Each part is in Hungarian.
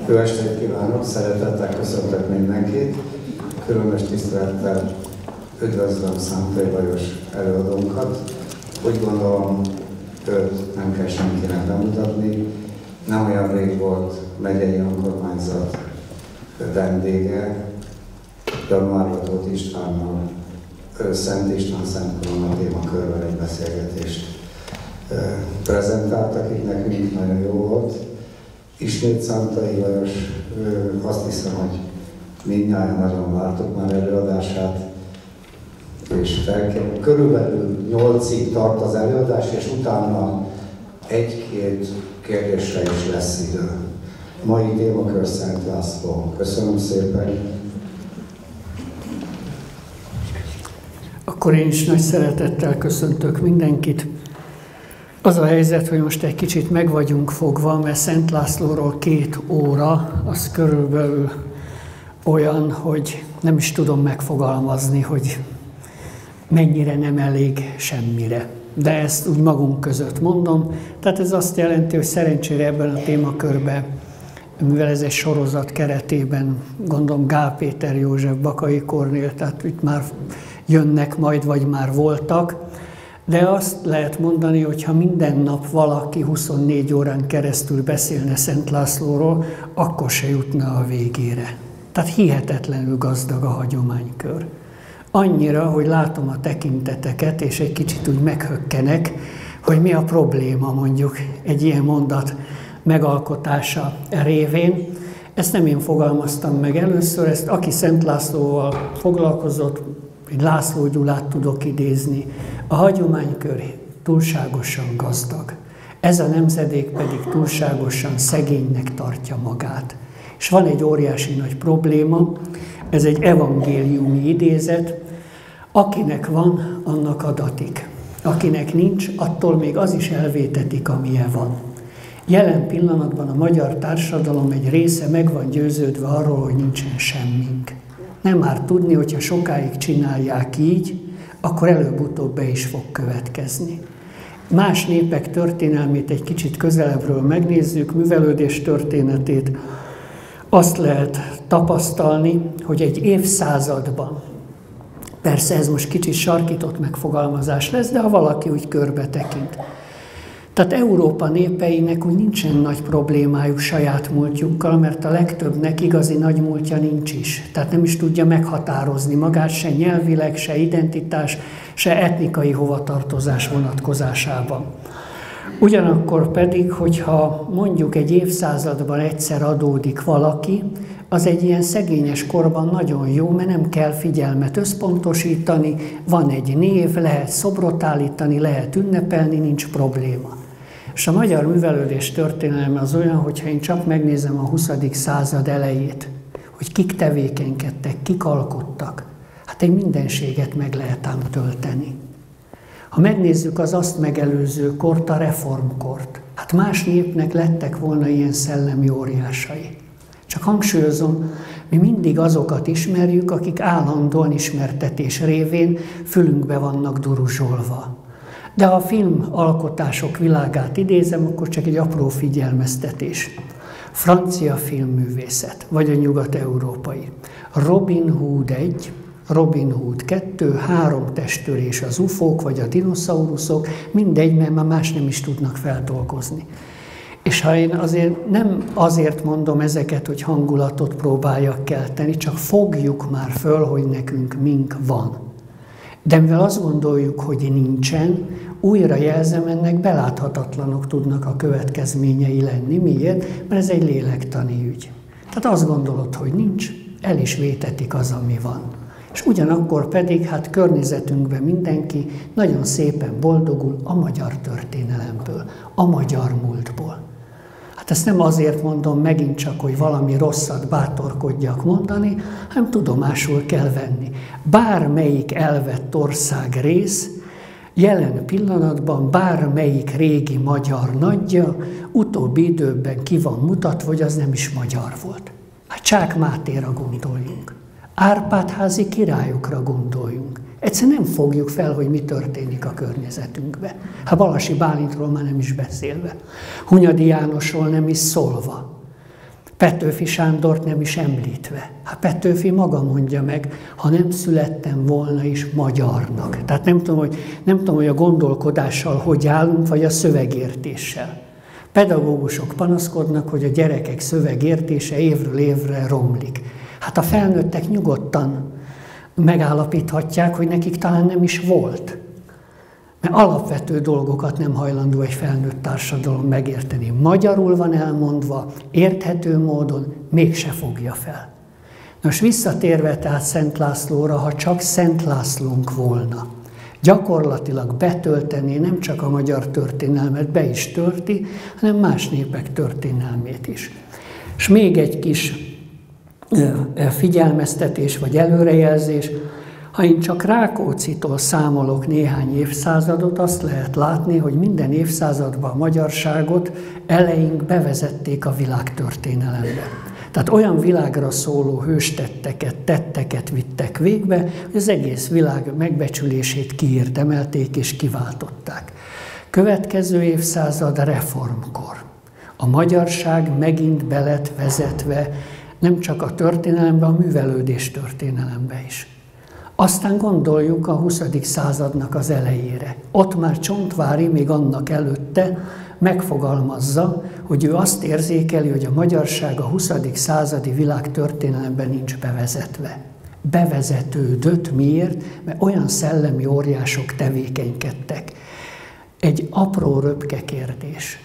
Jó estét kívánok, szeretettel köszöntök mindenkit. Különös tisztelettel üdvözlöm Szántai Lajos előadónkat. Úgy gondolom, őt nem kell senkinek bemutatni. Nem olyan rég volt megyei önkormányzat vendége, januárban Tóth Istvánnal, Szent István Szent Korona témakörben egy beszélgetést prezentáltak, így nekünk nagyon jó volt. Ismét Szántai Lajos, azt hiszem, hogy mindnyájan nagyon vártuk már előadását, és körülbelül 8-ig tart az előadás, és utána egy-két kérdésre is lesz idő. Mai témakör Szent László. Köszönöm szépen! Akkor én is nagy szeretettel köszöntök mindenkit. Az a helyzet, hogy most egy kicsit meg vagyunk fogva, mert Szent Lászlóról 2 óra, az körülbelül olyan, hogy nem is tudom megfogalmazni, hogy mennyire nem elég semmire. De ezt úgy magunk között mondom. Tehát ez azt jelenti, hogy szerencsére ebben a témakörben, mivel ez egy sorozat keretében, gondolom Gál Péter József, Bakai Kornél, tehát itt már jönnek majd, vagy már voltak. De azt lehet mondani, hogy ha minden nap valaki 24 órán keresztül beszélne Szent Lászlóról, akkor se jutna a végére. Tehát hihetetlenül gazdag a hagyománykör. Annyira, hogy látom a tekinteteket, és egy kicsit úgy meghökkenek, hogy mi a probléma mondjuk egy ilyen mondat megalkotása révén. Ezt nem én fogalmaztam meg először, ezt aki Szent Lászlóval foglalkozott, egy László Gyulát tudok idézni, a hagyománykör túlságosan gazdag. Ez a nemzedék pedig túlságosan szegénynek tartja magát. És van egy óriási nagy probléma, ez egy evangéliumi idézet, akinek van, annak adatik. Akinek nincs, attól még az is elvétetik, amilyen van. Jelen pillanatban a magyar társadalom egy része meg van győződve arról, hogy nincsen semmink. Nem már tudni, hogyha sokáig csinálják így, akkor előbb-utóbb be is fog következni. Más népek történelmét egy kicsit közelebbről megnézzük, művelődés történetét, azt lehet tapasztalni, hogy egy évszázadban, persze ez most kicsit sarkított megfogalmazás lesz, de ha valaki úgy körbe tekint. Tehát Európa népeinek úgy nincsen nagy problémájuk saját múltjukkal, mert a legtöbbnek igazi nagy múltja nincs is. Tehát nem is tudja meghatározni magát se nyelvileg, se identitás, se etnikai hovatartozás vonatkozásában. Ugyanakkor pedig, hogyha mondjuk egy évszázadban egyszer adódik valaki, az egy ilyen szegényes korban nagyon jó, mert nem kell figyelmet összpontosítani, van egy név, lehet szobrot állítani, lehet ünnepelni, nincs probléma. És a magyar művelődés történelme az olyan, hogyha én csak megnézem a 20. század elejét, hogy kik tevékenykedtek, kik alkottak, hát egy mindenséget meg lehet ám tölteni. Ha megnézzük az azt megelőző kort, a reformkort, hát más népnek lettek volna ilyen szellemi óriásai. Csak hangsúlyozom, mi mindig azokat ismerjük, akik állandóan ismertetés révén fülünkbe vannak duruzsolva. De ha a filmalkotások világát idézem, akkor csak egy apró figyelmeztetés. Francia filmművészet, vagy a nyugat-európai. Robin Hood 1, Robin Hood 2, 3 testtörés az ufók, vagy a dinoszauruszok, mindegy, mert már más nem is tudnak feldolgozni. És ha én nem azért mondom ezeket, hogy hangulatot próbáljak kelteni, csak fogjuk már föl, hogy nekünk mink van. De mivel azt gondoljuk, hogy nincsen, újra jelzem, ennek beláthatatlanok tudnak a következményei lenni. Miért? Mert ez egy lélektani ügy. Tehát azt gondolod, hogy nincs, el is vétetik az, ami van. És ugyanakkor pedig, hát környezetünkben mindenki nagyon szépen boldogul a magyar történelemből, a magyar múltból. Hát ezt nem azért mondom megint csak, hogy valami rosszat bátorkodjak mondani, hanem tudomásul kell venni. Bármelyik elvett országrész, jelen pillanatban bármelyik régi magyar nagyja utóbbi időben ki van mutatva, hogy az nem is magyar volt. Hát Csák Mátéra gondoljunk. Árpád-házi királyokra gondoljunk. Egyszerűen nem fogjuk fel, hogy mi történik a környezetünkben. Hát Balasi Bálintról már nem is beszélve. Hunyadi Jánosról nem is szólva. Petőfi Sándort nem is említve. Hát Petőfi maga mondja meg, ha nem születtem volna is magyarnak. Tehát nem tudom, hogy a gondolkodással hogy állunk, vagy a szövegértéssel. Pedagógusok panaszkodnak, hogy a gyerekek szövegértése évről évre romlik. Hát a felnőttek nyugodtan megállapíthatják, hogy nekik talán nem is volt. Mert alapvető dolgokat nem hajlandó egy felnőtt társadalom megérteni. Magyarul van elmondva, érthető módon, mégse fogja fel. Nos, visszatérve tehát Szent Lászlóra, ha csak Szent Lászlónk volna, gyakorlatilag betöltené nem csak a magyar történelmet, be is tölti, hanem más népek történelmét is. És még egy kis figyelmeztetés vagy előrejelzés, ha én csak Rákóczitól számolok néhány évszázadot, azt lehet látni, hogy minden évszázadban a magyarságot eleink bevezették a világtörténelembe. Tehát olyan világra szóló hőstetteket, tetteket vittek végbe, hogy az egész világ megbecsülését kiérdemelték és kiváltották. Következő évszázad reformkor. A magyarság megint be lett vezetve nem csak a történelembe, a művelődés történelembe is. Aztán gondoljuk a 20. századnak az elejére. Ott már Csontváry még annak előtte megfogalmazza, hogy ő azt érzékeli, hogy a magyarság a 20. századi világtörténelemben nincs bevezetve. Bevezetődött. Miért? Mert olyan szellemi óriások tevékenykedtek. Egy apró röpke kérdés.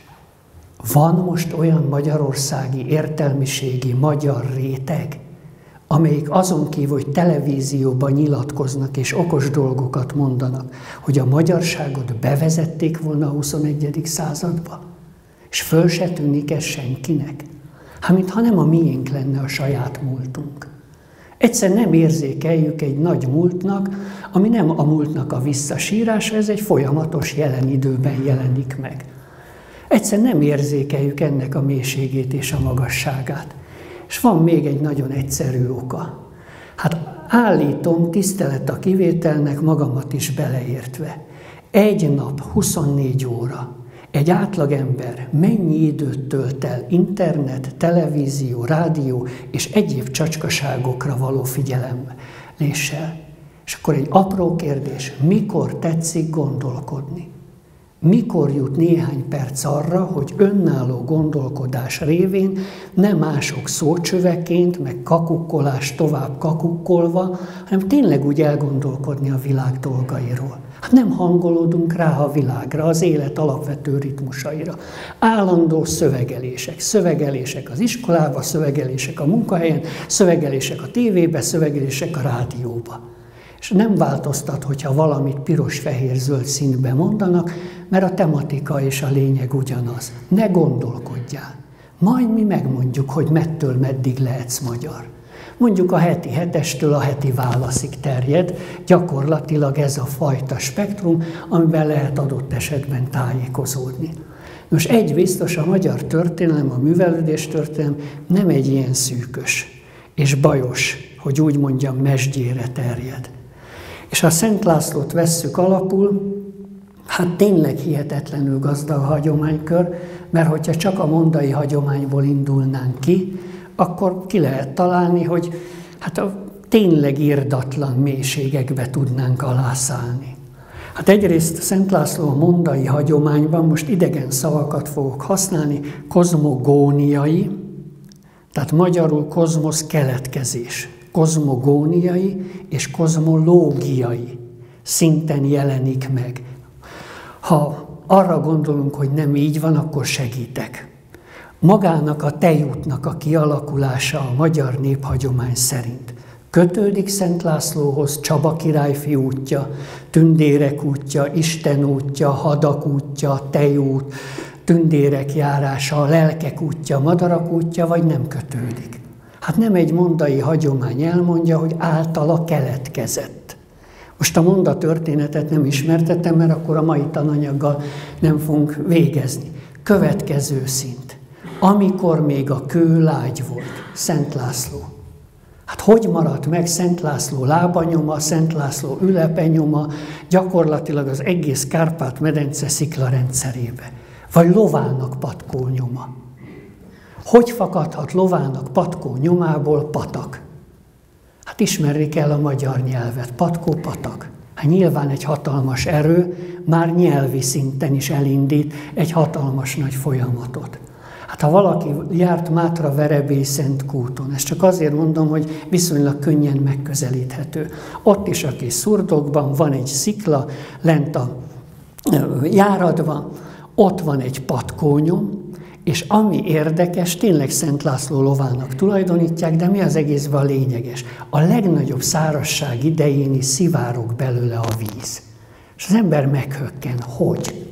Van most olyan magyarországi értelmiségi magyar réteg, amelyik azon kívül, hogy televízióban nyilatkoznak és okos dolgokat mondanak, hogy a magyarságot bevezették volna a 21. századba, és föl se tűnik ez senkinek. Hát mintha nem a miénk lenne a saját múltunk. Egyszer nem érzékeljük egy nagy múltnak, ami nem a múltnak a visszasírása, ez egy folyamatos jelen időben jelenik meg. Egyszer nem érzékeljük ennek a mélységét és a magasságát. És van még egy nagyon egyszerű oka. Hát állítom, tisztelet a kivételnek, magamat is beleértve. Egy nap, 24 óra, egy átlagember mennyi időt tölt el internet, televízió, rádió és egyéb csacskaságokra való figyelemléssel. És akkor egy apró kérdés, mikor tetszik gondolkodni? Mikor jut néhány perc arra, hogy önálló gondolkodás révén nem mások szócsöveként, meg kakukkolás tovább kakukkolva, hanem tényleg úgy elgondolkodni a világ dolgairól. Hát nem hangolódunk rá a világra, az élet alapvető ritmusaira. Állandó szövegelések. Szövegelések az iskolába, szövegelések a munkahelyen, szövegelések a tévébe, szövegelések a rádióba. És nem változtat, hogyha valamit piros-fehér-zöld színben mondanak, mert a tematika és a lényeg ugyanaz. Ne gondolkodjál. Majd mi megmondjuk, hogy mettől meddig lehetsz magyar. Mondjuk a heti hetestől a heti válaszig terjed, gyakorlatilag ez a fajta spektrum, amiben lehet adott esetben tájékozódni. Most egy biztos, a magyar történelem, a művelődés történelem nem egy ilyen szűkös és bajos, hogy úgy mondjam, mesdjére terjed. És ha Szent Lászlót vesszük alapul, hát tényleg hihetetlenül gazdag a hagyománykör, mert hogyha csak a mondai hagyományból indulnánk ki, akkor ki lehet találni, hogy hát a tényleg irdatlan mélységekbe tudnánk alászállni. Hát egyrészt Szent László a mondai hagyományban, most idegen szavakat fogok használni, kozmogóniai, tehát magyarul kozmosz keletkezés. Kozmogóniai és kozmológiai szinten jelenik meg. Ha arra gondolunk, hogy nem így van, akkor segítek. Magának a tejútnak a kialakulása a magyar néphagyomány szerint kötődik Szent Lászlóhoz, Csaba királyfi útja, tündérek útja, Isten útja, hadak útja, tejút, tündérek járása, a lelkek útja, madarak útja, vagy nem kötődik. Hát nem egy mondai hagyomány elmondja, hogy általa keletkezett. Most a mondatörténetet nem ismertetem, mert akkor a mai tananyaggal nem fogunk végezni. Következő szint. Amikor még a kő lágy volt, Szent László. Hát hogy maradt meg Szent László lábanyoma, Szent László ülepenyoma, gyakorlatilag az egész Kárpát-medence sziklarendszerébe? Vagy lovának patkónyoma? Hogy fakadhat lovának patkó nyomából patak? Hát ismerni kell a magyar nyelvet, patkó, patak. Hát nyilván egy hatalmas erő már nyelvi szinten is elindít egy hatalmas nagy folyamatot. Hát ha valaki járt Mátra-Verebély-Szentkúton, ezt csak azért mondom, hogy viszonylag könnyen megközelíthető. Ott is a kis szurdokban van egy szikla, lent a járatban, ott van egy patkónyom, és ami érdekes, tényleg Szent László lovának tulajdonítják, de mi az egészben a lényeges? A legnagyobb szárazság idején is szivárog belőle a víz. És az ember meghökken, hogy?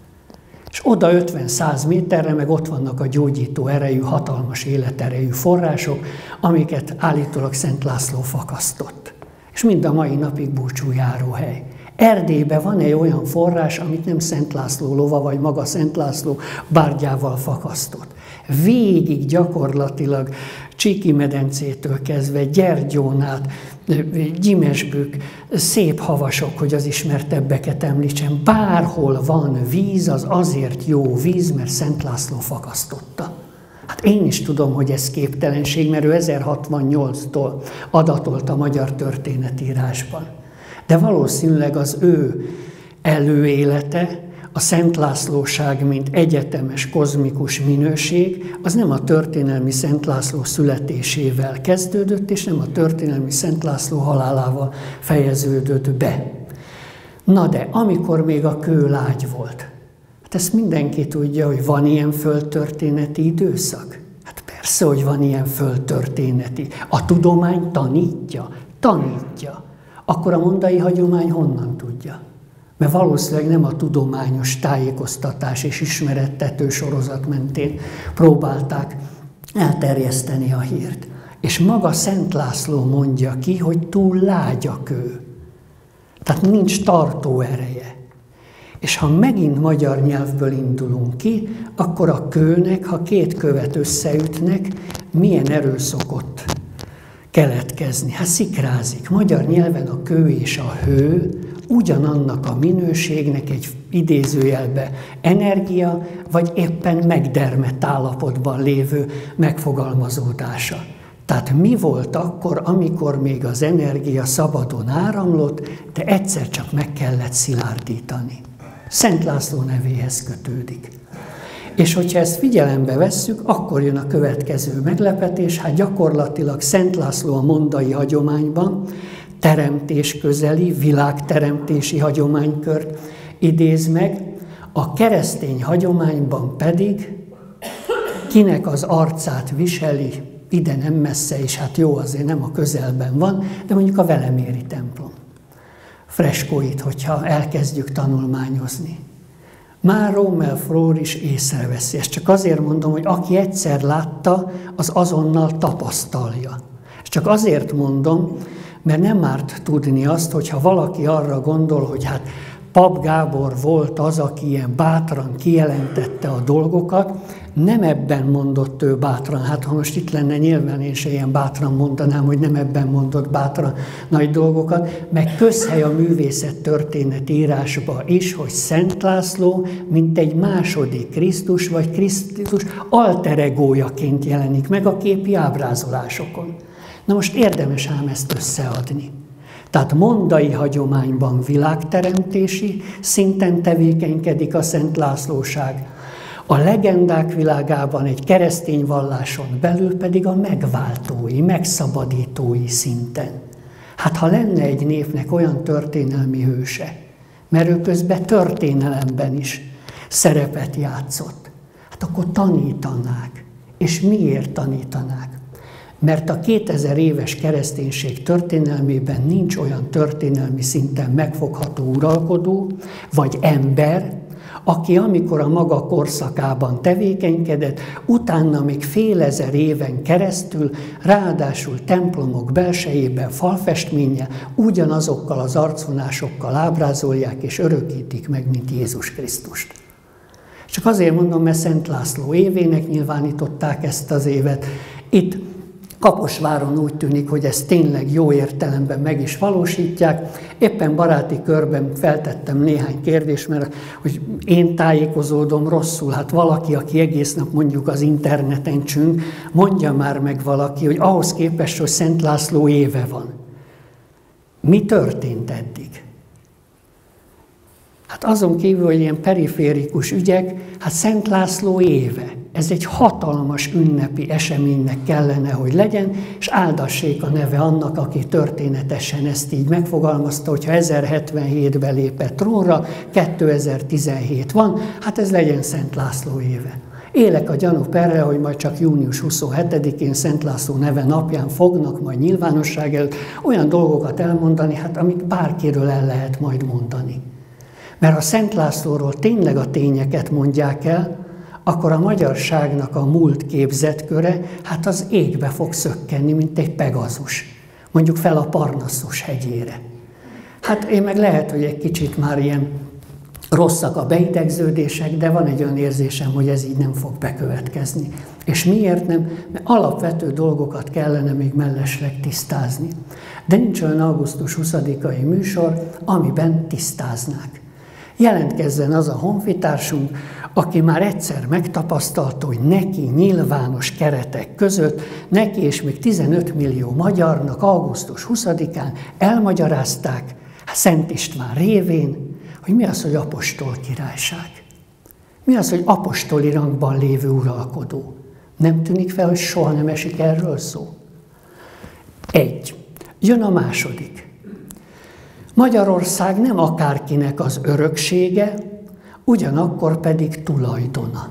És oda 50-100 méterre meg ott vannak a gyógyító erejű, hatalmas életerejű források, amiket állítólag Szent László fakasztott. És mind a mai napig búcsújáróhely. Erdélyben van egy olyan forrás, amit nem Szent László lova, vagy maga Szent László bárgyával fakasztott. Végig gyakorlatilag Csíki-medencétől kezdve Gyergyón át, Gyimesbük, szép havasok, hogy az ismertebbeket említsem. Bárhol van víz, az azért jó víz, mert Szent László fakasztotta. Hát én is tudom, hogy ez képtelenség, mert ő 1068-tól adatolt a magyar történetírásban. De valószínűleg az ő előélete, a Szent Lászlóság, mint egyetemes, kozmikus minőség, az nem a történelmi Szent László születésével kezdődött, és nem a történelmi Szent László halálával fejeződött be. Na de, amikor még a kő lágy volt, hát ezt mindenki tudja, hogy van ilyen földtörténeti időszak? Hát persze, hogy van ilyen földtörténeti. A tudomány tanítja. Akkor a mondai hagyomány honnan tudja? Mert valószínűleg nem a tudományos tájékoztatás és ismerettető sorozat mentén próbálták elterjeszteni a hírt. És maga Szent László mondja ki, hogy túl lágy a kő. Tehát nincs tartó ereje. És ha megint magyar nyelvből indulunk ki, akkor a kőnek, ha két követ összeütnek, milyen erő szokott keletkezni? Hát szikrázik. Magyar nyelven a kő és a hő ugyanannak a minőségnek egy idézőjelbe energia, vagy éppen megdermedt állapotban lévő megfogalmazódása. Tehát mi volt akkor, amikor még az energia szabadon áramlott, de egyszer csak meg kellett szilárdítani? Szent László nevéhez kötődik. És hogyha ezt figyelembe vesszük, akkor jön a következő meglepetés, hát gyakorlatilag Szent László a mondai hagyományban teremtés közeli, világteremtési hagyománykört idéz meg, a keresztény hagyományban pedig kinek az arcát viseli, ide nem messze, és hát jó, azért nem a közelben van, de mondjuk a veleméri templom freskóit, hogyha elkezdjük tanulmányozni. Már Rommel Flór is észreveszi. Ezt csak azért mondom, hogy aki egyszer látta, az azonnal tapasztalja. És csak azért mondom, mert nem árt tudni azt, hogyha valaki arra gondol, hogy hát Pap Gábor volt az, aki ilyen bátran kijelentette a dolgokat, nem ebben mondott ő bátran. Hát ha most itt lenne, nyilván én se ilyen bátran mondanám, hogy nem ebben mondott bátran nagy dolgokat, meg közhely a művészettörténet írásba is, hogy Szent László, mint egy második Krisztus, vagy Krisztus alter egójaként jelenik meg a képi ábrázolásokon. Na most érdemes ám ezt összeadni. Tehát mondai hagyományban világteremtési szinten tevékenykedik a Szent Lászlóság, a legendák világában egy keresztény valláson belül pedig a megváltói, megszabadítói szinten. Hát ha lenne egy népnek olyan történelmi hőse, mert ő közben történelemben is szerepet játszott, hát akkor tanítanák. És miért tanítanák? Mert a 2000 éves kereszténység történelmében nincs olyan történelmi szinten megfogható uralkodó, vagy ember, aki amikor a maga korszakában tevékenykedett, utána még fél ezer éven keresztül, ráadásul templomok belsejében falfestménnyel, ugyanazokkal az arcvonásokkal ábrázolják és örökítik meg, mint Jézus Krisztust. Csak azért mondom, mert Szent László évének nyilvánították ezt az évet. Itt Kaposváron úgy tűnik, hogy ezt tényleg jó értelemben meg is valósítják. Éppen baráti körben feltettem néhány kérdést, mert hogy én tájékozódom rosszul, hát valaki, aki egész nap mondjuk az interneten csüng, mondja már meg valaki, hogy ahhoz képest, hogy Szent László éve van. Mi történt eddig? Hát azon kívül, hogy ilyen periférikus ügyek, hát Szent László éve. Ez egy hatalmas ünnepi eseménynek kellene, hogy legyen, és áldassék a neve annak, aki történetesen ezt így megfogalmazta, hogyha 1077-ben lépett trónra, 2017 van, hát ez legyen Szent László éve. Élek a gyanúp erre, hogy majd csak június 27-én Szent László neve napján fognak majd nyilvánosság előtt olyan dolgokat elmondani, hát amik bárkiről el lehet majd mondani. Mert ha Szent Lászlóról tényleg a tényeket mondják el, akkor a magyarságnak a múlt képzetköre, hát az égbe fog szökkenni, mint egy Pegazus. Mondjuk fel a Parnasszus hegyére. Hát én meg lehet, hogy egy kicsit már ilyen rosszak a beidegződések, de van egy olyan érzésem, hogy ez így nem fog bekövetkezni. És miért nem? Mert alapvető dolgokat kellene még mellesleg tisztázni. De nincs olyan augusztus 20-ai műsor, amiben tisztáznák. Jelentkezzen az a honfitársunk, aki már egyszer megtapasztalta, hogy neki nyilvános keretek között, neki és még 15 millió magyarnak augusztus 20-án elmagyarázták, Szent István révén, hogy mi az, hogy apostol királyság. Mi az, hogy apostoli rangban lévő uralkodó. Nem tűnik fel, hogy soha nem esik erről szó? Jön a második. Magyarország nem akárkinek az öröksége, ugyanakkor pedig tulajdona.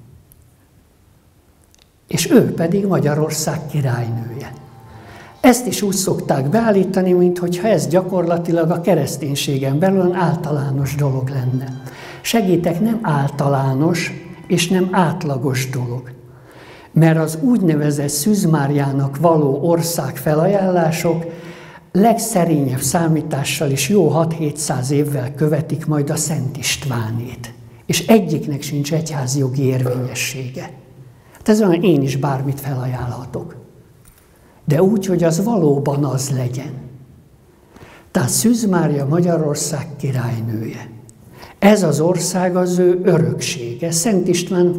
És ő pedig Magyarország királynője. Ezt is úgy szokták beállítani, mintha ez gyakorlatilag a kereszténységen belül általános dolog lenne. Segítek, nem általános és nem átlagos dolog. Mert az úgynevezett Szűz Máriának való országfelajánlások legszerényebb számítással is jó 6-700 évvel követik majd a Szent Istvánét. És egyiknek sincs egyházi jogi érvényessége. Hát ez olyan, én is bármit felajánlhatok. De úgy, hogy az valóban az legyen. Tehát Szűz Mária Magyarország királynője. Ez az ország az ő öröksége. Szent István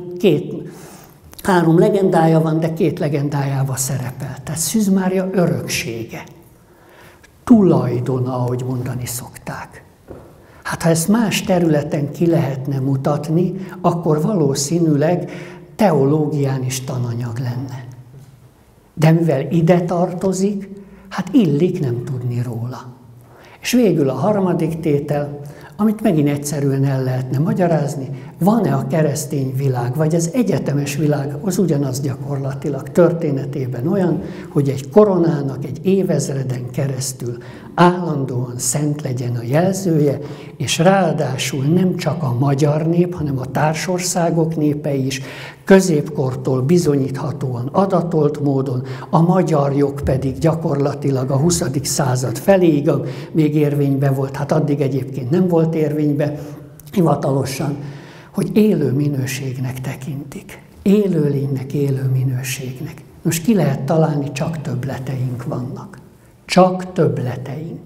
3 legendája van, de 2 legendájában szerepel. Tehát Szűz Mária öröksége. Tulajdona, ahogy mondani szokták. Hát ha ezt más területen ki lehetne mutatni, akkor valószínűleg teológián is tananyag lenne. De mivel ide tartozik, hát illik nem tudni róla. És végül a harmadik tétel, amit megint egyszerűen el lehetne magyarázni, van-e a keresztény világ, vagy az egyetemes világ, az ugyanaz gyakorlatilag történetében olyan, hogy egy koronának egy évezreden keresztül állandóan szent legyen a jelzője, és ráadásul nem csak a magyar nép, hanem a társországok népei is középkortól bizonyíthatóan adatolt módon, a magyar jog pedig gyakorlatilag a 20. század feléig még érvényben volt, hát addig egyébként nem volt érvényben hivatalosan, hogy élő minőségnek tekintik. Élőlénynek, élő minőségnek. Most ki lehet találni, csak többleteink vannak. Csak többleteink.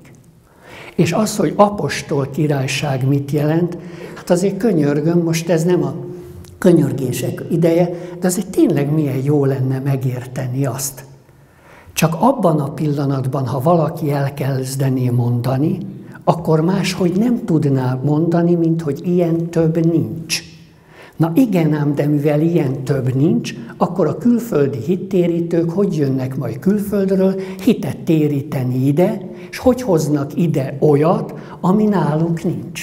És az, hogy apostol királyság mit jelent, hát azért könyörgöm, most ez nem a könyörgések ideje, de azért tényleg milyen jó lenne megérteni azt. Csak abban a pillanatban, ha valaki elkezdené mondani, akkor máshogy nem tudná mondani, mint hogy ilyen több nincs. Na igen ám, de mivel ilyen több nincs, akkor a külföldi hittérítők hogy jönnek majd külföldről hitet téríteni ide, és hogy hoznak ide olyat, ami náluk nincs.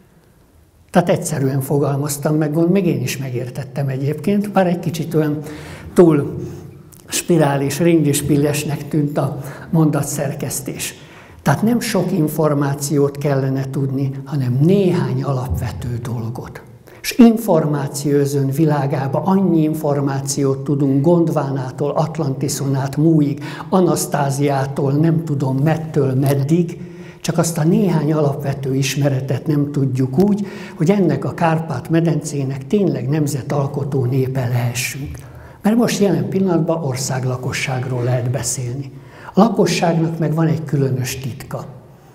Tehát egyszerűen fogalmaztam meg, még én is megértettem egyébként, bár egy kicsit olyan túl spirális, ringispillesnek tűnt a mondatszerkesztés. Tehát nem sok információt kellene tudni, hanem néhány alapvető dolgot. És információzön világába annyi információt tudunk Gondvánától, Atlantiszon át Múig, Anasztáziától, nem tudom mettől meddig, csak azt a néhány alapvető ismeretet nem tudjuk úgy, hogy ennek a Kárpát-medencének tényleg nemzetalkotó népe lehessünk. Mert most jelen pillanatban országlakosságról lehet beszélni. A lakosságnak meg van egy különös titka.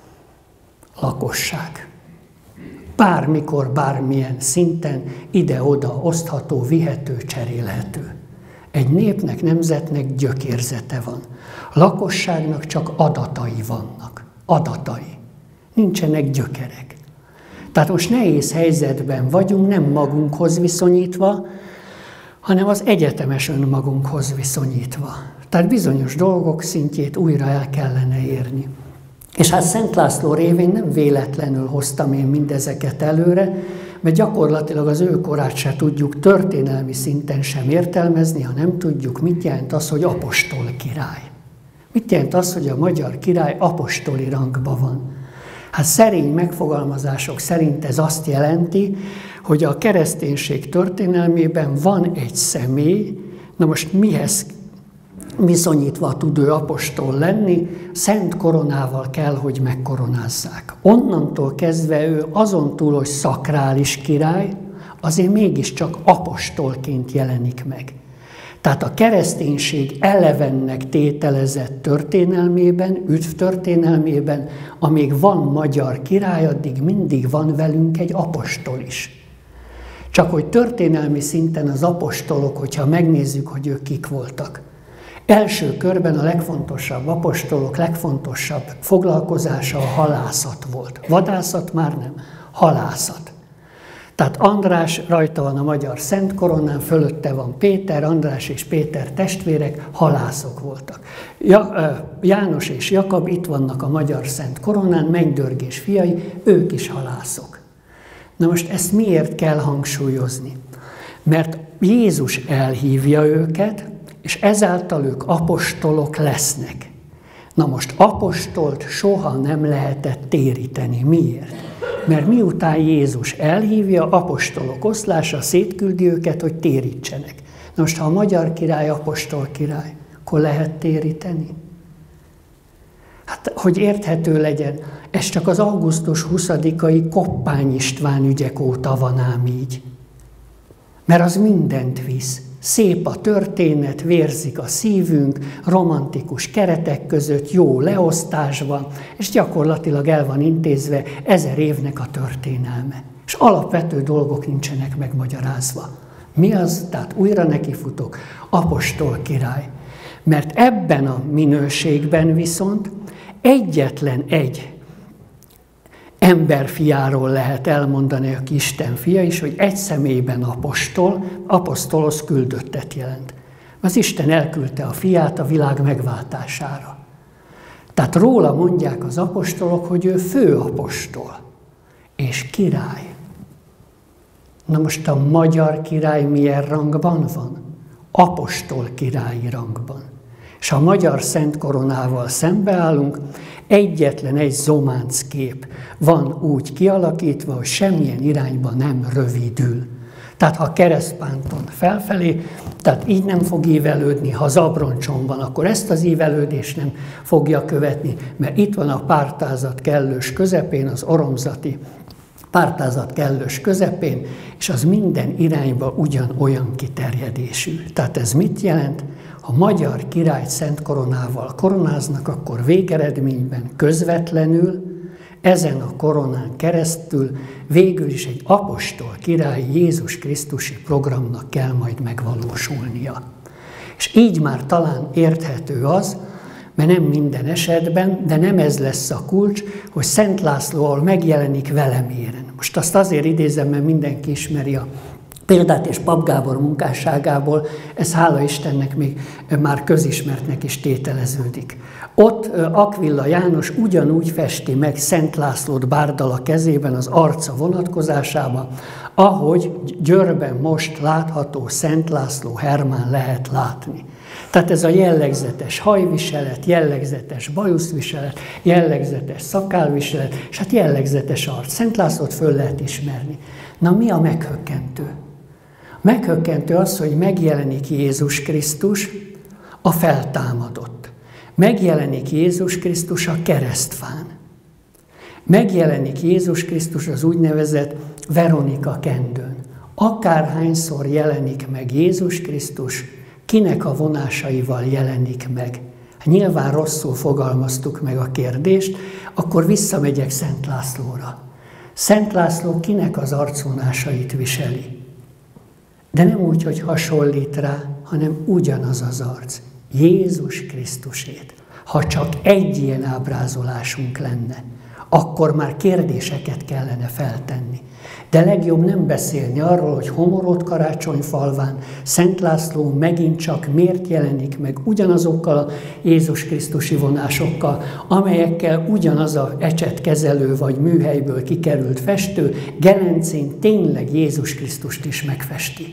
Lakosság. Bármikor, bármilyen szinten ide-oda osztható, vihető, cserélhető. Egy népnek, nemzetnek gyökérzete van. A lakosságnak csak adatai vannak. Adatai. Nincsenek gyökerek. Tehát most nehéz helyzetben vagyunk, nem magunkhoz viszonyítva, hanem az egyetemes önmagunkhoz viszonyítva. Tehát bizonyos dolgok szintjét újra el kellene érni. És hát Szent László révén nem véletlenül hoztam én mindezeket előre, mert gyakorlatilag az ő korát se tudjuk történelmi szinten sem értelmezni, ha nem tudjuk, mit jelent az, hogy apostol király. Mit jelent az, hogy a magyar király apostoli rangban van? Hát szerény megfogalmazások szerint ez azt jelenti, hogy a kereszténység történelmében van egy személy, na most mihez viszonyítva tud ő apostol lenni, szent koronával kell, hogy megkoronázzák. Onnantól kezdve ő azon túl, hogy szakrális király, azért mégiscsak apostolként jelenik meg. Tehát a kereszténység elevennek tételezett történelmében, üdvtörténelmében, amíg van magyar király, addig mindig van velünk egy apostol is. Csak hogy történelmi szinten az apostolok, hogyha megnézzük, hogy ők kik voltak. Első körben a legfontosabb apostolok, legfontosabb foglalkozása a halászat volt. Vadászat már nem, halászat. Tehát András rajta van a magyar Szent Koronán, fölötte van Péter, András és Péter testvérek, halászok voltak. János és Jakab itt vannak a magyar Szent Koronán, Mennydörgés fiai, ők is halászok. Na most ezt miért kell hangsúlyozni? Mert Jézus elhívja őket, és ezáltal ők apostolok lesznek. Na most apostolt soha nem lehetett téríteni. Miért? Mert miután Jézus elhívja, apostolok oszlása, szétküldi őket, hogy térítsenek. Na most, ha a magyar király apostol király, akkor lehet téríteni? Hát, hogy érthető legyen, ez csak az augusztus 20-ai Koppány István ügyek óta van ám így. Mert az mindent visz. Szép a történet, vérzik a szívünk, romantikus keretek között, jó leosztásban, és gyakorlatilag el van intézve 1000 évnek a történelme. És alapvető dolgok nincsenek megmagyarázva. Mi az? Tehát újra nekifutok, apostol király. Mert ebben a minőségben viszont egyetlen egy emberfiáról lehet elmondani, aki Isten fia is, hogy egy személyben apostol, aposztolos küldöttet jelent. Az Isten elküldte a fiát a világ megváltására. Tehát róla mondják az apostolok, hogy ő főapostol és király. Na most a magyar király milyen rangban van? Apostol királyi rangban. És ha a magyar Szent Koronával szembeállunk, egyetlen egy zománc kép van úgy kialakítva, hogy semmilyen irányba nem rövidül. Tehát ha keresztpánton felfelé, tehát így nem fog ívelődni, ha zabroncson van, akkor ezt az ívelődést nem fogja követni, mert itt van a pártázat kellős közepén, az oromzati pártázat kellős közepén, és az minden irányba ugyanolyan kiterjedésű. Tehát ez mit jelent? Ha magyar királyt Szent Koronával koronáznak, akkor végeredményben közvetlenül ezen a koronán keresztül végül is egy apostol király Jézus Krisztusi programnak kell majd megvalósulnia. És így már talán érthető az, mert nem minden esetben, de nem ez lesz a kulcs, hogy Szent Lászlóval megjelenik veleméren. Most azt azért idézem, mert mindenki ismeri a példát, és Pap Gábor munkásságából, ez hála Istennek még már közismertnek is tételeződik. Ott Akvilla János ugyanúgy festi meg Szent Lászlót bárdala kezében az arca vonatkozásában, ahogy Győrben most látható Szent László Hermán lehet látni. Tehát ez a jellegzetes hajviselet, jellegzetes bajuszviselet, jellegzetes szakálviselet, és hát jellegzetes arc. Szent Lászlót föl lehet ismerni. Na mi a meghökkentő? Meghökkentő az, hogy megjelenik Jézus Krisztus, a feltámadott. Megjelenik Jézus Krisztus a keresztfán. Megjelenik Jézus Krisztus az úgynevezett Veronika kendőn. Akárhányszor jelenik meg Jézus Krisztus, kinek a vonásaival jelenik meg? Nyilván rosszul fogalmaztuk meg a kérdést, akkor visszamegyek Szent Lászlóra. Szent László kinek az arcvonásait viseli? De nem úgy, hogy hasonlít rá, hanem ugyanaz az arc. Jézus Krisztusét. Ha csak egy ilyen ábrázolásunk lenne, akkor már kérdéseket kellene feltenni. De legjobb nem beszélni arról, hogy Homorod karácsonyfalván Szent László megint csak miért jelenik meg ugyanazokkal a Jézus Krisztusi vonásokkal, amelyekkel ugyanaz a ecsetkezelő vagy műhelyből kikerült festő Gelencén tényleg Jézus Krisztust is megfesti.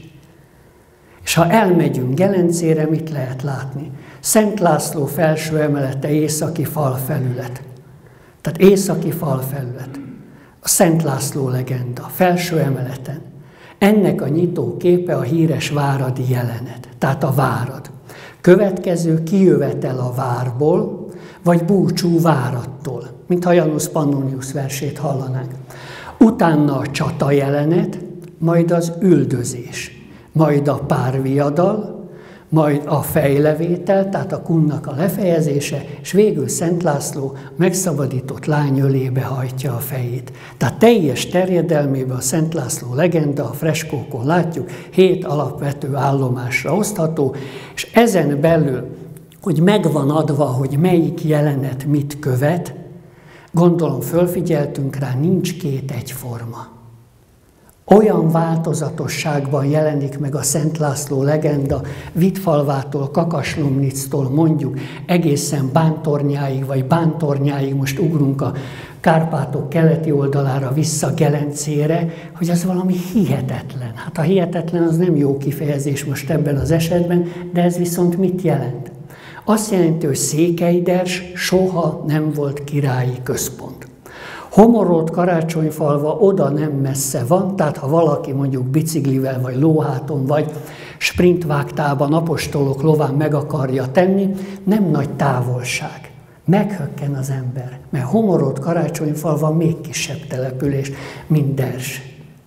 És ha elmegyünk Gelencére, mit lehet látni? Szent László felső emelete, északi falfelület. Tehát északi falfelület. A Szent László legenda, felső emeleten. Ennek a nyitó képe a híres váradi jelenet, tehát a várad. Következő kijövetel a várból, vagy búcsú várattól, mintha Janus Pannonius versét hallanánk. Utána a csata jelenet, majd az üldözés, majd a párviadal, majd a fejlevétel, tehát a kunnak a lefejezése, és végül Szent László megszabadított lány ölébe hajtja a fejét. Tehát teljes terjedelmében a Szent László legenda, a freskókon látjuk, 7 alapvető állomásra osztható, és ezen belül, hogy megvan adva, hogy melyik jelenet mit követ, gondolom fölfigyeltünk rá, nincs két egyforma. Olyan változatosságban jelenik meg a Szent László legenda, Vittfalvától, Kakaslomnictól mondjuk egészen Bántornyáig, vagy Bántornyáig, most ugrunk a Kárpátok keleti oldalára vissza Gelencére, hogy az valami hihetetlen. Hát a hihetetlen az nem jó kifejezés most ebben az esetben, de ez viszont mit jelent? Azt jelenti, hogy Székelydders soha nem volt királyi központ. Homorod karácsonyfalva oda nem messze van, tehát ha valaki mondjuk biciklivel, vagy lóháton, vagy sprintvágtában apostolok lován meg akarja tenni, nem nagy távolság. Meghökken az ember, mert Homorod karácsonyfalva még kisebb település, mint Ders.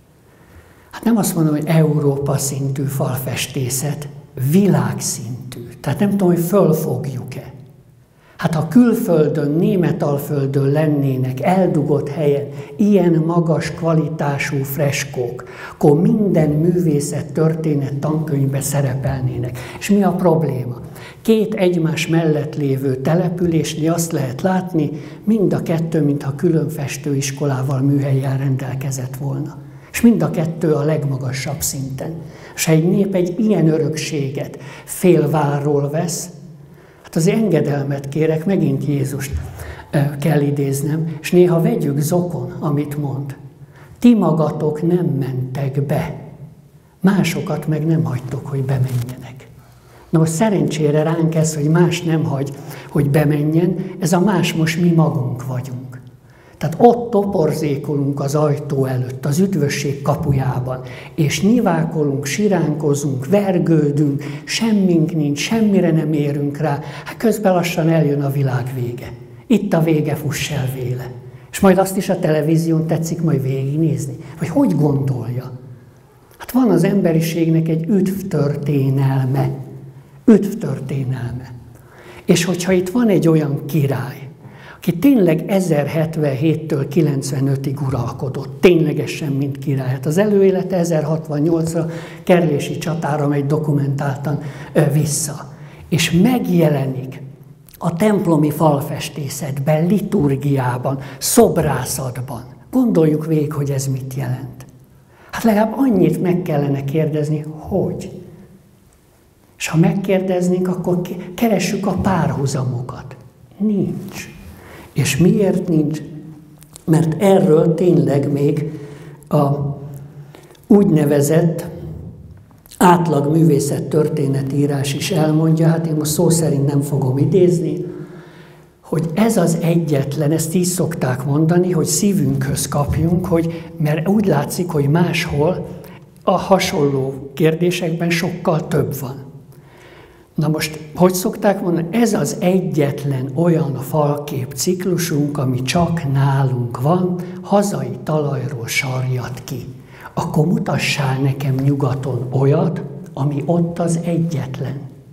Hát nem azt mondom, hogy Európa szintű falfestészet, világszintű. Tehát nem tudom, hogy fölfogjuk-e. Hát ha külföldön, Németalföldön lennének eldugott helyen ilyen magas kvalitású freskók, akkor minden művészet történet tankönyvbe szerepelnének. És mi a probléma? 2 egymás mellett lévő településnél azt lehet látni, mind a 2, mintha külön festőiskolával, műhellyel rendelkezett volna. És mind a 2 a legmagasabb szinten. És ha egy nép egy ilyen örökséget félvárról vesz, hát az engedelmet kérek, megint Jézust kell idéznem, és néha vegyük zokon, amit mond. Ti magatok nem mentek be, másokat meg nem hagytok, hogy bemenjenek. Na most szerencsére ránk ez, hogy más nem hagy, hogy bemenjen, ez a más most mi magunk vagyunk. Tehát ott toporzékolunk az ajtó előtt, az üdvösség kapujában, és nyivákolunk, siránkozunk, vergődünk, semmink nincs, semmire nem érünk rá, hát közben lassan eljön a világ vége. Itt a vége, fuss el véle. És majd azt is a televízión tetszik majd végignézni. Vagy hogy gondolja? Hát van az emberiségnek egy üdvtörténelme. Üdvtörténelme. És hogyha itt van egy olyan király, aki tényleg 1077-től 95-ig uralkodott, ténylegesen, mint király. Hát az előélete 1068-ra kerlési csatára megy dokumentáltan vissza. És megjelenik a templomi falfestészetben, liturgiában, szobrászatban. Gondoljuk végig, hogy ez mit jelent. Hát legalább annyit meg kellene kérdezni, hogy. És ha megkérdeznénk, akkor keressük a párhuzamokat. Nincs. És miért nincs? Mert erről tényleg még a úgynevezett átlag művészettörténetírás is elmondja, hát én most szó szerint nem fogom idézni, hogy ez az egyetlen, ezt így szokták mondani, hogy szívünkhöz kapjunk, hogy, mert úgy látszik, hogy máshol a hasonló kérdésekben sokkal több van. Na most, hogy szokták mondani, ez az egyetlen olyan falkép ciklusunk, ami csak nálunk van, hazai talajról sarjad ki. Akkor mutassál nekem nyugaton olyat, ami ott az egyetlen.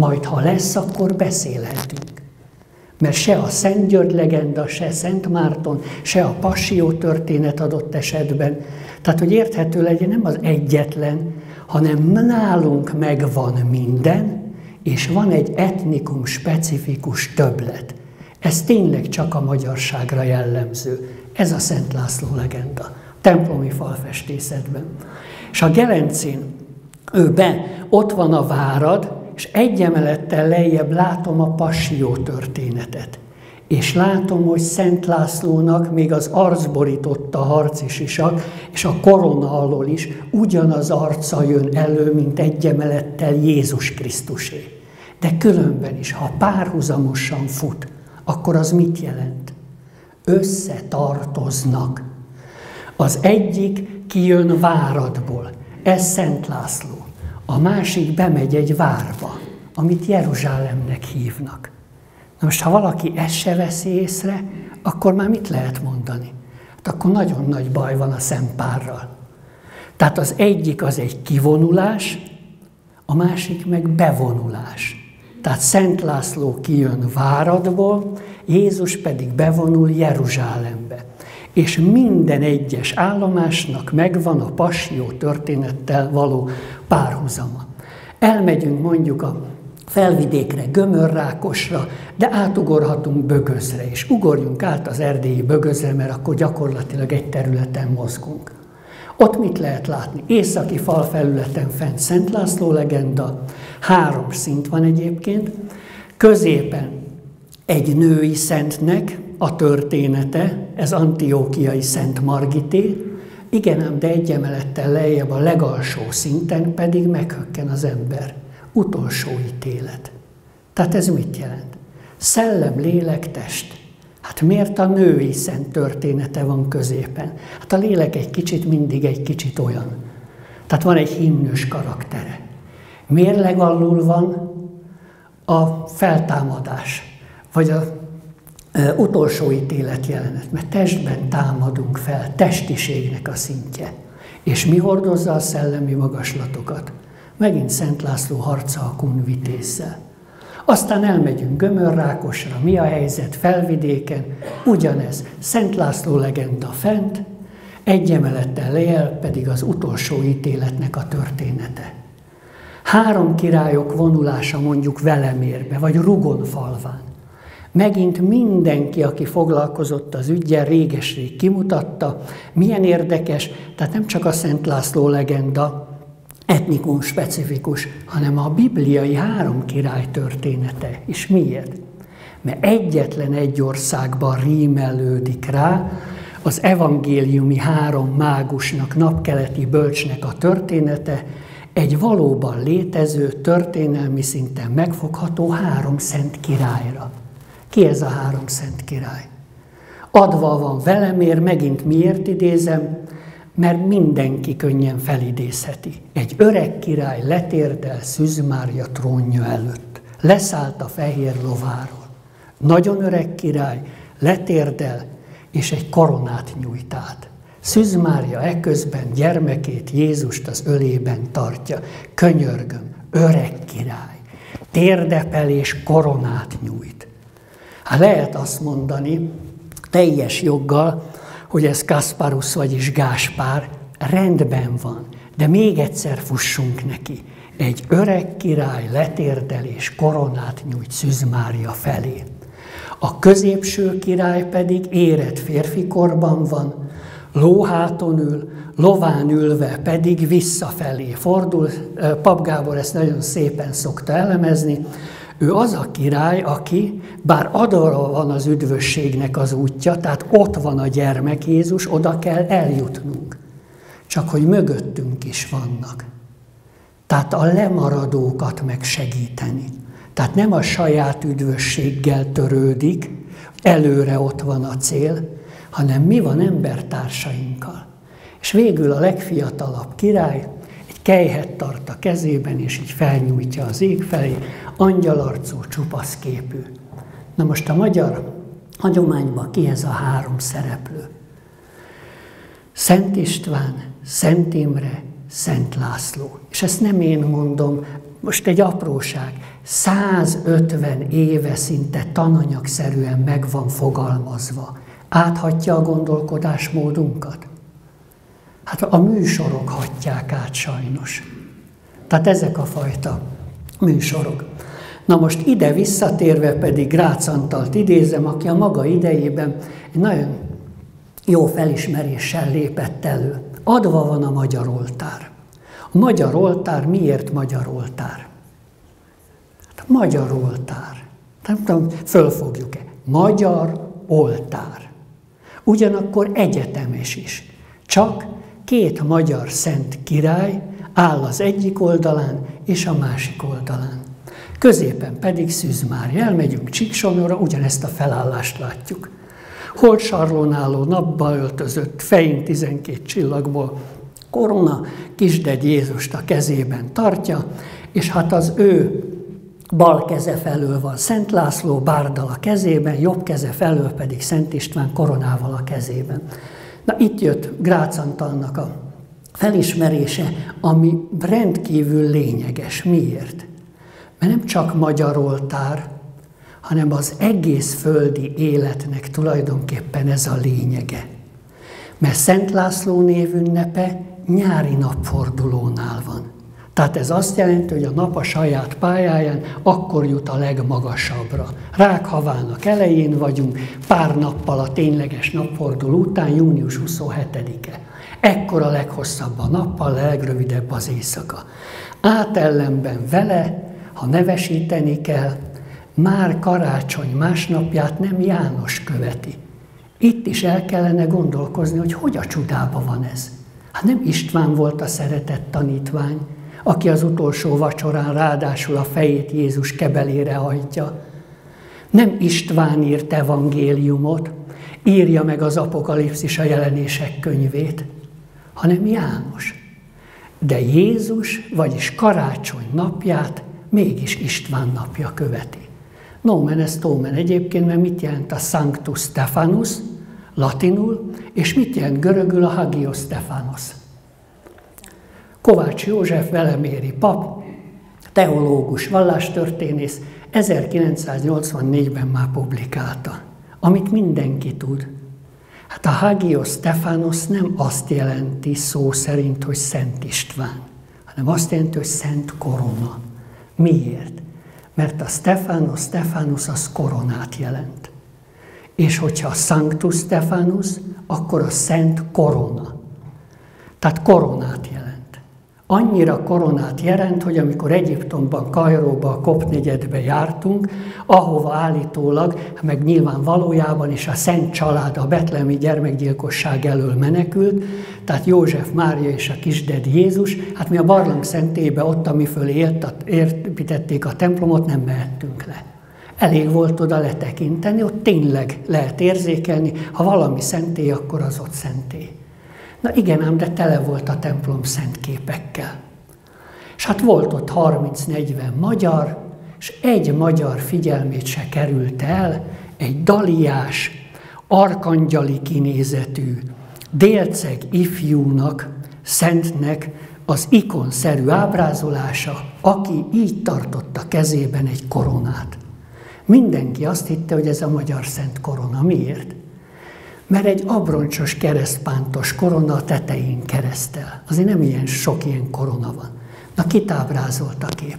Majd ha lesz, akkor beszélhetünk. Mert se a Szent György legenda, se Szent Márton, se a Passió történet adott esetben. Tehát, hogy érthető legyen, nem az egyetlen, hanem nálunk megvan minden, és van egy etnikum specifikus többlet. Ez tényleg csak a magyarságra jellemző. Ez a Szent László legenda, templomi falfestészetben. És a gelencén ott van a várad, és egy emelettel lejjebb látom a Passió történetet. És látom, hogy Szent Lászlónak még az arcborította harci sisak, és a korona alól is ugyanaz arca jön elő, mint egy emelettel Jézus Krisztusé. De különben is, ha párhuzamosan fut, akkor az mit jelent? Összetartoznak. Az egyik kijön Váradból, ez Szent László. A másik bemegy egy várba, amit Jeruzsálemnek hívnak. Na most, ha valaki ezt se veszi észre, akkor már mit lehet mondani? Hát akkor nagyon nagy baj van a szempárral. Tehát az egyik az egy kivonulás, a másik meg bevonulás. Tehát Szent László kijön Váradból, Jézus pedig bevonul Jeruzsálembe. És minden egyes állomásnak megvan a Passió történettel való párhuzama. Elmegyünk mondjuk a Felvidékre, Gömörrákosra, de átugorhatunk Bögözre, és ugorjunk át az erdélyi Bögözre, mert akkor gyakorlatilag egy területen mozgunk. Ott mit lehet látni? Északi falfelületen fent Szent László legenda, 3 szint van egyébként, középen egy női szentnek a története, ez Antiókiai Szent Margité, igen ám, de egy emelettel lejjebb a legalsó szinten pedig meghökken az ember. Utolsó ítélet. Tehát ez mit jelent? Szellem, lélek, test. Hát miért a női szent története van középen? Hát a lélek egy kicsit mindig egy kicsit olyan. Tehát van egy himnős karaktere. Mérleg alul van a feltámadás, vagy az utolsó ítélet jelenet, mert testben támadunk fel, testiségnek a szintje. És mi hordozza a szellemi magaslatokat? Megint Szent László harca a kun vitézzel. Aztán elmegyünk Gömörrákosra, mi a helyzet Felvidéken, ugyanez, Szent László legenda fent, egy emelettel lejjebb pedig az utolsó ítéletnek a története. 3 királyok vonulása mondjuk Velemérbe, vagy Rugonfalván. Megint mindenki, aki foglalkozott az üggyel, réges-rég kimutatta, milyen érdekes, tehát nem csak a Szent László legenda, etnikum specifikus, hanem a bibliai 3 király története. És miért? Mert egyetlen egy országban rímelődik rá az evangéliumi 3 mágusnak, napkeleti bölcsnek a története, egy valóban létező, történelmi szinten megfogható 3 szent királyra. Ki ez a 3 szent király? Adva van Velemér, megint miért idézem? Mert mindenki könnyen felidézheti. Egy öreg király letérdel Szűz Mária trónja előtt. Leszállt a fehér lováról. Nagyon öreg király letérdel, és egy koronát nyújt át. Szűz Mária eközben gyermekét, Jézust az ölében tartja. Könyörgöm, öreg király, térdepel és koronát nyújt. Hát lehet azt mondani, teljes joggal, hogy ez Kasparus, vagyis Gáspár, rendben van, de még egyszer fussunk neki. Egy öreg király letérdel és koronát nyújt Szűz Mária felé. A középső király pedig érett férfikorban van, lóháton ül, lován ülve pedig visszafelé fordul. Pap Gábor ezt nagyon szépen szokta elemezni. Ő az a király, aki, bár adva van az üdvösségnek az útja, tehát ott van a gyermek Jézus, oda kell eljutnunk. Csak hogy mögöttünk is vannak. Tehát a lemaradókat megsegíteni. Tehát nem a saját üdvösséggel törődik, előre ott van a cél, hanem mi van embertársainkkal. És végül a legfiatalabb király egy kelyhet tart a kezében, és így felnyújtja az ég felé, angyalarcú, csupasz képű. Na most a magyar hagyományban ki ez a 3 szereplő? Szent István, Szent Imre, Szent László. És ezt nem én mondom, most egy apróság. 150 éve szinte tananyagszerűen meg van fogalmazva. Áthatja a gondolkodásmódunkat? Hát a műsorok hatják át sajnos. Tehát ezek a fajta műsorok. Na most ide visszatérve pedig Grácz Antalt idézem, aki a maga idejében egy nagyon jó felismeréssel lépett elő. Adva van a magyar oltár. A magyar oltár miért magyar oltár? Hát magyar oltár. Nem tudom, fölfogjuk-e. Magyar oltár. Ugyanakkor egyetemes is. Csak két magyar szent király áll az egyik oldalán és a másik oldalán. Középen pedig Szűz Mária. Elmegyünk Csíksomlyóra, ugyanezt a felállást látjuk. Holtsarlón álló, napba öltözött, fején 12 csillagból korona, Kisdegy Jézust a kezében tartja, és hát az ő bal keze felől van Szent László bárdal a kezében, jobb keze felől pedig Szent István koronával a kezében. Na itt jött Grácz Antalnak a felismerése, ami rendkívül lényeges. Miért? Mert nem csak magyar oltár, hanem az egész földi életnek tulajdonképpen ez a lényege. Mert Szent László névünnepe nyári napfordulónál van. Tehát ez azt jelenti, hogy a nap a saját pályáján akkor jut a legmagasabbra. Rákhavának elején vagyunk, pár nappal a tényleges napforduló után, június 27-e. Ekkor a leghosszabb a nappal, a legrövidebb az éjszaka. Átellenben vele, ha nevesíteni kell, már karácsony másnapját nem János követi. Itt is el kellene gondolkozni, hogy a csodába van ez. Hát nem István volt a szeretett tanítvány, aki az utolsó vacsorán ráadásul a fejét Jézus kebelére hajtja. Nem István írt evangéliumot, írja meg az Apokalipszis, a Jelenések könyvét, hanem János. De Jézus, vagyis karácsony napját mégis István napja követi. Nomen est omen egyébként, mert mit jelent a Sanctus Stephanus latinul, és mit jelent görögül a Hagios Stephanos. Kovács József veleméri pap, teológus, vallástörténész 1984-ben már publikálta, amit mindenki tud. Hát a Hagios Stephanos nem azt jelenti szó szerint, hogy Szent István, hanem azt jelenti, hogy Szent Korona. Miért? Mert a Stephanus az koronát jelent. És hogyha a Sanctus Stephanus, akkor a Szent Korona. Tehát koronát jelent. Annyira koronát jelent, hogy amikor Egyiptomban, Kairóban, a Kopt-negyedbe jártunk, ahova állítólag, meg nyilván valójában is a Szent Család a betlehemi gyermekgyilkosság elől menekült, tehát József, Mária és a Kisdegy Jézus, hát mi a barlang szentélybe ott, amiföl építették a templomot, nem mehettünk le. Elég volt oda letekinteni, ott tényleg lehet érzékelni, ha valami szentély, akkor az ott szentély. Na igen ám, de tele volt a templom szent képekkel. És hát volt ott 30-40 magyar, és egy magyar figyelmét se került el, egy daliás, arkangyali kinézetű, délceg ifjúnak, szentnek az ikonszerű ábrázolása, aki így tartotta kezében egy koronát. Mindenki azt hitte, hogy ez a magyar szent korona. Miért? Mert egy abroncsos keresztpántos korona a tetején keresztel. Azért nem ilyen sok ilyen korona van. Na, kit ábrázolt a kép?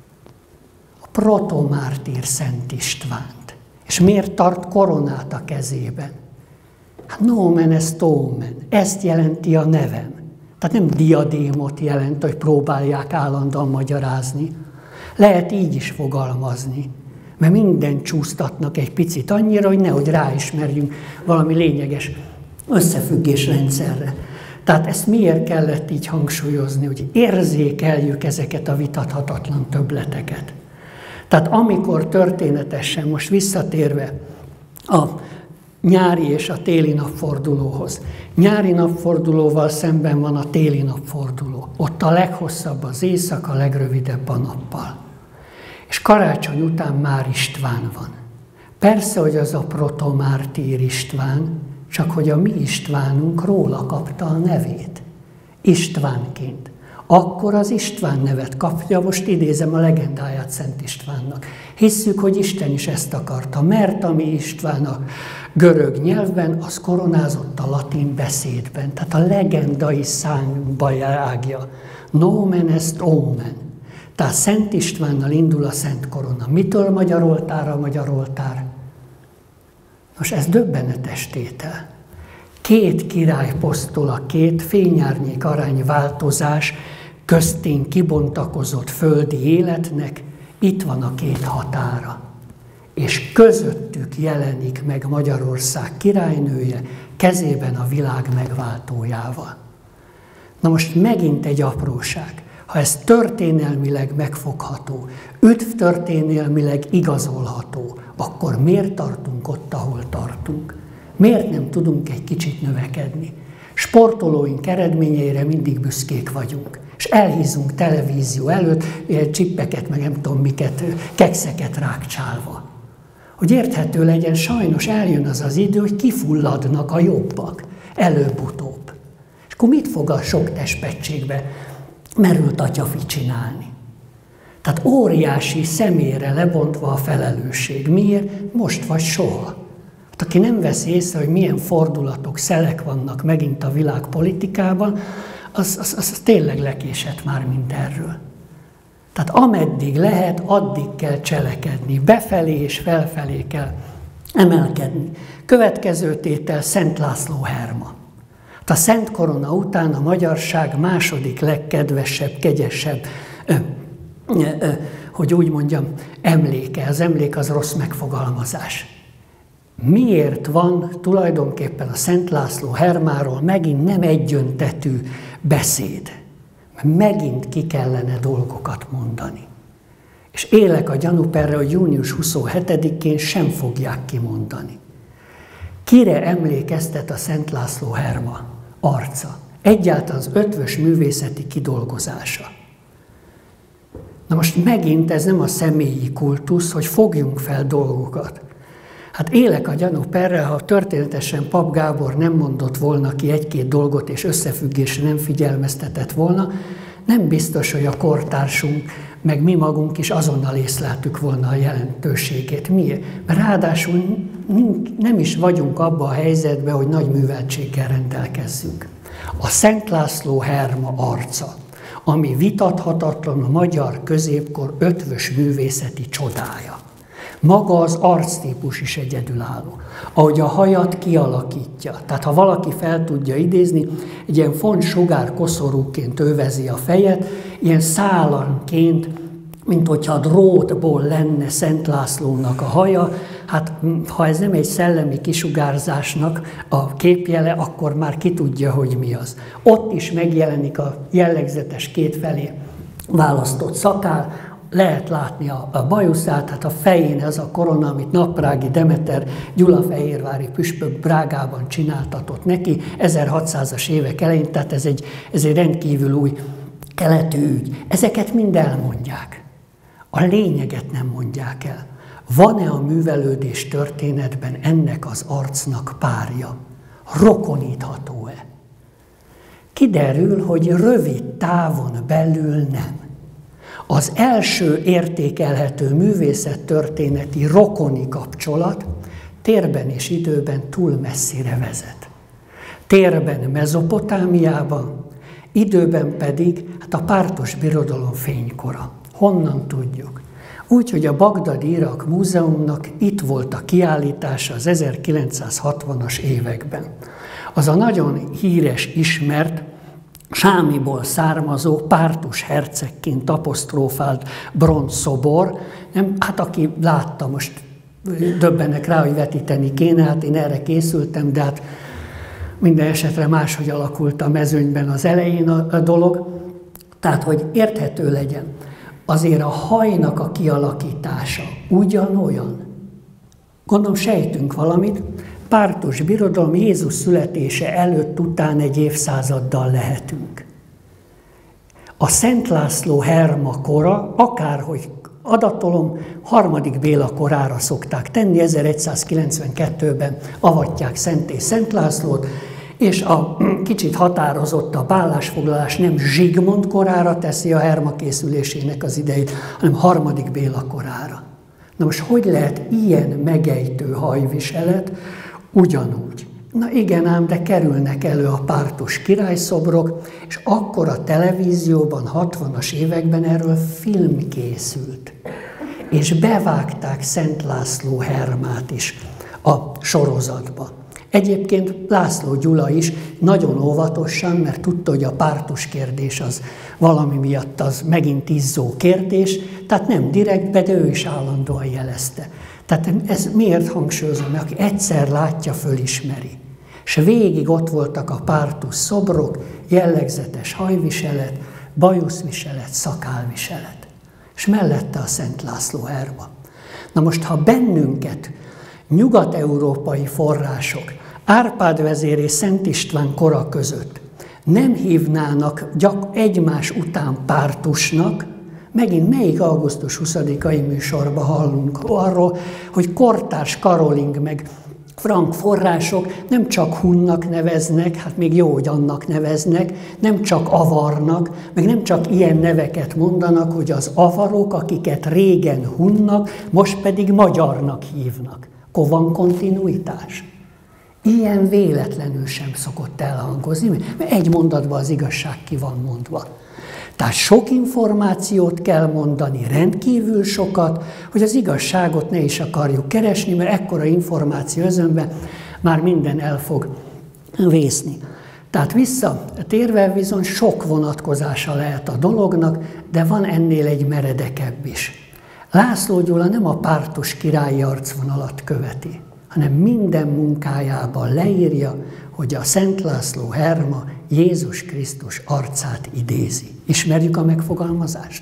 A protomártír Szent Istvánt. És miért tart koronát a kezében? Hát nomen est omen. Ezt jelenti a nevem. Tehát nem diadémot jelent, hogy próbálják állandóan magyarázni. Lehet így is fogalmazni. Mert mindent csúsztatnak egy picit annyira, hogy nehogy ráismerjünk valami lényeges összefüggésrendszerre. Tehát ezt miért kellett így hangsúlyozni, hogy érzékeljük ezeket a vitathatatlan többleteket. Tehát amikor történetesen, most visszatérve a nyári és a téli napfordulóhoz. Nyári napfordulóval szemben van a téli napforduló. Ott a leghosszabb az éjszaka, a legrövidebb a nappal. És karácsony után már István van. Persze, hogy az a protomártír István, csak hogy a mi Istvánunk róla kapta a nevét. Istvánként. akkor az István nevet kapja, most idézem a legendáját Szent Istvánnak. Hisszük, hogy Isten is ezt akarta, mert ami István a görög nyelvben, az koronázott a latin beszédben. Tehát a legendai számba ágja. Nomen est omen. Tehát Szent Istvánnal indul a Szent Korona. Mitől magyar oltár a magyar oltár? Most ez döbbenetes tétel. Két király posztola, két fényárnyék arány változás köztén kibontakozott földi életnek, itt van a két határa. És közöttük jelenik meg Magyarország királynője, kezében a világ megváltójával. Na most megint egy apróság. Ha ez történelmileg megfogható, történelmileg igazolható, akkor miért tartunk ott, ahol tartunk? Miért nem tudunk egy kicsit növekedni? Sportolóink eredményeire mindig büszkék vagyunk, és elhízunk televízió előtt, ilyen csippeket, meg nem tudom miket, kekszeket rákcsálva. Hogy érthető legyen, sajnos eljön az az idő, hogy kifulladnak a jobbak, előbb-utóbb. És akkor mit fog a sok testpettségbe merült atyafi csinálni? Tehát óriási személyre lebontva a felelősség. Miért? Most vagy soha. Hát aki nem veszi észre, hogy milyen fordulatok, szelek vannak megint a világpolitikában, az tényleg lekésett már mindenről. Tehát ameddig lehet, addig kell cselekedni. Befelé és felfelé kell emelkedni. Következő tétel Szent László herma. A Szent Korona után a magyarság második legkedvesebb, kegyesebb, hogy úgy mondjam, emléke. Az emlék az rossz megfogalmazás. Miért van tulajdonképpen a Szent László hermáról megint nem egyöntetű beszéd? Megint ki kellene dolgokat mondani. És élek a gyanúperre, hogy június 27-én sem fogják kimondani. Kire emlékeztet a Szent László herma arca? Egyáltalán az ötvös művészeti kidolgozása. Na most megint ez nem a személyi kultusz, hogy fogjunk fel dolgokat. Hát élek a gyanúperre, ha történetesen Pap Gábor nem mondott volna ki egy-két dolgot, és összefüggésre nem figyelmeztetett volna, nem biztos, hogy a kortársunk, meg mi magunk is azonnal észleltük volna a jelentőségét. Miért? Mert ráadásul nem is vagyunk abban a helyzetben, hogy nagy műveltséggel rendelkezzünk. A Szent László herma arca, ami vitathatatlan a magyar középkor ötvös művészeti csodája. Maga az arctípus is egyedülálló. Ahogy a hajat kialakítja. Tehát ha valaki fel tudja idézni, egy ilyen fontsugár koszorúként övezi a fejet, ilyen szálanként, mint hogyha a drótból lenne Szent Lászlónak a haja. Hát ha ez nem egy szellemi kisugárzásnak a képjele, akkor már ki tudja, hogy mi az. Ott is megjelenik a jellegzetes kétfelé választott szakál, lehet látni a bajuszát, hát a fején ez a korona, amit Naprági Demeter gyulafehérvári püspök Brágában csináltatott neki 1600-as évek elején, tehát ez egy rendkívül új keletű ügy. Ezeket mind elmondják. A lényeget nem mondják el. Van-e a művelődés történetben ennek az arcnak párja? Rokonítható-e? Kiderül, hogy rövid távon belül nem. Az első értékelhető művészettörténeti rokoni kapcsolat térben és időben túl messzire vezet. Térben Mezopotámiában, időben pedig a pártos birodalom fénykora. Honnan tudjuk? Úgy, hogy a Bagdadi Irak Múzeumnak itt volt a kiállítása az 1960-as években. Az a nagyon híres, ismert, Sámiból származó pártus hercegként aposztrófált bronzszobor. Hát aki látta, most döbbenek rá, hogy vetíteni kéne, hát én erre készültem, de hát minden esetre máshogy alakult a mezőnyben az elején a dolog. Tehát, hogy érthető legyen, azért a hajnak a kialakítása ugyanolyan. Gondolom sejtünk valamit, pártus birodalom Jézus születése előtt után egy évszázaddal lehetünk. A Szent László herma kora, akárhogy adatolom, 3. Béla korára szokták tenni, 1192-ben avatják Szentté Szent Lászlót, És a kicsit határozottabb állásfoglalás nem Zsigmond korára teszi a Herma készülésének az idejét, hanem harmadik Béla korára. Na most hogy lehet ilyen megejtő hajviselet ugyanúgy? Na igen ám, de kerülnek elő a pártus királyszobrok, és akkor a televízióban, 60-as években erről film készült. És bevágták Szent László Hermát is a sorozatba. Egyébként László Gyula is nagyon óvatosan, mert tudta, hogy a pártus kérdés az valami miatt az megint izzó kérdés, tehát nem direktbe, de ő is állandóan jelezte. Tehát ez miért hangsúlyozom, mert aki egyszer látja, fölismeri. És végig ott voltak a pártus szobrok, jellegzetes hajviselet, bajuszviselet, szakálviselet. És mellette a Szent László Herma. Na most, ha bennünket nyugat-európai források Árpád vezér és Szent István kora között nem hívnának egymás után pártusnak, megint melyik augusztus 20-ai műsorban hallunk arról, hogy kortárs Karoling meg frank források nem csak hunnak neveznek, hát még jó, hogy annak neveznek, nem csak avarnak, meg nem csak ilyen neveket mondanak, hogy az avarok, akiket régen hunnak, most pedig magyarnak hívnak. Akkor van kontinuitás. Ilyen véletlenül sem szokott elhangozni, mert egy mondatban az igazság ki van mondva. Tehát sok információt kell mondani, rendkívül sokat, hogy az igazságot ne is akarjuk keresni, mert ekkora információ özönben már minden el fog vészni. Tehát visszatérve viszont sok vonatkozása lehet a dolognak, de van ennél egy meredekebb is. László Gyula nem a pártus királyi arcvonalat követi, hanem minden munkájában leírja, hogy a Szent László Herma Jézus Krisztus arcát idézi. Ismerjük a megfogalmazást?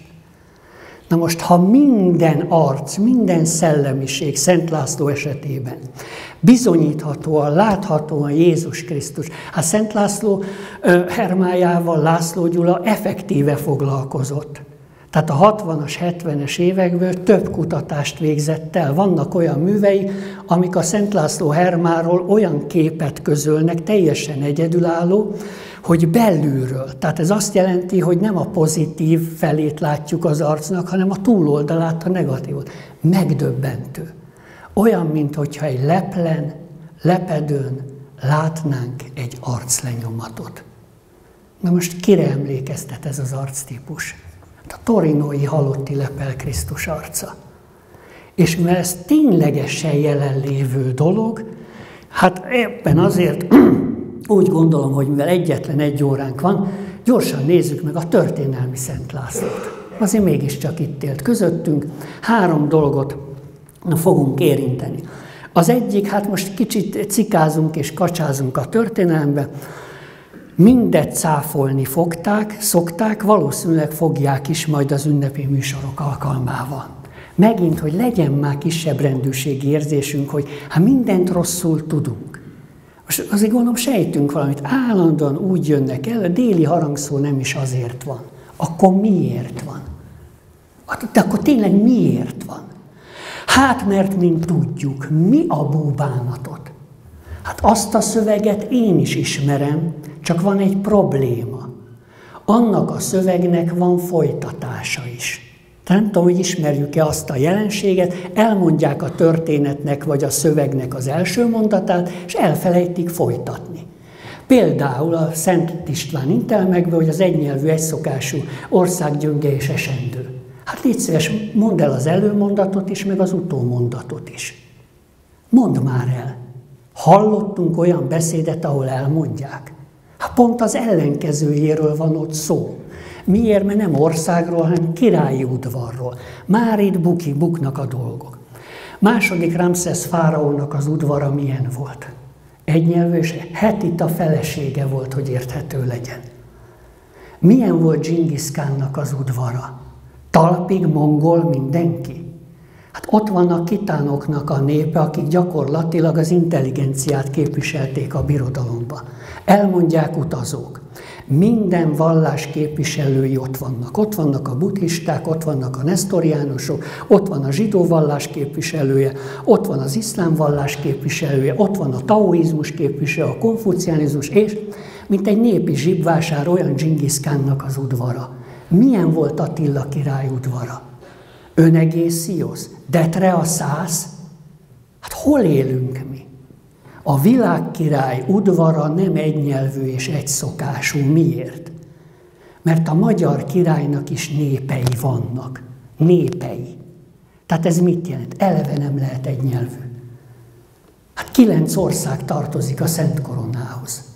Na most, ha minden arc, minden szellemiség Szent László esetében bizonyíthatóan, láthatóan Jézus Krisztus, hát Szent László Hermájával László Gyula effektíve foglalkozott. Tehát a 60-as, 70-es évekből több kutatást végzett el. Vannak olyan művei, amik a Szent László Hermáról olyan képet közölnek, teljesen egyedülálló, hogy belülről. Tehát ez azt jelenti, hogy nem a pozitív felét látjuk az arcnak, hanem a túloldalát, a negatívot. Megdöbbentő. Olyan, mintha egy leplen, lepedőn látnánk egy arclenyomatot. Na most kire emlékeztet ez az arctípus? A torinói halotti lepel Krisztus arca. És mivel ez ténylegesen jelenlévő dolog, hát éppen azért úgy gondolom, hogy mivel egyetlen egy óránk van, gyorsan nézzük meg a történelmi Szent Lászlót. Azért mégiscsak itt élt közöttünk, 3 dolgot fogunk érinteni. Az egyik, hát most kicsit cikázunk és kacsázunk a történelembe, mindet cáfolni szokták, valószínűleg fogják is majd az ünnepi műsorok alkalmával. Megint, hogy legyen már kisebb rendőrségi érzésünk, hogy hát mindent rosszul tudunk. Most azért gondolom, sejtünk valamit, állandóan úgy jönnek el, a déli harangszó nem is azért van. Akkor miért van? De akkor tényleg miért van? Hát mert mint tudjuk, mi a búbánatot? Hát azt a szöveget én is ismerem, csak van egy probléma. Annak a szövegnek van folytatása is. Tehát nem tudom, hogy ismerjük-e azt a jelenséget, elmondják a történetnek vagy a szövegnek az első mondatát, és elfelejtik folytatni. Például a Szent István intelmekben, hogy az egynyelvű, egyszokású ország gyönge és esendő. Hát légy szíves, mondd el az előmondatot is, meg az utómondatot is. Mondd már el. Hallottunk olyan beszédet, ahol elmondják? Hát pont az ellenkezőjéről van ott szó. Miért? Mert nem országról, hanem királyi udvarról. Már itt buknak a dolgok. Második Ramszesz fáraónak az udvara milyen volt? Egynyelvű, és Hetita felesége volt, hogy érthető legyen. Milyen volt Dzsingisz Kánnak az udvara? Talpig mongol mindenki? Hát ott vannak kitánoknak a népe, akik gyakorlatilag az intelligenciát képviselték a birodalomba. Elmondják utazók. Minden vallás képviselői ott vannak. Ott vannak a buddhisták, ott vannak a nesztoriánusok, ott van a zsidó vallás képviselője, ott van az iszlám vallás képviselője, ott van a taoizmus képviselője, a konfucianizmus, és mint egy népi zsibvásár olyan Dzsingisz Kánnak az udvara. Milyen volt Attila király udvara? Önegésziosz? Detre a szász? Hát hol élünk mi? A világkirály udvara nem egynyelvű és egyszokású. Miért? Mert a magyar királynak is népei vannak. Népei. Tehát ez mit jelent? Eleve nem lehet egynyelvű. Hát 9 ország tartozik a Szent Koronához.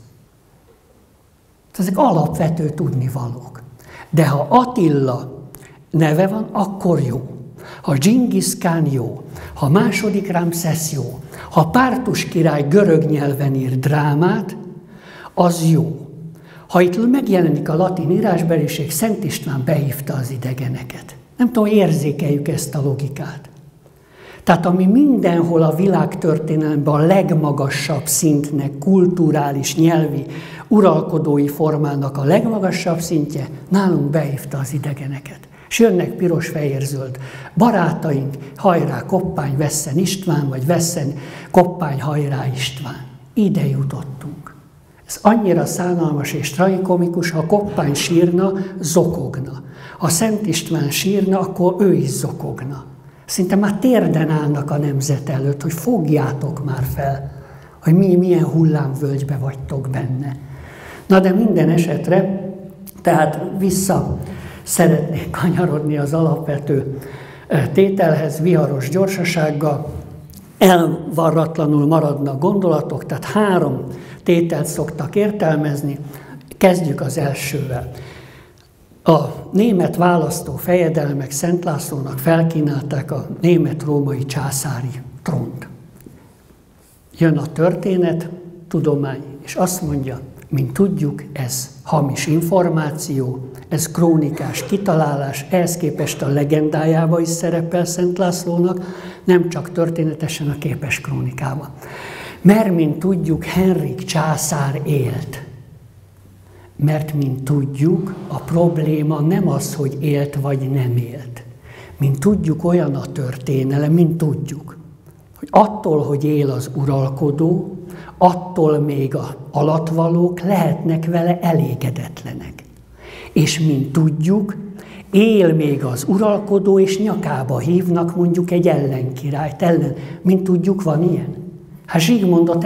Ezek alapvető tudnivalók. De ha Attila neve van, akkor jó. Ha Dzsingisz Kán jó, ha második Ramszesz jó, ha Pártus király görög nyelven ír drámát, az jó. Ha itt megjelenik a latin írásbeliség, Szent István behívta az idegeneket. Nem tudom, érzékeljük ezt a logikát. Tehát ami mindenhol a világtörténelemben a legmagasabb szintnek, kulturális, nyelvi, uralkodói formának a legmagasabb szintje, nálunk behívta az idegeneket. És jönnek piros-fehér-zöld barátaink, hajrá Koppány, vesszen István, vagy vesszen Koppány, hajrá István. Ide jutottunk. Ez annyira szánalmas és tragikomikus, ha Koppány sírna, zokogna. Ha Szent István sírna, akkor ő is zokogna. Szinte már térden állnak a nemzet előtt, hogy fogjátok már fel, hogy milyen hullámvölgybe vagytok benne. Na de minden esetre, tehát vissza szeretnék kanyarodni az alapvető tételhez, viharos gyorsasággal, elvarratlanul maradnak gondolatok, tehát 3 tételt szoktak értelmezni. Kezdjük az elsővel. A német választó fejedelmek Szent Lászlónak felkínálták a német-római császári trónt. Jön a történet, tudomány, és azt mondja, mint tudjuk, ez hamis információ, ez krónikás kitalálás, ehhez képest a legendájában is szerepel Szent Lászlónak, nem csak történetesen a képes krónikában. Mert, mint tudjuk, Henrik császár élt. Mert, mint tudjuk, a probléma nem az, hogy élt vagy nem élt. Mint tudjuk, olyan a történelem, mint tudjuk, hogy attól, hogy él az uralkodó, attól még az alattvalók lehetnek vele elégedetlenek. És mint tudjuk, él még az uralkodó, és nyakába hívnak mondjuk egy ellenkirályt ellen. Mint tudjuk, van ilyen. Hát Zsigmondot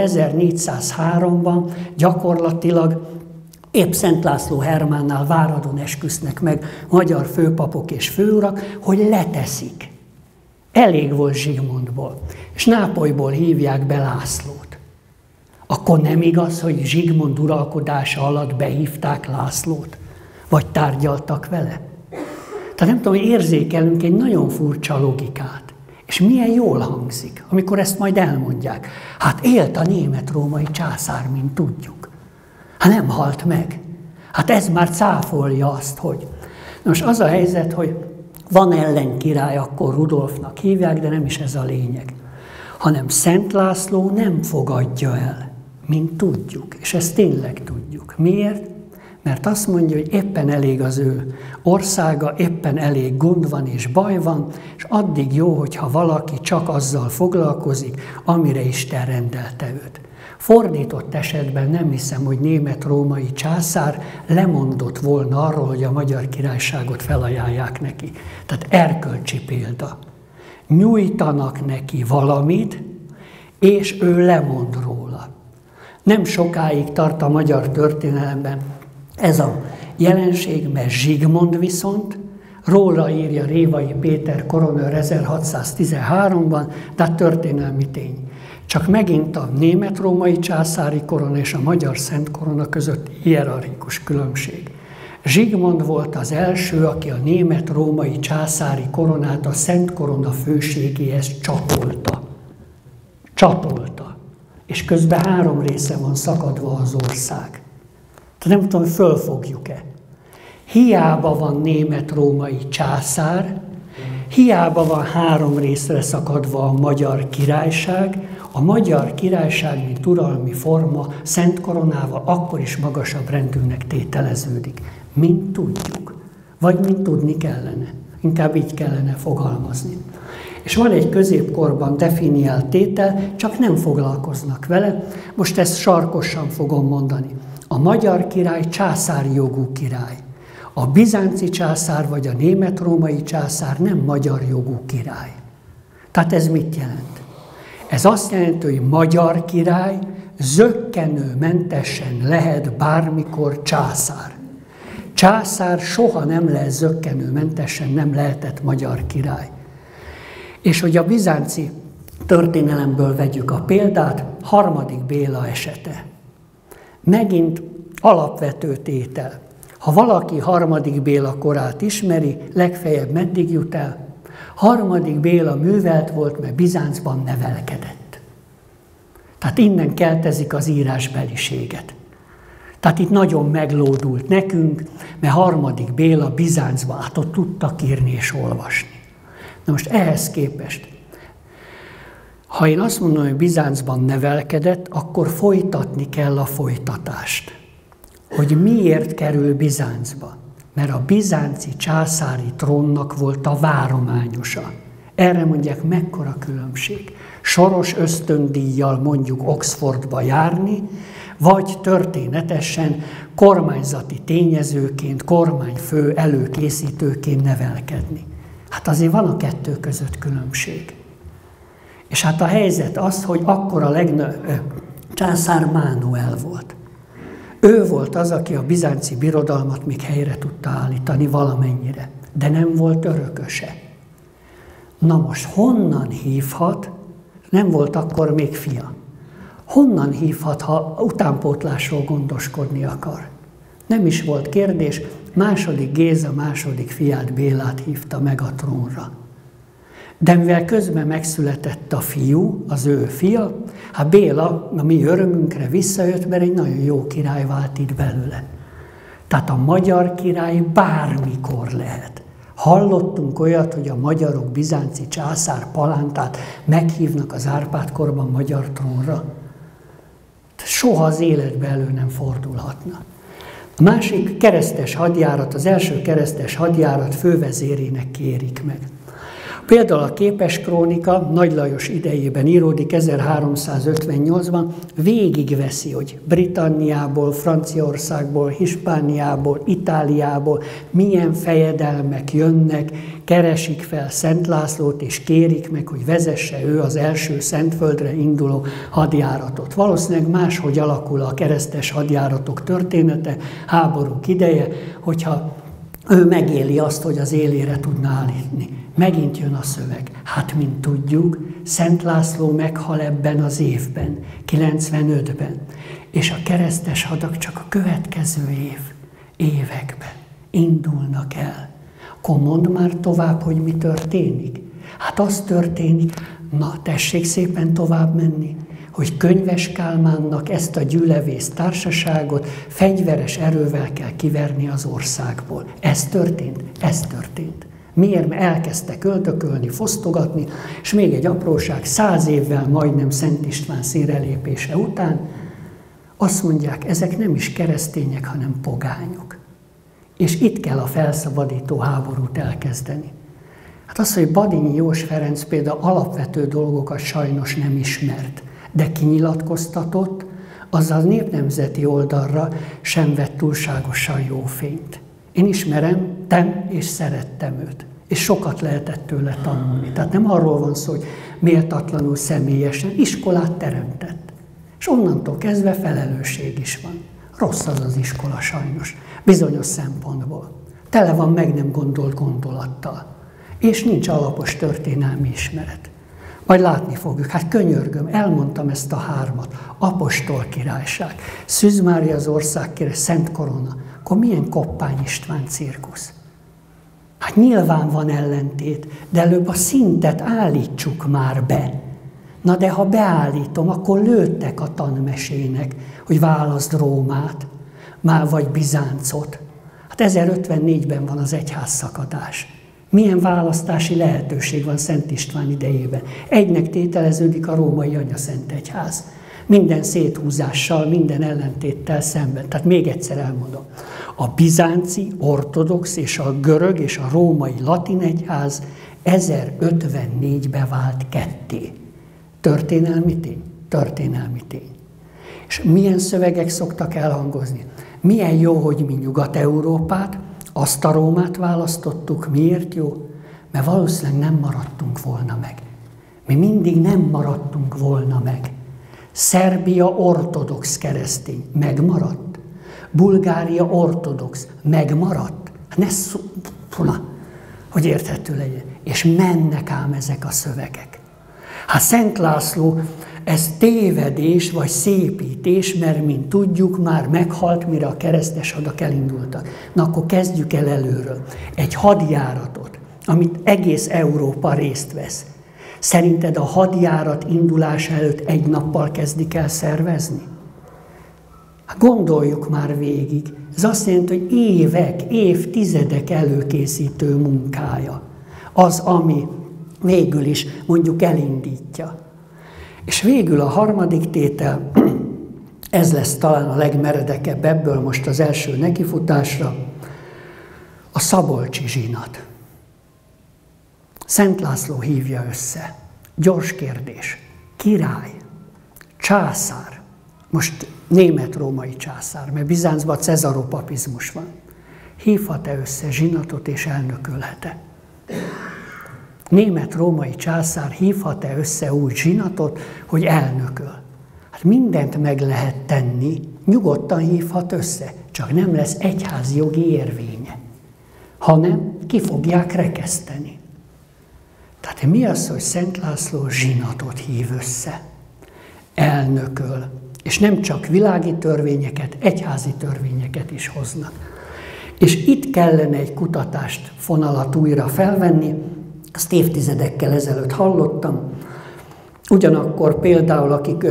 1403-ban gyakorlatilag épp Szent László Hermánnál Váradon esküsznek meg magyar főpapok és főurak, hogy leteszik. Elég volt Zsigmondból. És Nápolyból hívják be Lászlót. Akkor nem igaz, hogy Zsigmond uralkodása alatt behívták Lászlót? Vagy tárgyaltak vele? Tehát nem tudom, hogy érzékelünk egy nagyon furcsa logikát. És milyen jól hangzik, amikor ezt majd elmondják. Hát élt a német-római császár, mint tudjuk. Hát nem halt meg. Hát ez már cáfolja azt, hogy... Most az a helyzet, hogy van ellenkirály, akkor Rudolfnak hívják, de nem is ez a lényeg. Hanem Szent László nem fogadja el, mint tudjuk. És ezt tényleg tudjuk. Miért? Mert azt mondja, hogy éppen elég az ő országa, éppen elég gond van és baj van, és addig jó, hogyha valaki csak azzal foglalkozik, amire Isten rendelte őt. Fordított esetben nem hiszem, hogy német-római császár lemondott volna arról, hogy a Magyar Királyságot felajánlják neki. Tehát erkölcsi példa. Nyújtanak neki valamit, és ő lemond róla. Nem sokáig tart a magyar történelemben ez a jelenség, mert Zsigmond viszont róla írja Révai Péter koronőr 1613-ban, tehát történelmi tény. Csak megint a német-római császári korona és a magyar szent korona között hierarchikus különbség. Zsigmond volt az első, aki a német-római császári koronát a szent korona főségéhez csatolta. Csatolta. És közben 3 része van szakadva az ország. Tehát nem tudom, hogy fölfogjuk-e. Hiába van német-római császár, hiába van 3 részre szakadva a Magyar Királyság, a magyar királyság, mint uralmi forma, szent koronával akkor is magasabb rendűnek tételeződik, mint tudjuk, vagy mint tudni kellene. Inkább így kellene fogalmazni. És van egy középkorban definiált tétel, csak nem foglalkoznak vele. Most ezt sarkosan fogom mondani. A magyar király császári jogú király. A bizánci császár vagy a német-római császár nem magyar jogú király. Tehát ez mit jelent? Ez azt jelenti, hogy magyar király zökkenőmentesen lehet bármikor császár. Császár soha nem lehet zökkenőmentesen, nem lehetett magyar király. És hogy a bizánci történelemből vegyük a példát, 3. Béla esete. Megint alapvető tétel. Ha valaki 3. Béla korát ismeri, legfeljebb meddig jut el? 3. Béla művelt volt, mert Bizáncban nevelkedett. Tehát innen keltezik az írásbeliséget. Tehát itt nagyon meglódult nekünk, mert 3. Béla Bizáncban, hát ott tudtak írni és olvasni. Na most ehhez képest, ha én azt mondom, hogy Bizáncban nevelkedett, akkor folytatni kell a folytatást. Hogy miért kerül Bizáncba? Mert a bizánci császári trónnak volt a várományosa. Erre mondják, mekkora különbség. Soros ösztöndíjjal mondjuk Oxfordba járni, vagy történetesen kormányzati tényezőként, kormányfő előkészítőként nevelkedni. Hát azért van a kettő között különbség. És hát a helyzet az, hogy akkor a császár Mánuel volt. Ő volt az, aki a bizánci birodalmat még helyre tudta állítani valamennyire, de nem volt örököse. Na most honnan hívhat, nem volt akkor még fia, honnan hívhat, ha utánpótlásról gondoskodni akar? Nem is volt kérdés, II. Géza második fiát, Bélát hívta meg a trónra. De mivel közben megszületett a fiú, az ő fia, hát Béla a mi örömünkre visszajött, mert egy nagyon jó király vált itt belőle. Tehát a magyar király bármikor lehet. Hallottunk olyat, hogy a magyarok bizánci császár palántát meghívnak az Árpád-korban magyar trónra. Soha az életbe elő nem fordulhatna. A másik keresztes hadjárat, az első keresztes hadjárat fővezérének kérik meg. Például a Képes Krónika Nagy Lajos idejében íródik 1358-ban, végigveszi, hogy Britanniából, Franciaországból, Hispániából, Itáliából milyen fejedelmek jönnek, keresik fel Szent Lászlót és kérik meg, hogy vezesse ő az első Szentföldre induló hadjáratot. Valószínűleg máshogy alakul a keresztes hadjáratok története, háborúk ideje, hogyha ő megéli azt, hogy az élére tudna állítani. Megint jön a szöveg. Hát, mint tudjuk, Szent László meghal ebben az évben, 95-ben, és a keresztes hadak csak a következő években indulnak el. Akkor mondd már tovább, hogy mi történik. Hát az történik, na tessék szépen tovább menni, hogy Könyves Kálmánnak ezt a gyülevész társaságot fegyveres erővel kell kiverni az országból. Ez történt? Ez történt. Miért? Mert elkezdtek öldökölni, fosztogatni, és még egy apróság, 100 évvel majdnem Szent István színrelépése után azt mondják, ezek nem is keresztények, hanem pogányok. És itt kell a felszabadító háborút elkezdeni. Hát az, hogy Badinyi Jós Ferenc például alapvető dolgokat sajnos nem ismert, de kinyilatkoztatott, az a népnemzeti oldalra sem vett túlságosan jó fényt. Én ismerem és szerettem őt, és sokat lehetett tőle tanulni. Tehát nem arról van szó, hogy méltatlanul személyesen, iskolát teremtett. És onnantól kezdve felelősség is van. Rossz az az iskola sajnos, bizonyos szempontból. Tele van meg nem gondolt gondolattal. És nincs alapos történelmi ismeret. Majd látni fogjuk. Hát könyörgöm, elmondtam ezt a 3-at. Apostol királyság, Szűz Mária az ország király, Szent Korona. Akkor milyen Koppány István cirkusz? Hát nyilván van ellentét, de előbb a szintet állítsuk már be. Na de ha beállítom, akkor lőttek a tanmesének, hogy válaszd Rómát, már vagy Bizáncot. Hát 1054-ben van az egyházszakadás. Milyen választási lehetőség van Szent István idejében? Egynek tételeződik a római Anyaszent Egyház. Minden széthúzással, minden ellentéttel szemben. Tehát még egyszer elmondom. A bizánci, ortodox és a görög és a római latin egyház 1054-ben vált ketté. Történelmi tény? Történelmi tény. És milyen szövegek szoktak elhangozni? Milyen jó, hogy mi Nyugat-Európát, azt a Rómát választottuk. Miért jó? Mert valószínűleg nem maradtunk volna meg. Mi mindig nem maradtunk volna meg. Szerbia ortodox keresztény, megmaradt. Bulgária ortodox, megmaradt. Hogy érthető legyen. És mennek ám ezek a szövegek. Hát Szent László, ez tévedés vagy szépítés, mert mint tudjuk, már meghalt, mire a keresztes hadak elindultak. Na akkor kezdjük el előről. Egy hadjáratot, amit egész Európa részt vesz. Szerinted a hadjárat indulása előtt egy nappal kezdik el szervezni? Hát gondoljuk már végig. Ez azt jelenti, hogy évek, évtizedek előkészítő munkája. Az, ami végül is mondjuk elindítja. És végül a harmadik tétel, ez lesz talán a legmeredekebb ebből most az első nekifutásra, a szabolcsi zsinat. Szent László hívja össze. Gyors kérdés. Király, császár, most német-római császár, mert Bizáncban cezaropapizmus van. Hívhat-e össze zsinatot és elnökölhet-e? Német-római császár hívhat-e össze úgy zsinatot, hogy elnököl? Hát mindent meg lehet tenni, nyugodtan hívhat össze, csak nem lesz egyházi jogi érvénye, hanem ki fogják rekeszteni. Tehát mi az, hogy Szent László zsinatot hív össze, elnököl, és nem csak világi törvényeket, egyházi törvényeket is hoznak. És itt kellene egy kutatást, fonalat újra felvenni, azt évtizedekkel ezelőtt hallottam. Ugyanakkor például, akik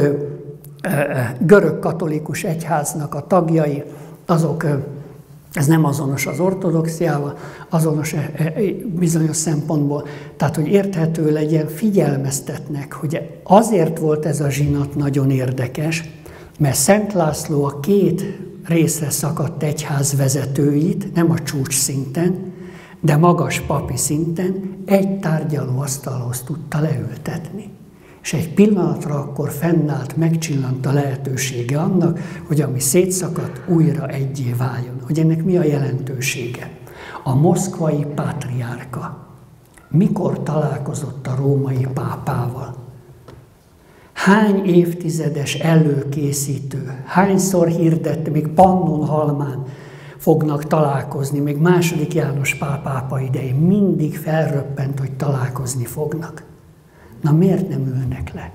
görög katolikus egyháznak a tagjai, azok, ez nem azonos az ortodoxiával, azonos bizonyos szempontból, tehát hogy érthető legyen, figyelmeztetnek, hogy azért volt ez a zsinat nagyon érdekes, mert Szent László a két részre szakadt egyház vezetőit, nem a csúcs szinten, de magas papi szinten egy tárgyalóasztalhoz tudta leültetni. És egy pillanatra akkor fennállt, megcsillant a lehetősége annak, hogy ami szétszakadt, újra egyé váljon. Hogy ennek mi a jelentősége? A moszkvai pátriárka mikor találkozott a római pápával? Hány évtizedes előkészítő, hányszor hirdette, még Pannonhalmán fognak találkozni, még II. János Pál pápa idején mindig felröppent, hogy találkozni fognak. Na miért nem ülnek le?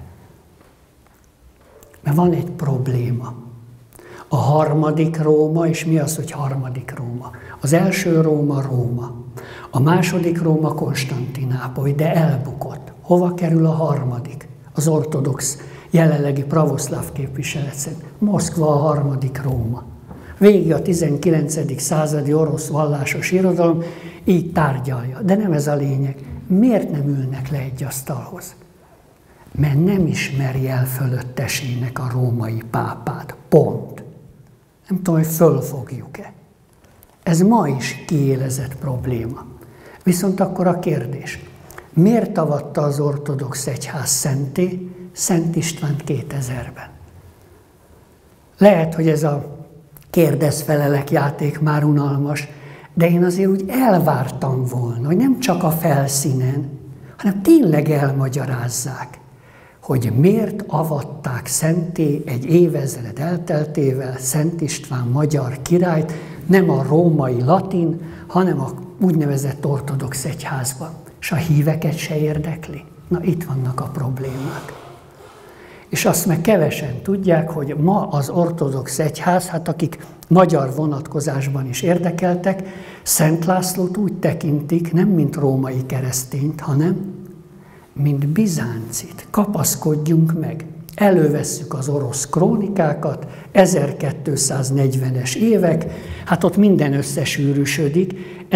Mert van egy probléma. A harmadik Róma, és mi az, hogy harmadik Róma? Az első Róma Róma. A második Róma Konstantinápoly, de elbukott. Hova kerül a harmadik? Az ortodox, jelenlegi pravoszláv képviselet szerint. Moszkva a harmadik Róma. Végig a 19. századi orosz vallásos irodalom így tárgyalja. De nem ez a lényeg. Miért nem ülnek le egy asztalhoz? Mert nem ismeri el fölöttesének a római pápát. Pont. Nem tudom, hogy fölfogjuk-e. Ez ma is kiélezett probléma. Viszont akkor a kérdés. Miért avatta az ortodox egyház szentté Szent Istvánt 2000-ben? Lehet, hogy ez a kérdez-felelek játék már unalmas, de én azért úgy elvártam volna, hogy nem csak a felszínen, hanem tényleg elmagyarázzák, hogy miért avatták szentté egy évezred elteltével Szent István magyar királyt, nem a római latin, hanem a úgynevezett ortodox egyházban. És a híveket se érdekli. Na itt vannak a problémák. És azt meg kevesen tudják, hogy ma az ortodox egyház, hát akik magyar vonatkozásban is érdekeltek, Szent Lászlót úgy tekintik, nem mint római keresztényt, hanem mint bizáncit. Kapaszkodjunk meg. Elővesszük az orosz krónikákat, 1240-es évek, hát ott minden összesűrűsödik. Ez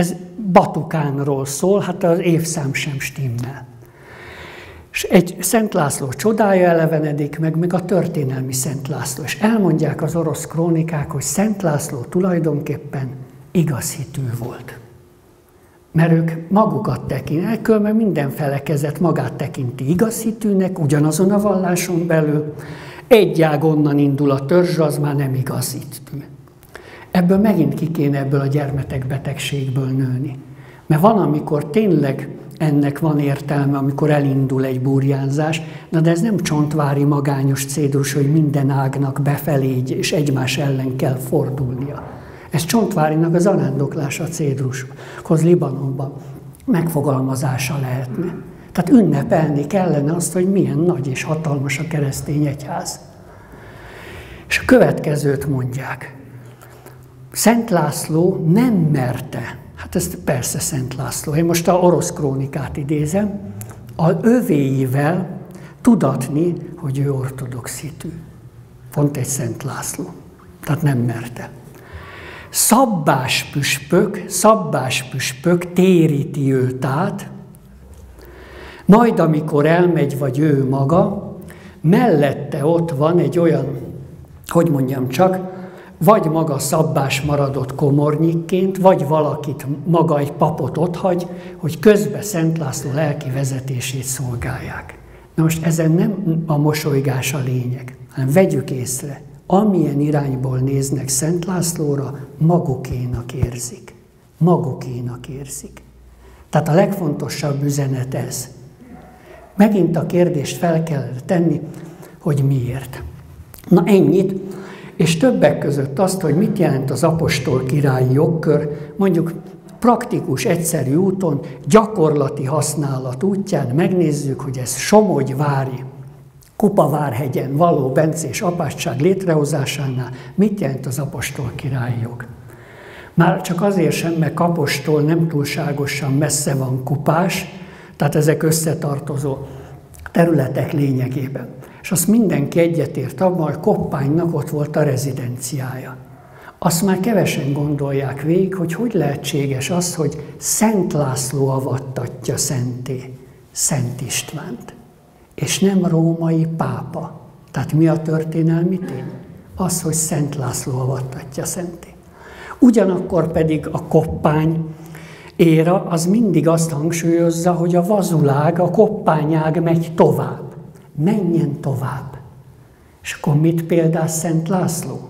Batukánról szól, hát az évszám sem stimmel. És egy Szent László csodája elevenedik meg a történelmi Szent László. És elmondják az orosz krónikák, hogy Szent László tulajdonképpen igaz hitű volt. Mert ők magukat tekintik, különben minden felekezet magát tekinti igaz hitűnek, ugyanazon a valláson belül. Egy ág onnan indul a törzs, az már nem igaz hitű. Ebből megint ki kéne ebből a gyermetek betegségből nőni. Mert van, amikor tényleg ennek van értelme, amikor elindul egy burjánzás, na de ez nem csontvári magányos cédrus, hogy minden ágnak befelé és egymás ellen kell fordulnia. Ez Csontvárinak az arándoklása a cédrushoz Libanonban megfogalmazása lehetne. Tehát ünnepelni kellene azt, hogy milyen nagy és hatalmas a keresztény egyház. És a következőt mondják. Szent László nem merte, hát ez persze Szent László, én most a orosz krónikát idézem, az övéivel tudatni, hogy ő ortodox hitű. Pont egy Szent László. Tehát nem merte. Szabbás püspök téríti őt át, majd amikor elmegy, vagy ő maga, mellette ott van egy olyan, hogy mondjam csak, vagy maga szabbás maradott komornyikként, vagy valakit, maga egy papot otthagy, hogy közben Szent László lelki vezetését szolgálják. Na most ezen nem a mosolygás a lényeg, hanem vegyük észre, amilyen irányból néznek Szent Lászlóra, magukénak érzik. Magukénak érzik. Tehát a legfontosabb üzenet ez. Megint a kérdést fel kell tenni, hogy miért. Na ennyit, és többek között azt, hogy mit jelent az apostol királyi jogkör, mondjuk praktikus, egyszerű úton, gyakorlati használat útján megnézzük, hogy ez Somogyvári, Kupavárhegyen való bencés apátság létrehozásánál mit jelent az apostol királyi jog. Már csak azért sem, mert Kapostól nem túlságosan messze van Kupás, tehát ezek összetartozó területek lényegében. És azt mindenki egyetért abban, hogy Koppánynak ott volt a rezidenciája. Azt már kevesen gondolják végig, hogy lehetséges az, hogy Szent László avattatja szenté Szent Istvánt, és nem római pápa. Tehát mi a történelmi tény? Az, hogy Szent László avattatja szenté. Ugyanakkor pedig a Koppány éra az mindig azt hangsúlyozza, hogy a vazulág, a koppányág megy tovább. Menjen tovább. És akkor mit példál Szent László?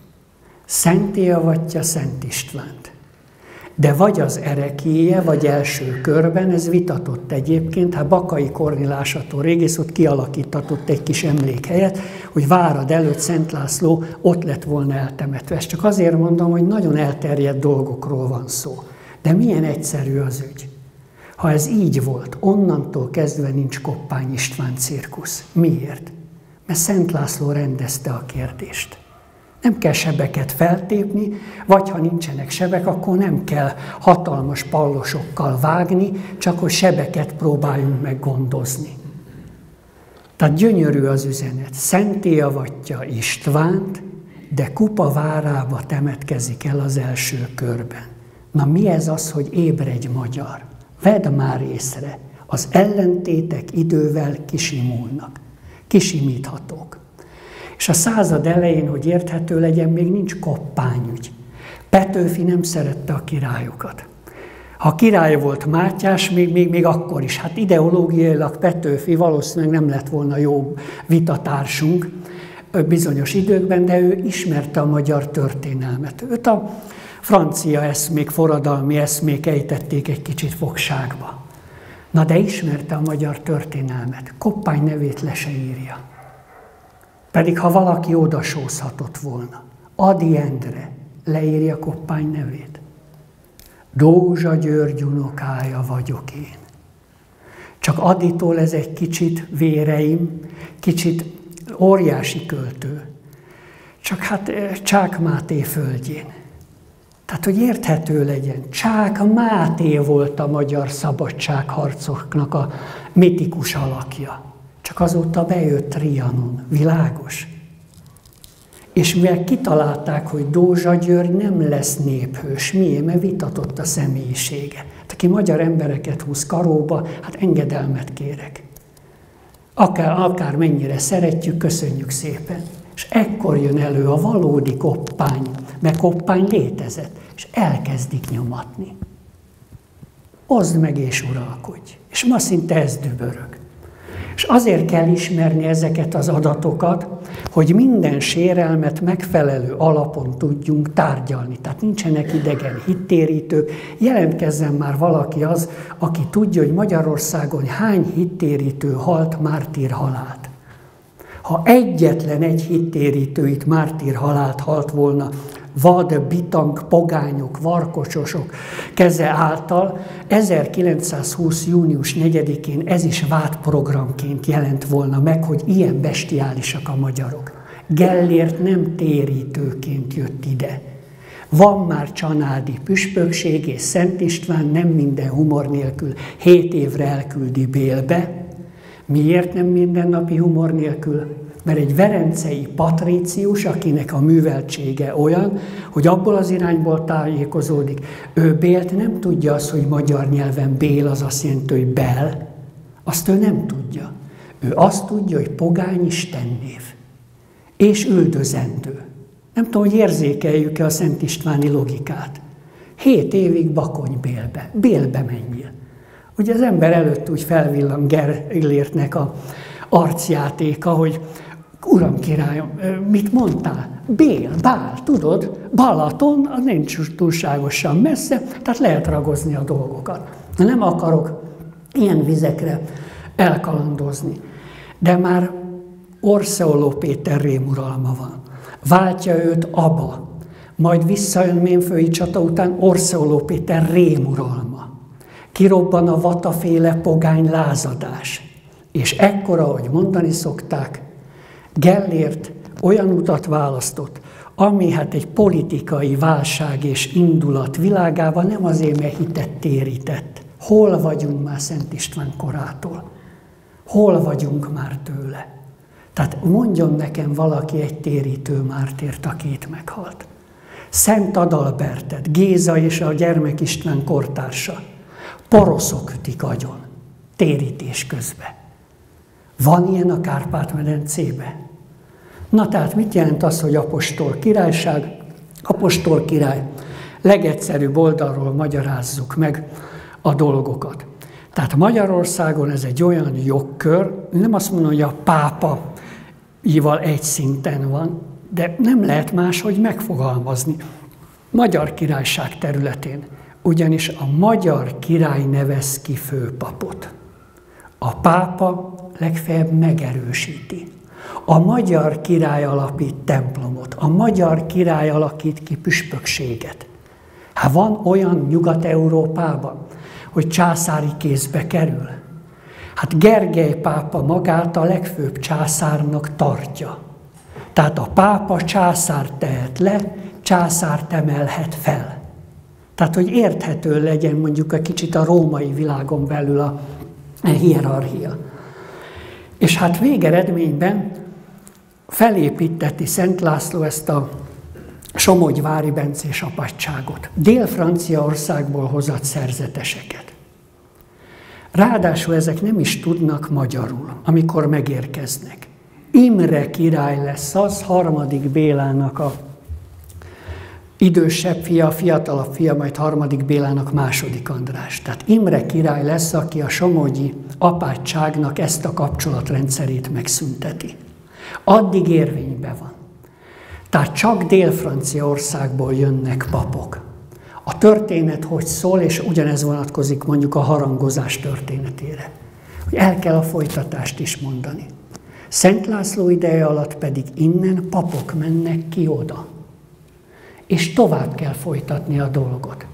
Szenté avatja Szent Istvánt. De vagy az ereklyéje, vagy első körben, ez vitatott egyébként, hát Bakai Kornilásától régész ott kialakítatott egy kis emlékhelyet, hogy Várad előtt Szent László ott lett volna eltemetve. Ezt csak azért mondom, hogy nagyon elterjedt dolgokról van szó. De milyen egyszerű az ügy. Ha ez így volt, onnantól kezdve nincs Koppány István cirkusz. Miért? Mert Szent László rendezte a kérdést. Nem kell sebeket feltépni, vagy ha nincsenek sebek, akkor nem kell hatalmas pallosokkal vágni, csak hogy sebeket próbáljunk meg gondozni. Tehát gyönyörű az üzenet. Szenté avatja Istvánt, de Kupavárába temetkezik el az első körben. Na mi ez az, hogy ébredj magyar? Vedd már észre, az ellentétek idővel kisimulnak, kisimíthatók. És a század elején, hogy érthető legyen, még nincs koppányügy. Petőfi nem szerette a királyokat. Ha király volt Mátyás, még akkor is. Hát ideológiailag Petőfi valószínűleg nem lett volna jó vitatársunk bizonyos időkben, de ő ismerte a magyar történelmet. Őt a francia eszmék, forradalmi eszmék ejtették egy kicsit fogságba. Na de ismerte a magyar történelmet. Koppány nevét le se írja. Pedig ha valaki odasózhatott volna, Ady Endre leírja Koppány nevét. Dózsa György unokája vagyok én. Csak Adytól ez egy kicsit véreim, kicsit óriási költő. Csak hát Csák Máté földjén. Tehát, hogy érthető legyen, Csák Máté volt a magyar szabadságharcoknak a mitikus alakja. Csak azóta bejött Trianon. Világos? És mivel kitalálták, hogy Dózsa György nem lesz néphős, miért? Mert vitatott a személyisége. Hát, aki magyar embereket húz karóba, hát engedelmet kérek. Akár mennyire szeretjük, köszönjük szépen. És ekkor jön elő a valódi koppány, mert koppány létezett, és elkezdik nyomatni. Oszd meg és uralkodj. És ma szinte ez dübörög. És azért kell ismerni ezeket az adatokat, hogy minden sérelmet megfelelő alapon tudjunk tárgyalni. Tehát nincsenek idegen hittérítők. Jelentkezzen már valaki az, aki tudja, hogy Magyarországon hány hittérítő halt mártírhalált. Ha egyetlen egy hittérítő itt mártírhalált halt volna, vad, bitang, pogányok, varkocsosok keze által, 1920. június 4-én ez is vádprogramként jelent volna meg, hogy ilyen bestiálisak a magyarok. Gellért nem térítőként jött ide. Van már csanádi püspökség, és Szent István nem minden humor nélkül 7 évre elküldi Bélbe. Miért nem mindennapi humor nélkül? Mert egy verencei patrícius, akinek a műveltsége olyan, hogy abból az irányból tájékozódik, ő Bélt nem tudja azt, hogy magyar nyelven Bél az azt jelenti, hogy Bel. Azt ő nem tudja. Ő azt tudja, hogy pogány istennév. És üldözendő. Nem tudom, hogy érzékeljük-e a Szent Istváni logikát. 7 évig Bakony Bélbe. Bélbe menjél. Ugye az ember előtt úgy felvillan Gellértnek a arcjátéka, hogy Uram királyom, mit mondtál? Bél, Bál, tudod? Balaton, az nincs túlságosan messze, tehát lehet ragozni a dolgokat. Nem akarok ilyen vizekre elkalandozni. De már Orseoló Péter rémuralma van. Váltja őt Aba. Majd visszajön Mémfői csata után Orseoló Péter rémuralma. Kirobban a vataféle pogány lázadás. És ekkor, ahogy mondani szokták, Gellért olyan utat választott, ami hát egy politikai válság és indulat világában nem azért, mert hitet térített. Hol vagyunk már Szent István korától? Hol vagyunk már tőle? Tehát mondjon nekem valaki egy térítő mártírt, aki itt meghalt. Szent Adalbertet, Géza és a Gyermek István kortársa. Poroszok ütik agyon, térítés közben. Van ilyen a Kárpát-medencébe? Na tehát mit jelent az, hogy apostol királyság? Apostol király. Legegyszerűbb oldalról magyarázzuk meg a dolgokat. Tehát Magyarországon ez egy olyan jogkör, nem azt mondom, hogy a pápa-ival egy szinten van, de nem lehet máshogy megfogalmazni. Magyar királyság területén, ugyanis a magyar király nevez ki főpapot. A pápa legfeljebb megerősíti. A magyar király alapít templomot, a magyar király alakít ki püspökséget. Hát van olyan Nyugat-Európában, hogy császári kézbe kerül. Hát Gergely pápa magát a legfőbb császárnak tartja. Tehát a pápa császár tehet le, császárt emelhet fel. Tehát, hogy érthető legyen mondjuk egy kicsit a római világon belül a hierarchia. És hát végeredményben felépíteti Szent László ezt a Somogyvári bencés apátságot. Dél-Franciaországból hozott szerzeteseket. Ráadásul ezek nem is tudnak magyarul, amikor megérkeznek. Imre király lesz az, 3. Bélának a idősebb fia, fiatalabb fia, majd 3. Bélának 2. András. Tehát Imre király lesz, aki a somogyi apátságnak ezt a kapcsolatrendszerét megszünteti. Addig érvényben van. Tehát csak Dél-Franciaországból jönnek papok. A történet hogy szól, és ugyanez vonatkozik mondjuk a harangozás történetére. Hogy el kell a folytatást is mondani. Szent László ideje alatt pedig innen papok mennek ki oda. És tovább kell folytatni a dolgot.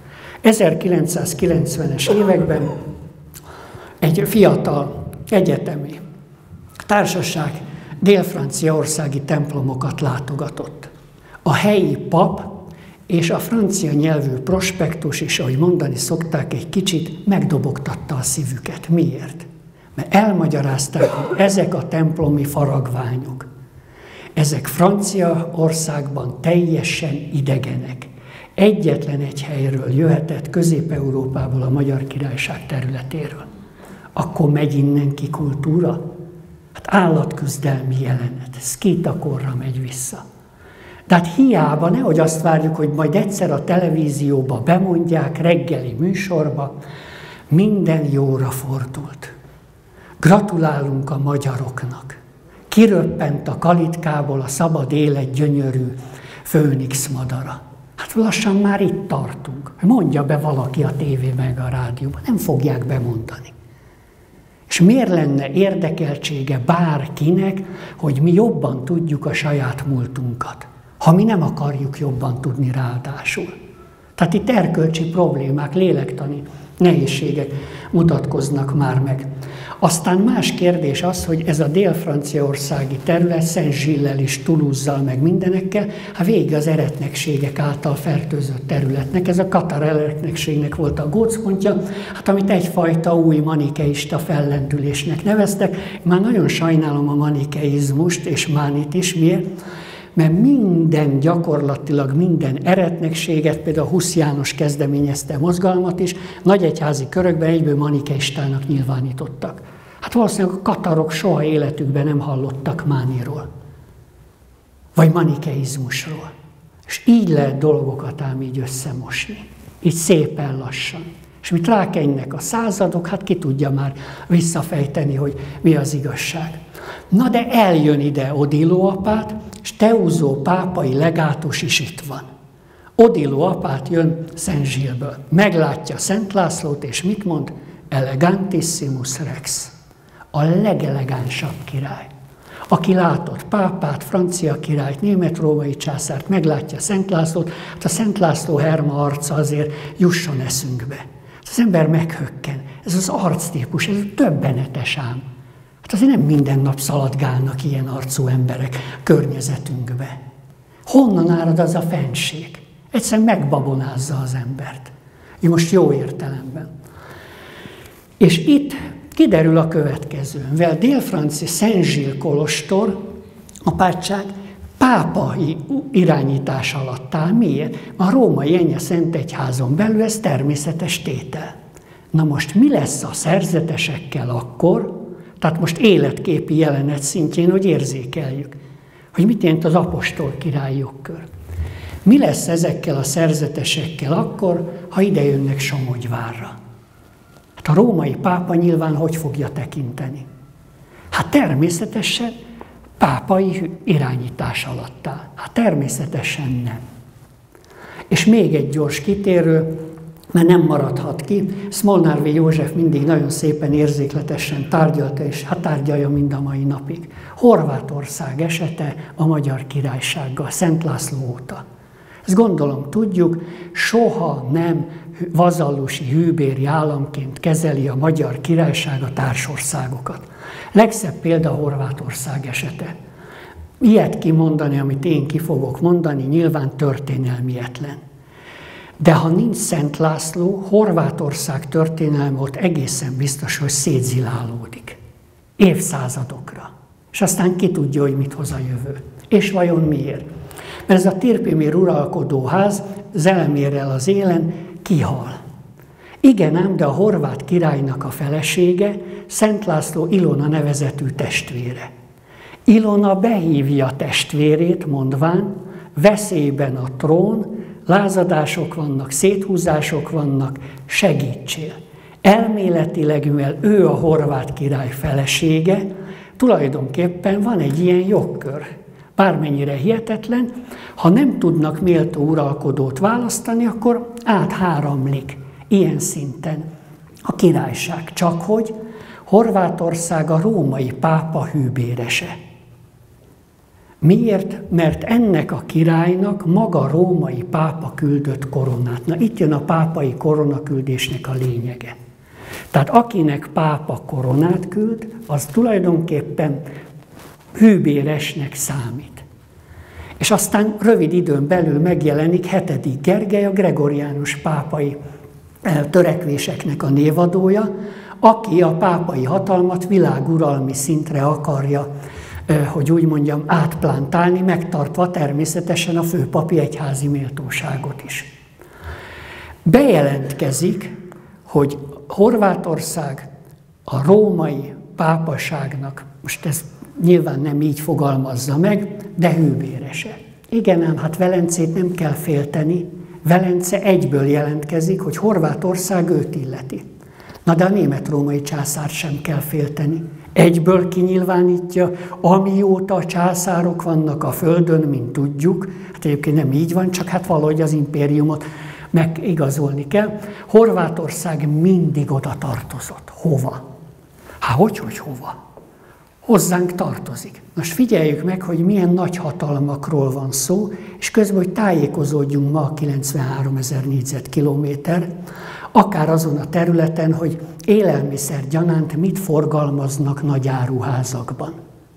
1990-es években egy fiatal egyetemi társaság dél-franciaországi templomokat látogatott. A helyi pap és a francia nyelvű prospektus is, ahogy mondani szokták, egy kicsit megdobogtatta a szívüket. Miért? Mert elmagyarázták, hogy ezek a templomi faragványok, ezek Franciaországban teljesen idegenek. Egyetlen egy helyről jöhetett, Közép-Európából, a Magyar Királyság területéről. Akkor megy innen ki kultúra? Hát állatküzdelmi jelenet, szkítakorra megy vissza. Tehát hiába, nehogy azt várjuk, hogy majd egyszer a televízióba bemondják, reggeli műsorba, minden jóra fordult. Gratulálunk a magyaroknak. Kiröppent a kalitkából a szabad élet gyönyörű főnix madara. Hát lassan már itt tartunk. Mondja be valaki a tévé meg a rádióban, nem fogják bemondani. És miért lenne érdekeltsége bárkinek, hogy mi jobban tudjuk a saját múltunkat, ha mi nem akarjuk jobban tudni ráadásul. Tehát itt erkölcsi problémák, lélektani nehézségek mutatkoznak már meg. Aztán más kérdés az, hogy ez a dél-franciaországi terület Saint-Gilles-lel és Toulouse-zal meg mindenekkel, hát vége az eretnekségek által fertőzött területnek. Ez a katar eretnekségnek volt a gócpontja, hát amit egyfajta új manikeista fellendülésnek neveztek. Már nagyon sajnálom a manikeizmust és Mánit is. Miért? Mert gyakorlatilag minden eretnekséget, például Husz János kezdeményezte a mozgalmat is, nagyegyházi körökben egyből manikeistának nyilvánítottak. Hát valószínűleg a katarok soha életükben nem hallottak Mániról, vagy manikeizmusról. És így lehet dolgokat ám így összemosni, így szépen lassan. És mit rákennek a századok, hát ki tudja már visszafejteni, hogy mi az igazság. Na de eljön ide Odilo apát, és Teuzó pápai legátus is itt van. Odilo apát jön Saint-Gilles-ből. Meglátja Szent Lászlót, és mit mond? Elegantissimus rex. A legelegánsabb király. Aki látott pápát, francia királyt, német-római császárt, meglátja Szent Lászlót, hát a Szent László herma arca azért jusson eszünkbe. Az ember meghökken. Ez az arctípus, ez többenetes ám. Hát azért nem minden nap szaladgálnak ilyen arcú emberek környezetünkbe. Honnan árad az a fenség? Egyszerűen megbabonázza az embert. Most jó értelemben. És itt kiderül a következő. Mivel Dél-Francia Saint-Gilles kolostor, apátság pápai irányítás alatt áll. Miért? A római Ennye Szentegyházon belül ez természetes tétel. Na most mi lesz a szerzetesekkel akkor? Tehát most életképi jelenet szintjén, hogy érzékeljük, hogy mit jelent az apostol király jogkör. Mi lesz ezekkel a szerzetesekkel akkor, ha idejönnek Somogyvárra? Hát a római pápa nyilván hogy fogja tekinteni? Hát természetesen pápai irányítás alatt áll. Hát természetesen nem. És még egy gyors kitérő, mert nem maradhat ki. Smolnár V. József mindig nagyon szépen, érzékletesen tárgyalta, és hát tárgyalja mind a mai napig. Horvátország esete a Magyar Királysággal, Szent László óta. Ezt gondolom tudjuk, soha nem vazallusi hűbéri államként kezeli a Magyar Királyság a társországokat. Legszebb példa Horvátország esete. Ilyet kimondani, amit én ki fogok mondani, nyilván történelmietlen. De ha nincs Szent László, Horvátország történelme ott egészen biztos, hogy szétzilálódik. Évszázadokra. És aztán ki tudja, hogy mit hoz a jövő. És vajon miért? Mert ez a Tirpimir uralkodóház Zelemérrel az élen kihal. Igen ám, de a horvát királynak a felesége Szent László Ilona nevezetű testvére. Ilona behívja testvérét, mondván, veszélyben a trón, lázadások vannak, széthúzások vannak, segítsél. Elméletileg, mivel ő a horvát király felesége, tulajdonképpen van egy ilyen jogkör. Bármennyire hihetetlen, ha nem tudnak méltó uralkodót választani, akkor átháramlik ilyen szinten a királyság. Csakhogy Horvátország a római pápa hűbérese. Miért? Mert ennek a királynak maga római pápa küldött koronát. Na itt jön a pápai koronaküldésnek a lényege. Tehát akinek pápa koronát küld, az tulajdonképpen hűbéresnek számít. És aztán rövid időn belül megjelenik 7. Gergely, a gregoriánus pápai törekvéseknek a névadója, aki a pápai hatalmat világuralmi szintre akarja hogy úgy mondjam, átplántálni, megtartva természetesen a főpapi egyházi méltóságot is. Bejelentkezik, hogy Horvátország a római pápaságnak, most ez nyilván nem így fogalmazza meg, de hőbérese. Igen ám, hát Velencét nem kell félteni, Velence egyből jelentkezik, hogy Horvátország őt illeti. Na de a német-római császárt sem kell félteni. Egyből kinyilvánítja, amióta a császárok vannak a földön, mint tudjuk, hát egyébként nem így van, csak hát valahogy az impériumot megigazolni kell. Horvátország mindig oda tartozott. Hova? Hát hogy hova? Hozzánk tartozik. Most figyeljük meg, hogy milyen nagy hatalmakról van szó, és közben, hogy tájékozódjunk ma a 93 000 négyzetkilométer, akár azon a területen, hogy élelmiszer gyanánt mit forgalmaznak nagy áruházakban.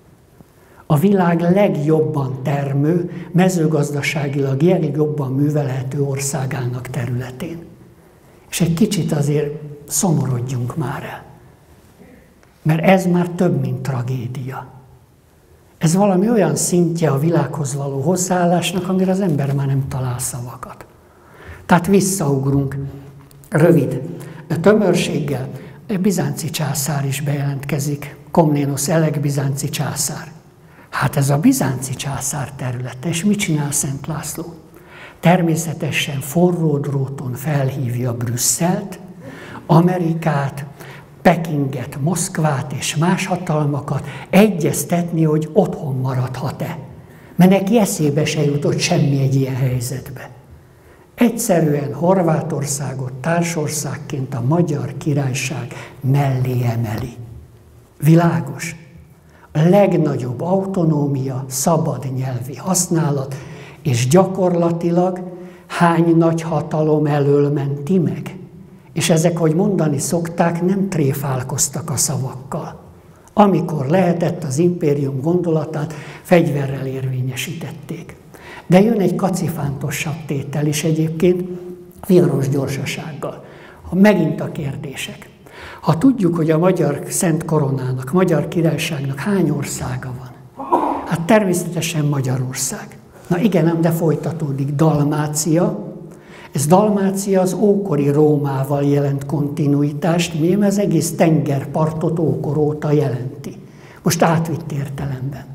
A világ legjobban termő, mezőgazdaságilag legjobban művelhető országának területén. És egy kicsit azért szomorodjunk már el. Mert ez már több, mint tragédia. Ez valami olyan szintje a világhoz való hozzáállásnak, amire az ember már nem talál szavakat. Tehát visszaugrunk rövid tömörséggel. A bizánci császár is bejelentkezik. Komnénosz Elek bizánci császár. Hát ez a bizánci császár területe, és mit csinál Szent László? Természetesen forró dróton felhívja Brüsszelt, Amerikát, Pekinget, Moszkvát és más hatalmakat egyeztetni, hogy otthon maradhat-e. Mert neki eszébe se jutott semmi egy ilyen helyzetbe. Egyszerűen Horvátországot társországként a Magyar Királyság mellé emeli. Világos. A legnagyobb autonómia, szabad nyelvi használat, és gyakorlatilag hány nagy hatalom elől menti meg? És ezek, hogy mondani szokták, nem tréfálkoztak a szavakkal. Amikor lehetett, az impérium gondolatát fegyverrel érvényesítették. De jön egy kacifántosabb tétel is egyébként, viharos gyorsasággal. Megint a kérdések. Ha tudjuk, hogy a magyar Szent Koronának, Magyar Királyságnak hány országa van? Hát természetesen Magyarország. Na igen, ám de folytatódik Dalmácia. Ez Dalmácia az ókori Rómával jelent kontinuitást, miért az egész tengerpartot ókor óta jelenti. Most átvitt értelemben.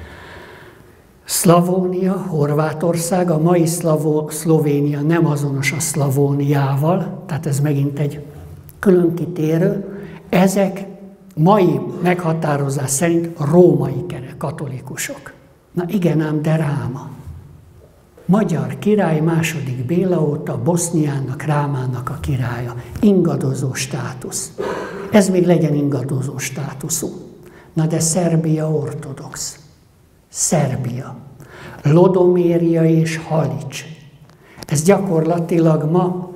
Szlavónia, Horvátország, a mai Szlovénia nem azonos a Szlavóniával, tehát ez megint egy külön kitérő. Ezek mai meghatározás szerint római katolikusok. Na igen ám, de Ráma. Magyar király II. Béla óta Boszniának, Rámának a királya. Ingadozó státusz. Ez még legyen ingadozó státuszú. Na de Szerbia ortodox. Szerbia. Lodoméria és Halics. Ez gyakorlatilag ma